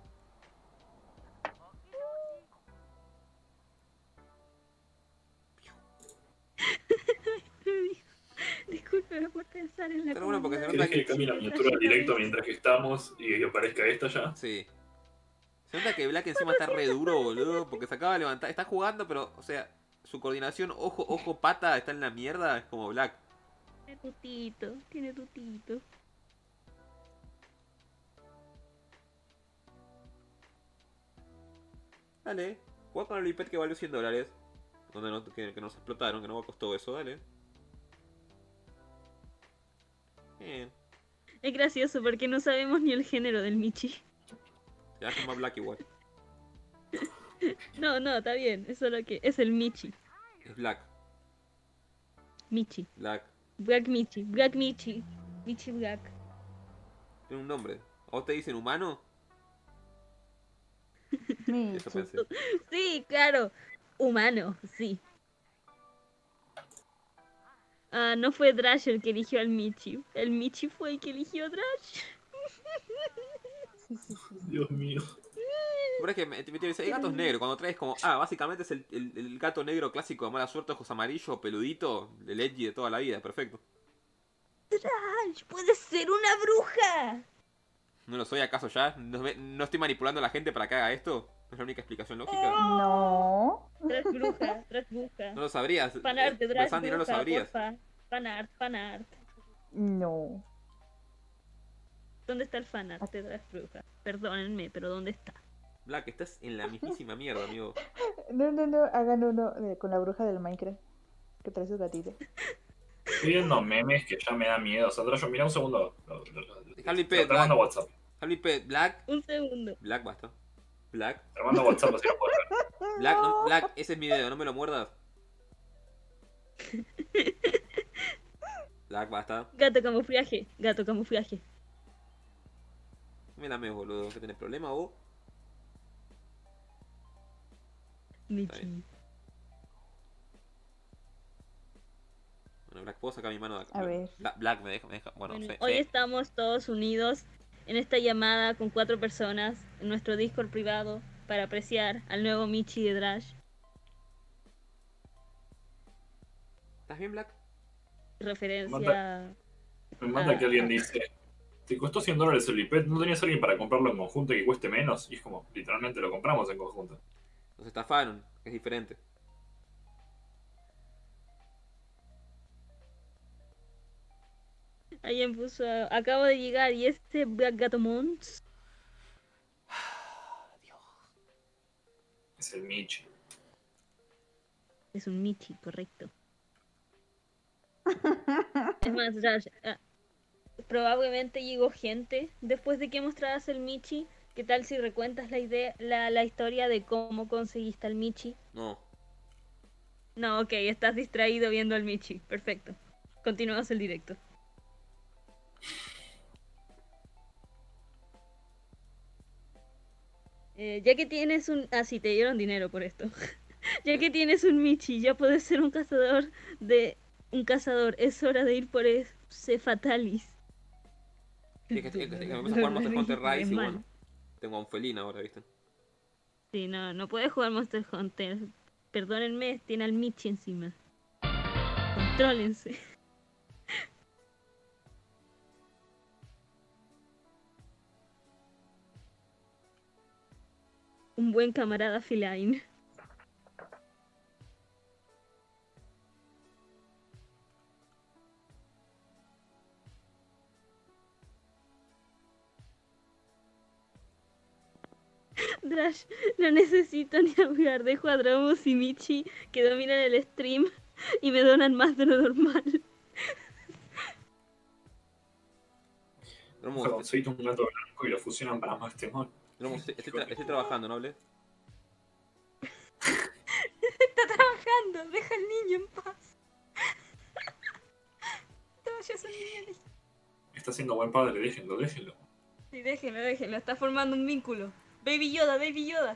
Discúlpeme por pensar en la Pero bueno, porque se comunidad. nota ¿Querés que cambie la miniatura al directo mientras que estamos y que aparezca esta ya? Sí. Se nota que Black encima está re duro, boludo, porque se acaba de levantar. Está jugando, pero, o sea, su coordinación ojo, pata está en la mierda, es como Black. Tiene tutito. Dale, juega con el iPad que valió $100. Donde no, que nos explotaron, que no me costó eso, dale. Bien. Es gracioso porque no sabemos ni el género del Michi. Se va a llamar Black igual. No, está bien. Es solo que es el Michi. Es Black. Michi. Black. Black Michi. Black Michi. Michi Black. Tiene un nombre. ¿A vos te dicen humano? Michi. Eso pensé. Sí, claro. Humano, sí. Ah, no fue Drash el que eligió al Michi. El Michi fue el que eligió a Drash. Sí. Dios mío. Pero es que me dice, hay gatos negros. Cuando traes como, básicamente es el gato negro clásico de mala suerte, ojos amarillos, peludito, el edgy de toda la vida, perfecto. Drash, puede ser una bruja. ¿No lo soy acaso ya? ¿No estoy manipulando a la gente para que haga esto? ¿No es la única explicación lógica? No. Drash bruja. No lo sabrías. Fanart de Drash Sandy, no lo bruja, sabrías. porfa. Fanart. No. ¿Dónde está el fanart de Drash bruja? Perdónenme, pero ¿dónde está? Black, estás en la mismísima mierda, amigo. No. Hagan uno con la bruja del Minecraft. Que trae su gatito. Estoy viendo memes que ya me da miedo. O sea, Drayo, mira un segundo. Harley Te Pet, mando Black. WhatsApp. Harley Pet, Black. Un segundo. Black, basta. Black. Te mando WhatsApp así lo puedes ver. Black, no, Black, ese es mi dedo, no me lo muerdas. Black, basta. Gato camuflaje. Me lames, boludo. ¿Qué tenés problema vos? Michi. Bueno, Black, ¿puedo sacar mi mano de acá? A ver. Black, me deja. Bueno, Bueno, sí. hoy estamos todos unidos en esta llamada con 4 personas en nuestro Discord privado para apreciar al nuevo Michi de Drash. ¿Estás bien, Black? Referencia. Me manda que alguien dice: te costó $100 el iPad, ¿no tenías alguien para comprarlo en conjunto y que cueste menos? Y es como, literalmente lo compramos en conjunto. Nos estafaron, es diferente. Alguien puso, acabo de llegar y este Black Gato Mons. Es el Michi. Es un Michi, correcto. Es más, Drash, probablemente llegó gente después de que mostraras el Michi. ¿Qué tal si recuentas la historia de cómo conseguiste al Michi? No. No, ok, estás distraído viendo al Michi. Perfecto. Continuamos el directo. Ya que tienes un... Ah, sí, te dieron dinero por esto. Ya que tienes un Michi, ya puedes ser un cazador de... Un cazador. Es hora de ir por ese Fatalis. Sí, que me empiezo a jugar Monster Hunter Rise y bueno. Tengo a un felín ahora, ¿viste? Sí, no puedes jugar Monster Hunter. Perdónenme, tiene al Michi encima. Contrólense. Un buen camarada feline. Drash, no necesito ni hablar. Dejo a Dromos y Michi que dominan el stream y me donan más de lo normal. Dromos, Conseguiste un gato blanco y lo fusionan para más temor. Dromos, estoy trabajando, ¿no hablé? Está trabajando, deja al niño en paz. Te vayas al niño. Está siendo buen padre, déjenlo. Sí, déjenlo, está formando un vínculo. Baby Yoda.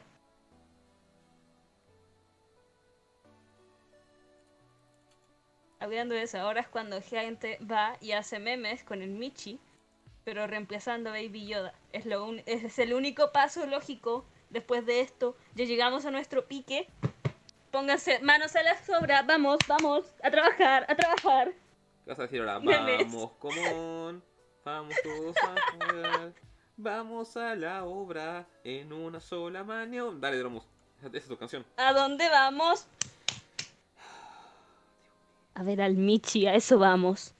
Hablando de eso, ahora es cuando gente va y hace memes con el Michi, pero reemplazando a Baby Yoda. Es el único paso lógico. Después de esto, ya llegamos a nuestro pique. Pónganse manos a la obra. Vamos, a trabajar. ¿Qué vas a decir ahora? Memes. Vamos, común. Vamos todos a jugar. Vamos a la obra en una sola maniobra. Dale, Dromos. Esa es tu canción. ¿A dónde vamos? A ver al Michi, a eso vamos.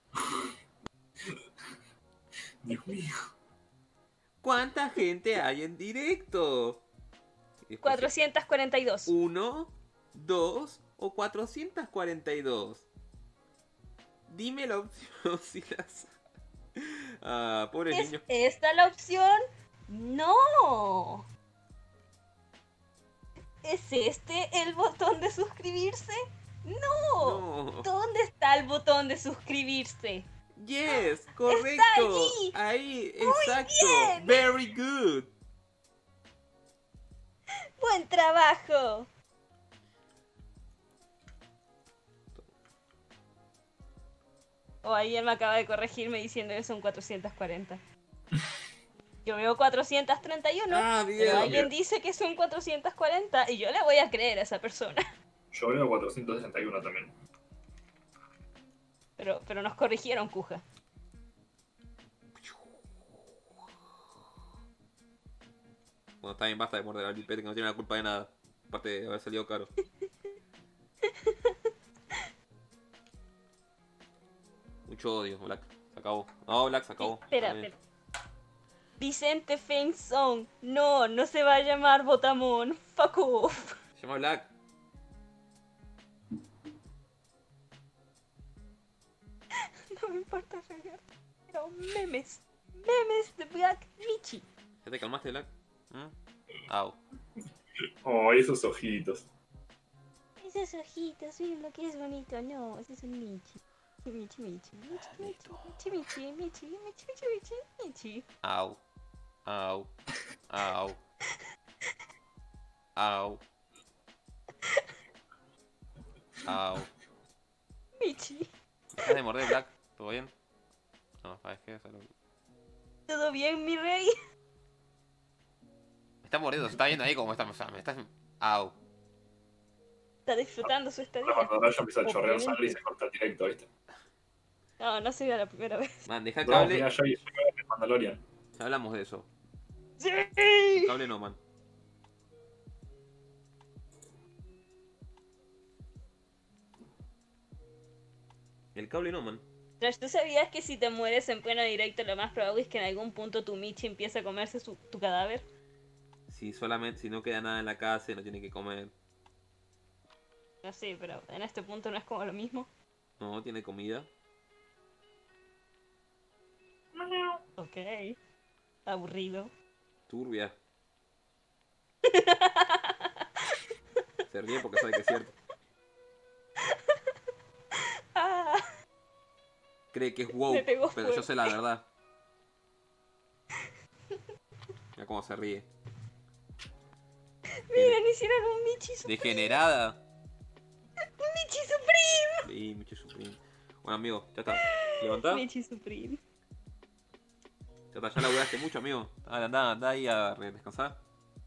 Dios mío. ¿Cuánta gente hay en directo? Y después, 442. 1, 2 o 442. Dime la opción si las... Ah, pobres ¿Es niños. esta la opción? No. ¿Es este el botón de suscribirse? No. No. ¿Dónde está el botón de suscribirse? Yes, correcto. allí. Ahí, exacto. bien. Very good. ¡Buen trabajo! Oh, ahí él me acaba de corregirme diciendo que son 440. Yo veo 431, Ah, pero bien. alguien dice que son 440 y yo le voy a creer a esa persona. Yo veo 461 también. Pero nos corrigieron, Cuja. Bueno, está bien, basta de morder al Lil Pete que no tiene la culpa de nada. Aparte de haber salido caro. Mucho odio, Black. Se acabó. No, Black, se acabó. Espera, Está bien. espera. Vicente Feinson. No, no se va a llamar Botamón. Fuck off. Se llama Black. No me importa reír. Pero memes. Memes de Black Michi. ¿Ya te calmaste, Black? Au. Oh, esos ojitos. Esos ojitos, miren lo que es bonito. No, ese es un Michi. Michi, Michi, Michi, Michi, Michi, Michi, Michi, Michi, Michi, Michi, Michi. Au. Au. Au. Au. Au. Michi. ¿Dejas de morder, Black? ¿Todo bien? No, ¿sabes qué? ¿Todo bien, mi rey? Me está mordiendo, se está viendo ahí como está. O sea, me estás. Au. Está disfrutando su estadía. Cuando Raya empieza a chorrear Obviamente. sangre y se corta el directo, ¿viste? No, no sería la primera vez. Man, deja el No, cable. mira, yo el Mandalorian. Ya hablamos de eso. ¡Sí! El cable no, man. El cable no, man. Trash, ¿tú sabías que si te mueres en pleno directo lo más probable es que en algún punto tu Michi empiece a comerse tu cadáver? Si solamente, si no queda nada en la casa y no tiene que comer. No sé, pero en este punto no es como lo mismo. No, tiene comida. Ok. Aburrido. Turbia. Se ríe porque sabe que es cierto. Ah, Cree que es Me woke, pegó pero yo fuerte. sé la verdad. Mira cómo se ríe. miren, hicieron un Michi Supreme. Degenerada. Michi Supreme. Sí, mucho supreme. Bueno, amigo, ya está. Levantá. Michi Supreme. Ya está, ya laburaste mucho, amigo. Anda ahí a descansar.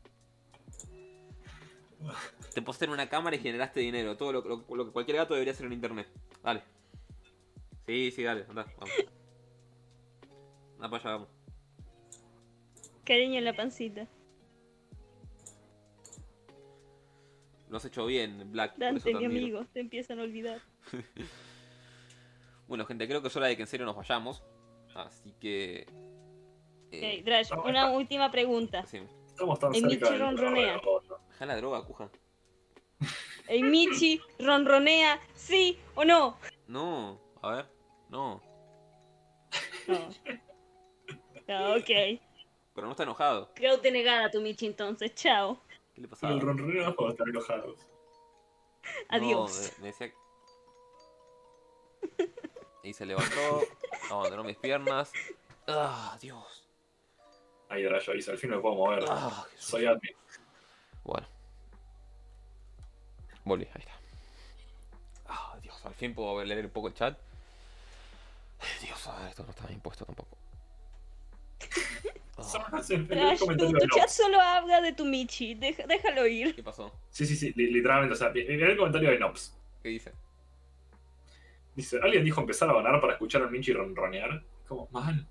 Te pusiste en una cámara y generaste dinero. Todo lo que cualquier gato debería hacer en internet. Dale. Sí, dale, anda, vamos. Anda para allá, vamos. Cariño en la pancita. Lo has hecho bien, Black. por eso Dante, te mi admiro. amigo, te empiezan a olvidar. Bueno, gente, creo que es hora de que en serio nos vayamos. Así que... Ok, Drash, una última pregunta. decime. Estamos tan El cerca Michi del ronronea. Deja la droga, cuja. ¿El Michi ronronea sí o no? No, a ver. No. No. Ah, ok. Pero no está enojado. Creo denegada tu Michi entonces. Chao. ¿Qué le pasaba? El ronroneo no puedo estar enojados. Adiós. No, me decía... Y se levantó, abandonó mis piernas. ¡Ah, Dios! Ahí Raya dice, al fin me puedo mover. ¡Ah, Jesús! Soy admin. Bueno. Volví, ahí está. ¡Ah, Dios! Al fin puedo leer un poco el chat. Dios, esto no estaba impuesto tampoco. Solo Ah, no sé, el Drash, comentario tu de chat Nox. solo habla de tu Michi. Déjalo ir. ¿Qué pasó? Sí, literalmente, o sea, mirá el comentario de Nops. ¿Qué dice? Dice, ¿alguien dijo empezar a ganar para escuchar al Michi ronronear? Como, mal.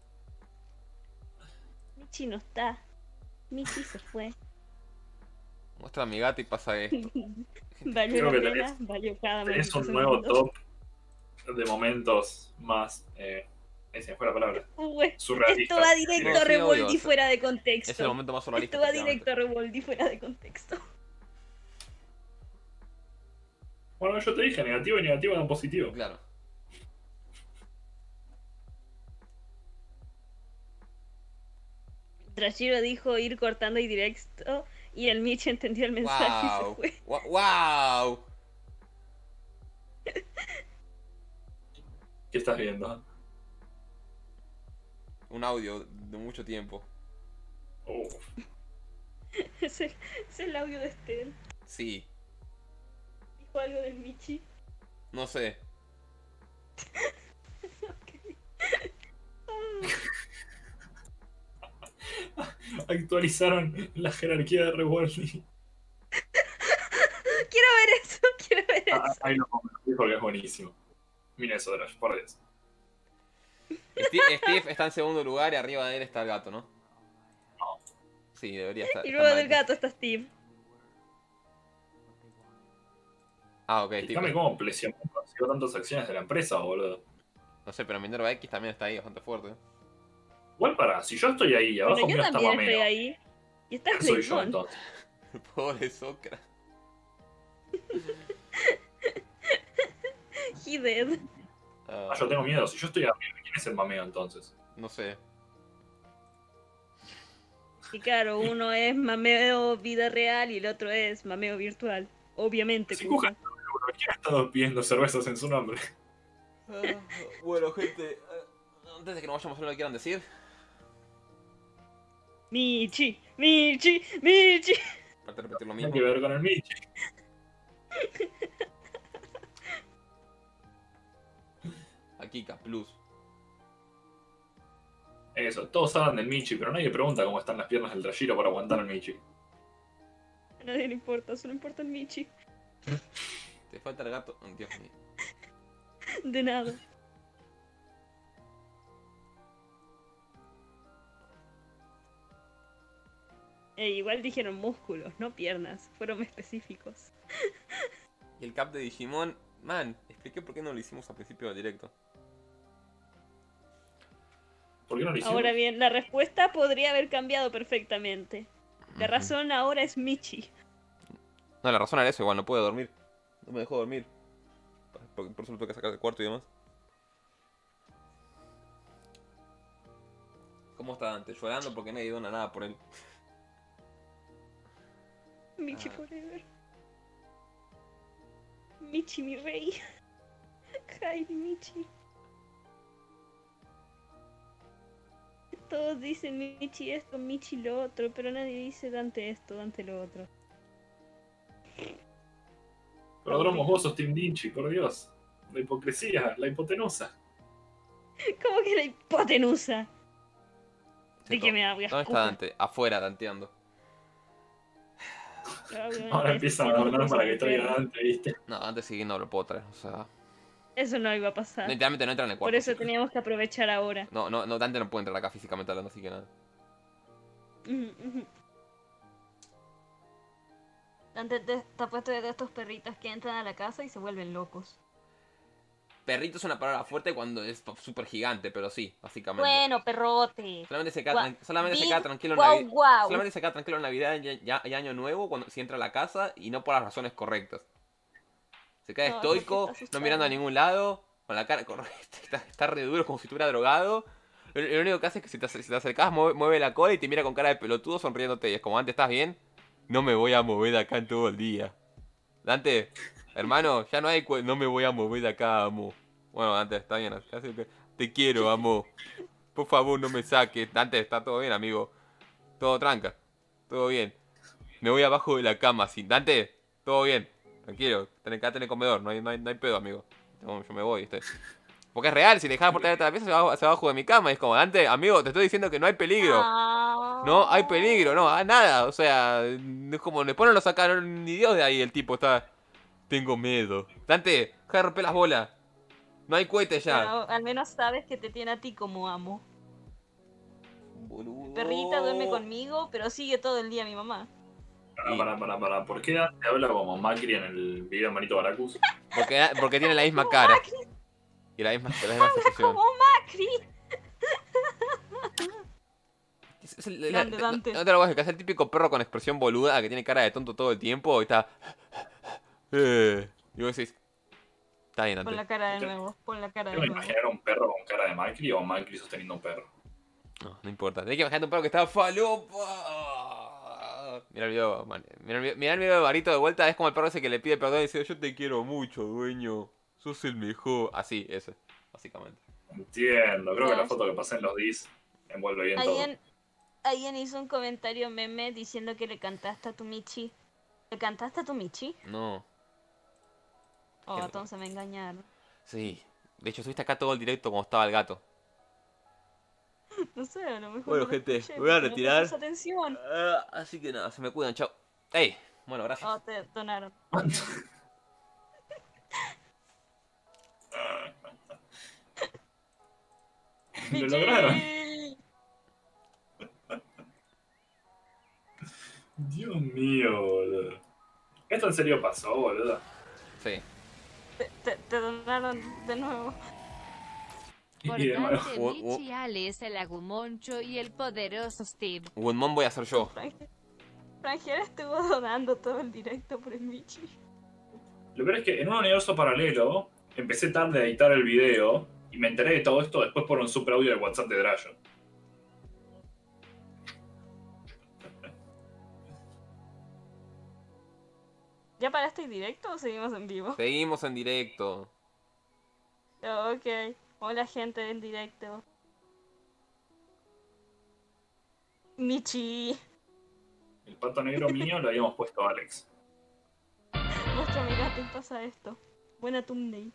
Michi no está. Michi se fue. Muestra a mi gato y pasa esto. Valió Creo la que pena, valió cada Tenés maldito un nuevo segundo. top de momentos más. Esa fue la palabra. Surrealista. Esto va directo No, a sí, obvio, Revoldi o sea, fuera de contexto. Es el momento más surrealista. Esto va efectivamente. directo a Revoldi fuera de contexto. Bueno, yo te dije negativo y negativo dan positivo. Claro. Trashiro dijo ir cortando y directo y el Mitch entendió el mensaje y se Wow. fue. Wow. ¿Qué estás viendo? Un audio de mucho tiempo. Uf. Es el audio de Estel. Sí. Dijo algo del Michi. No sé. Actualizaron la jerarquía de Revolvi. Quiero ver eso, quiero ver eso. Ahí lo pongo, porque es buenísimo. Mira eso, Drash, por Dios. Steve está en segundo lugar y arriba de él está el gato, ¿no? No. Sí, debería estar. Y está luego mal. del gato está Steve. Ah, ok, Fíjame Steve. cómo presionó consiguió tantas acciones de la empresa, boludo. No sé, pero Minerva X también está ahí bastante fuerte. Igual para, si yo estoy ahí, abajo Bueno, yo mío está también Mameno. estoy ahí. Y está ¿Quién soy yo Playfon. entonces? Pobre Socra. He dead. Ah, Ah, yo tengo miedo. Si yo estoy arriba, ¿quién es el mameo entonces? no sé. Y claro, uno es mameo vida real y el otro es mameo virtual. Obviamente, Si Kuja. Kuja ¿quién ha estado pidiendo cervezas en su nombre? Bueno, gente. Antes de que nos vayamos a lo que quieran decir. Michi, Michi, Michi. Aparte de repetir lo Tiene mismo. que ver con el Michi. Akika Plus. Eso, todos hablan del Michi, pero nadie pregunta cómo están las piernas del Trashiro para aguantar al Michi. A nadie le importa, solo importa el Michi. Te falta el gato. Dios mío. De nada. Igual dijeron músculos, no piernas. Fueron específicos. Y el cap de Digimon. Man, expliqué por qué no lo hicimos al principio del directo. ¿Por qué no lo hicimos? Ahora bien, la respuesta podría haber cambiado perfectamente. La Ujú. razón ahora es Michi. No, la razón era eso, igual, no pude dormir. No me dejó dormir. Por eso lo tuve que sacar del cuarto y demás. ¿Cómo está Dante? Llorando porque nadie dona nada por él. Michi Ah. forever. Michi, mi rey. Jaime Michi. Todos dicen Michi esto, Michi lo otro, pero nadie dice Dante esto, Dante lo otro. Pero Dromos, vos sos Team Dinchi, por Dios. La hipocresía, la hipotenusa. ¿Cómo que la hipotenusa? ¿De Cheto, qué me hablas? ¿dónde está Dante? Afuera, danteando. Ahora empiezan a hablar para que traiga Dante, ¿viste? No, Dante sí no lo puedo traer. O sea, Eso no iba a pasar. literalmente no entra en el cuarto. Por eso sí. teníamos que aprovechar ahora. No, Dante no puede entrar acá físicamente hablando, así que nada. Ujú. Dante está puesto de estos perritos que entran a la casa y se vuelven locos. Perrito es una palabra fuerte cuando es súper gigante, pero sí, básicamente. Bueno, perrote. Solamente se queda, Gua- solamente se Big queda tranquilo en guau, Navidad. guau. Solamente se queda tranquilo en Navidad y Año Nuevo cuando si entra a la casa y no por las razones correctas. Se queda No, estoico, porque está no mirando a asustado. ningún lado, con la cara correcta, está re duro como si estuviera drogado. Lo único que hace es que si te acercas mueve la cola y te mira con cara de pelotudo sonriéndote. Y es como, Dante, ¿estás bien? No me voy a mover de acá en todo el día. Dante, hermano, ya no hay no me voy a mover de acá, amo. Bueno, Dante, está bien. Te quiero, amo. Por favor, no me saques. Dante, está todo bien, amigo. Todo tranca. Todo bien. Me voy abajo de la cama, sí. Dante, todo bien. Tranquilo. Quédate en el comedor. No hay pedo, amigo. Yo me voy, ¿viste? Porque es real. Si le dejas por traerte la pieza, se va abajo de mi cama. Y es como, Dante, amigo, te estoy diciendo que no hay peligro. No hay peligro, no, nada. O sea, es como, después no lo sacaron ni Dios de ahí. El tipo está... Tengo miedo. Dante, deja de romper las bolas. No hay cohete ya. Bueno, al menos sabes que te tiene a ti como amo. Boludo. Perrita duerme conmigo, pero sigue todo el día mi mamá. Para. ¿Por qué Dante habla como Macri en el video de Manito Baracus? Porque tiene la misma cara. Y la misma sensación. Como Macri. Grande, Dante. No te lo voy a decir, que es el típico perro con expresión boluda que tiene cara de tonto todo el tiempo y está. Y vos decís. Está bien, Dante. Pon la cara de nuevo. Pon la cara de ¿Tengo que nuevo. imaginar a un perro con cara de Macri o Macri sosteniendo un perro? No importa. Tenés que imaginarte un perro que está falopa. Mira el video, man. Mira el video de Barito de vuelta. Es como el perro ese que le pide perdón y dice: Yo te quiero mucho, dueño. Sos el mejor. Así, ese. Básicamente. Entiendo. Creo que la foto que pasé en los dis envuelve bien todo. Alguien hizo un comentario meme diciendo que le cantaste a tu Michi. ¿Le cantaste a tu Michi? No. Oh, entonces me engañaron. Sí. De hecho, estuviste acá todo el directo como estaba el gato. No sé, a lo mejor. Bueno, no lo gente, escuché, me voy a porque retirar. No puse atención. Así que nada, se me cuidan, chao. ¡Ey! Bueno, gracias. Oh, te donaron. Lo lograron. Dios mío, boludo. ¿Esto en serio pasó, boludo? Sí. Te donaron de nuevo. Por Y de nuevo. parte Michi, Alex, el Agumoncho y el poderoso Steve. Woodmon voy a ser yo. Frangera estuvo donando todo el directo por el Michi. Lo peor es que en un universo paralelo empecé tarde a editar el video y me enteré de todo esto después por un super audio de WhatsApp de Drayo. ¿Ya paraste el directo o seguimos en vivo? Seguimos en directo. Oh, ok. Hola gente del directo. Michi. El pato negro mío lo habíamos puesto a Alex. Muestra, mira, te pasa esto. Buena Tunday.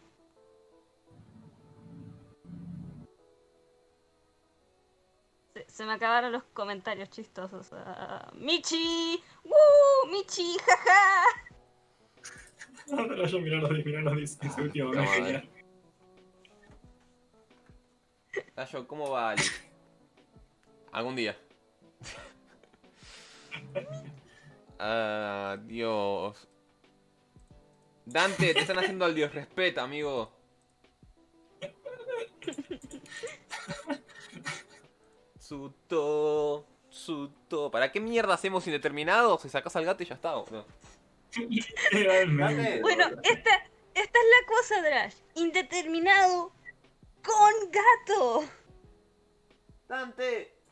Se me acabaron los comentarios chistosos. ¡Michi! ¡Woo! ¡Michi! ¡Jaja! Pero yo mirá los dice ese último me genial. Gallo, ¿cómo va Ali? Algún día. Dios. Dante, te están haciendo al Dios respeta, amigo. Suto. ¿Para qué mierda hacemos indeterminado? Si sacas al gato y ya está, boludo. Realmente. Bueno, esta es la cosa, Drash. Indeterminado con gato. Dante.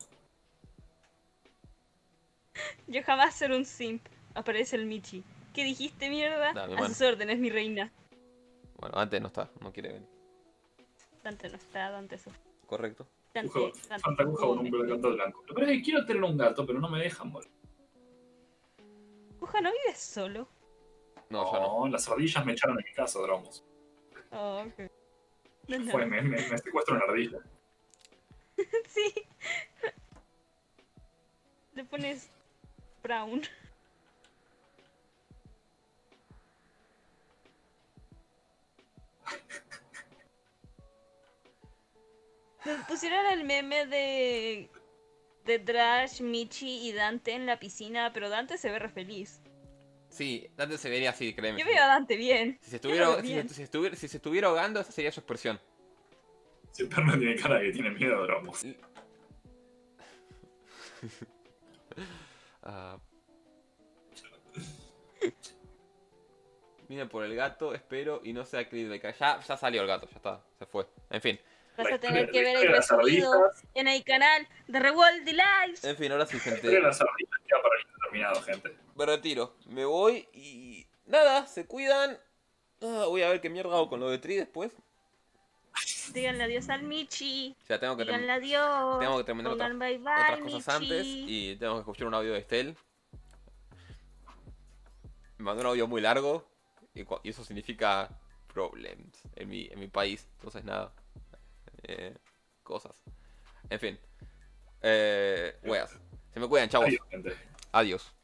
Yo jamás seré un simp. Aparece el Michi. ¿Qué dijiste, mierda? Dame, A mano. sus órdenes, mi reina. Bueno, Dante no está, no quiere venir. Dante no está, Dante eso. Correcto. Dante. Fantacuja con un gato blanco. Lo peor es que quiero tener un gato, pero no me dejan, boludo. Cuja, ¿no vives solo? No, ya no. Las ardillas me echaron de mi casa, Dromos. Oh, ok. No. Fue, me secuestro una ardilla. Sí. Le pones Brown. Pusieron el meme de Drash, Michi y Dante en la piscina, pero Dante se ve re feliz. Sí, Dante se vería así, créeme. Yo veo a Dante bien. Si se Yo lo veo estuviera, bien. si se estuviera ahogando, esa sería su expresión. Si el perro tiene cara de que tiene miedo, Dromos. Vine por el gato, espero, y no sea clickbait. Ya salió el gato, ya está, se fue. En fin. Vas La a tener historia- que la ver el historia de las resumido ardillas. en el canal de Revolt Lives. En fin, ahora sí, La historia de gente. las ardillas queda para el indeterminado, gente. Me retiro. Me voy y... Nada, se cuidan. Voy a ver qué mierda hago con lo de Tri después. Díganle adiós al Michi. O sea, tengo que Díganle adiós. tengo que terminar Pongan bye bye, otras cosas Michi. antes y tengo que escuchar un audio de Estel. Me mandó un audio muy largo y eso significa problems en mi país. Entonces nada. Cosas. En fin. Weas. Se me cuidan, chavos. Adiós, gente. Adiós.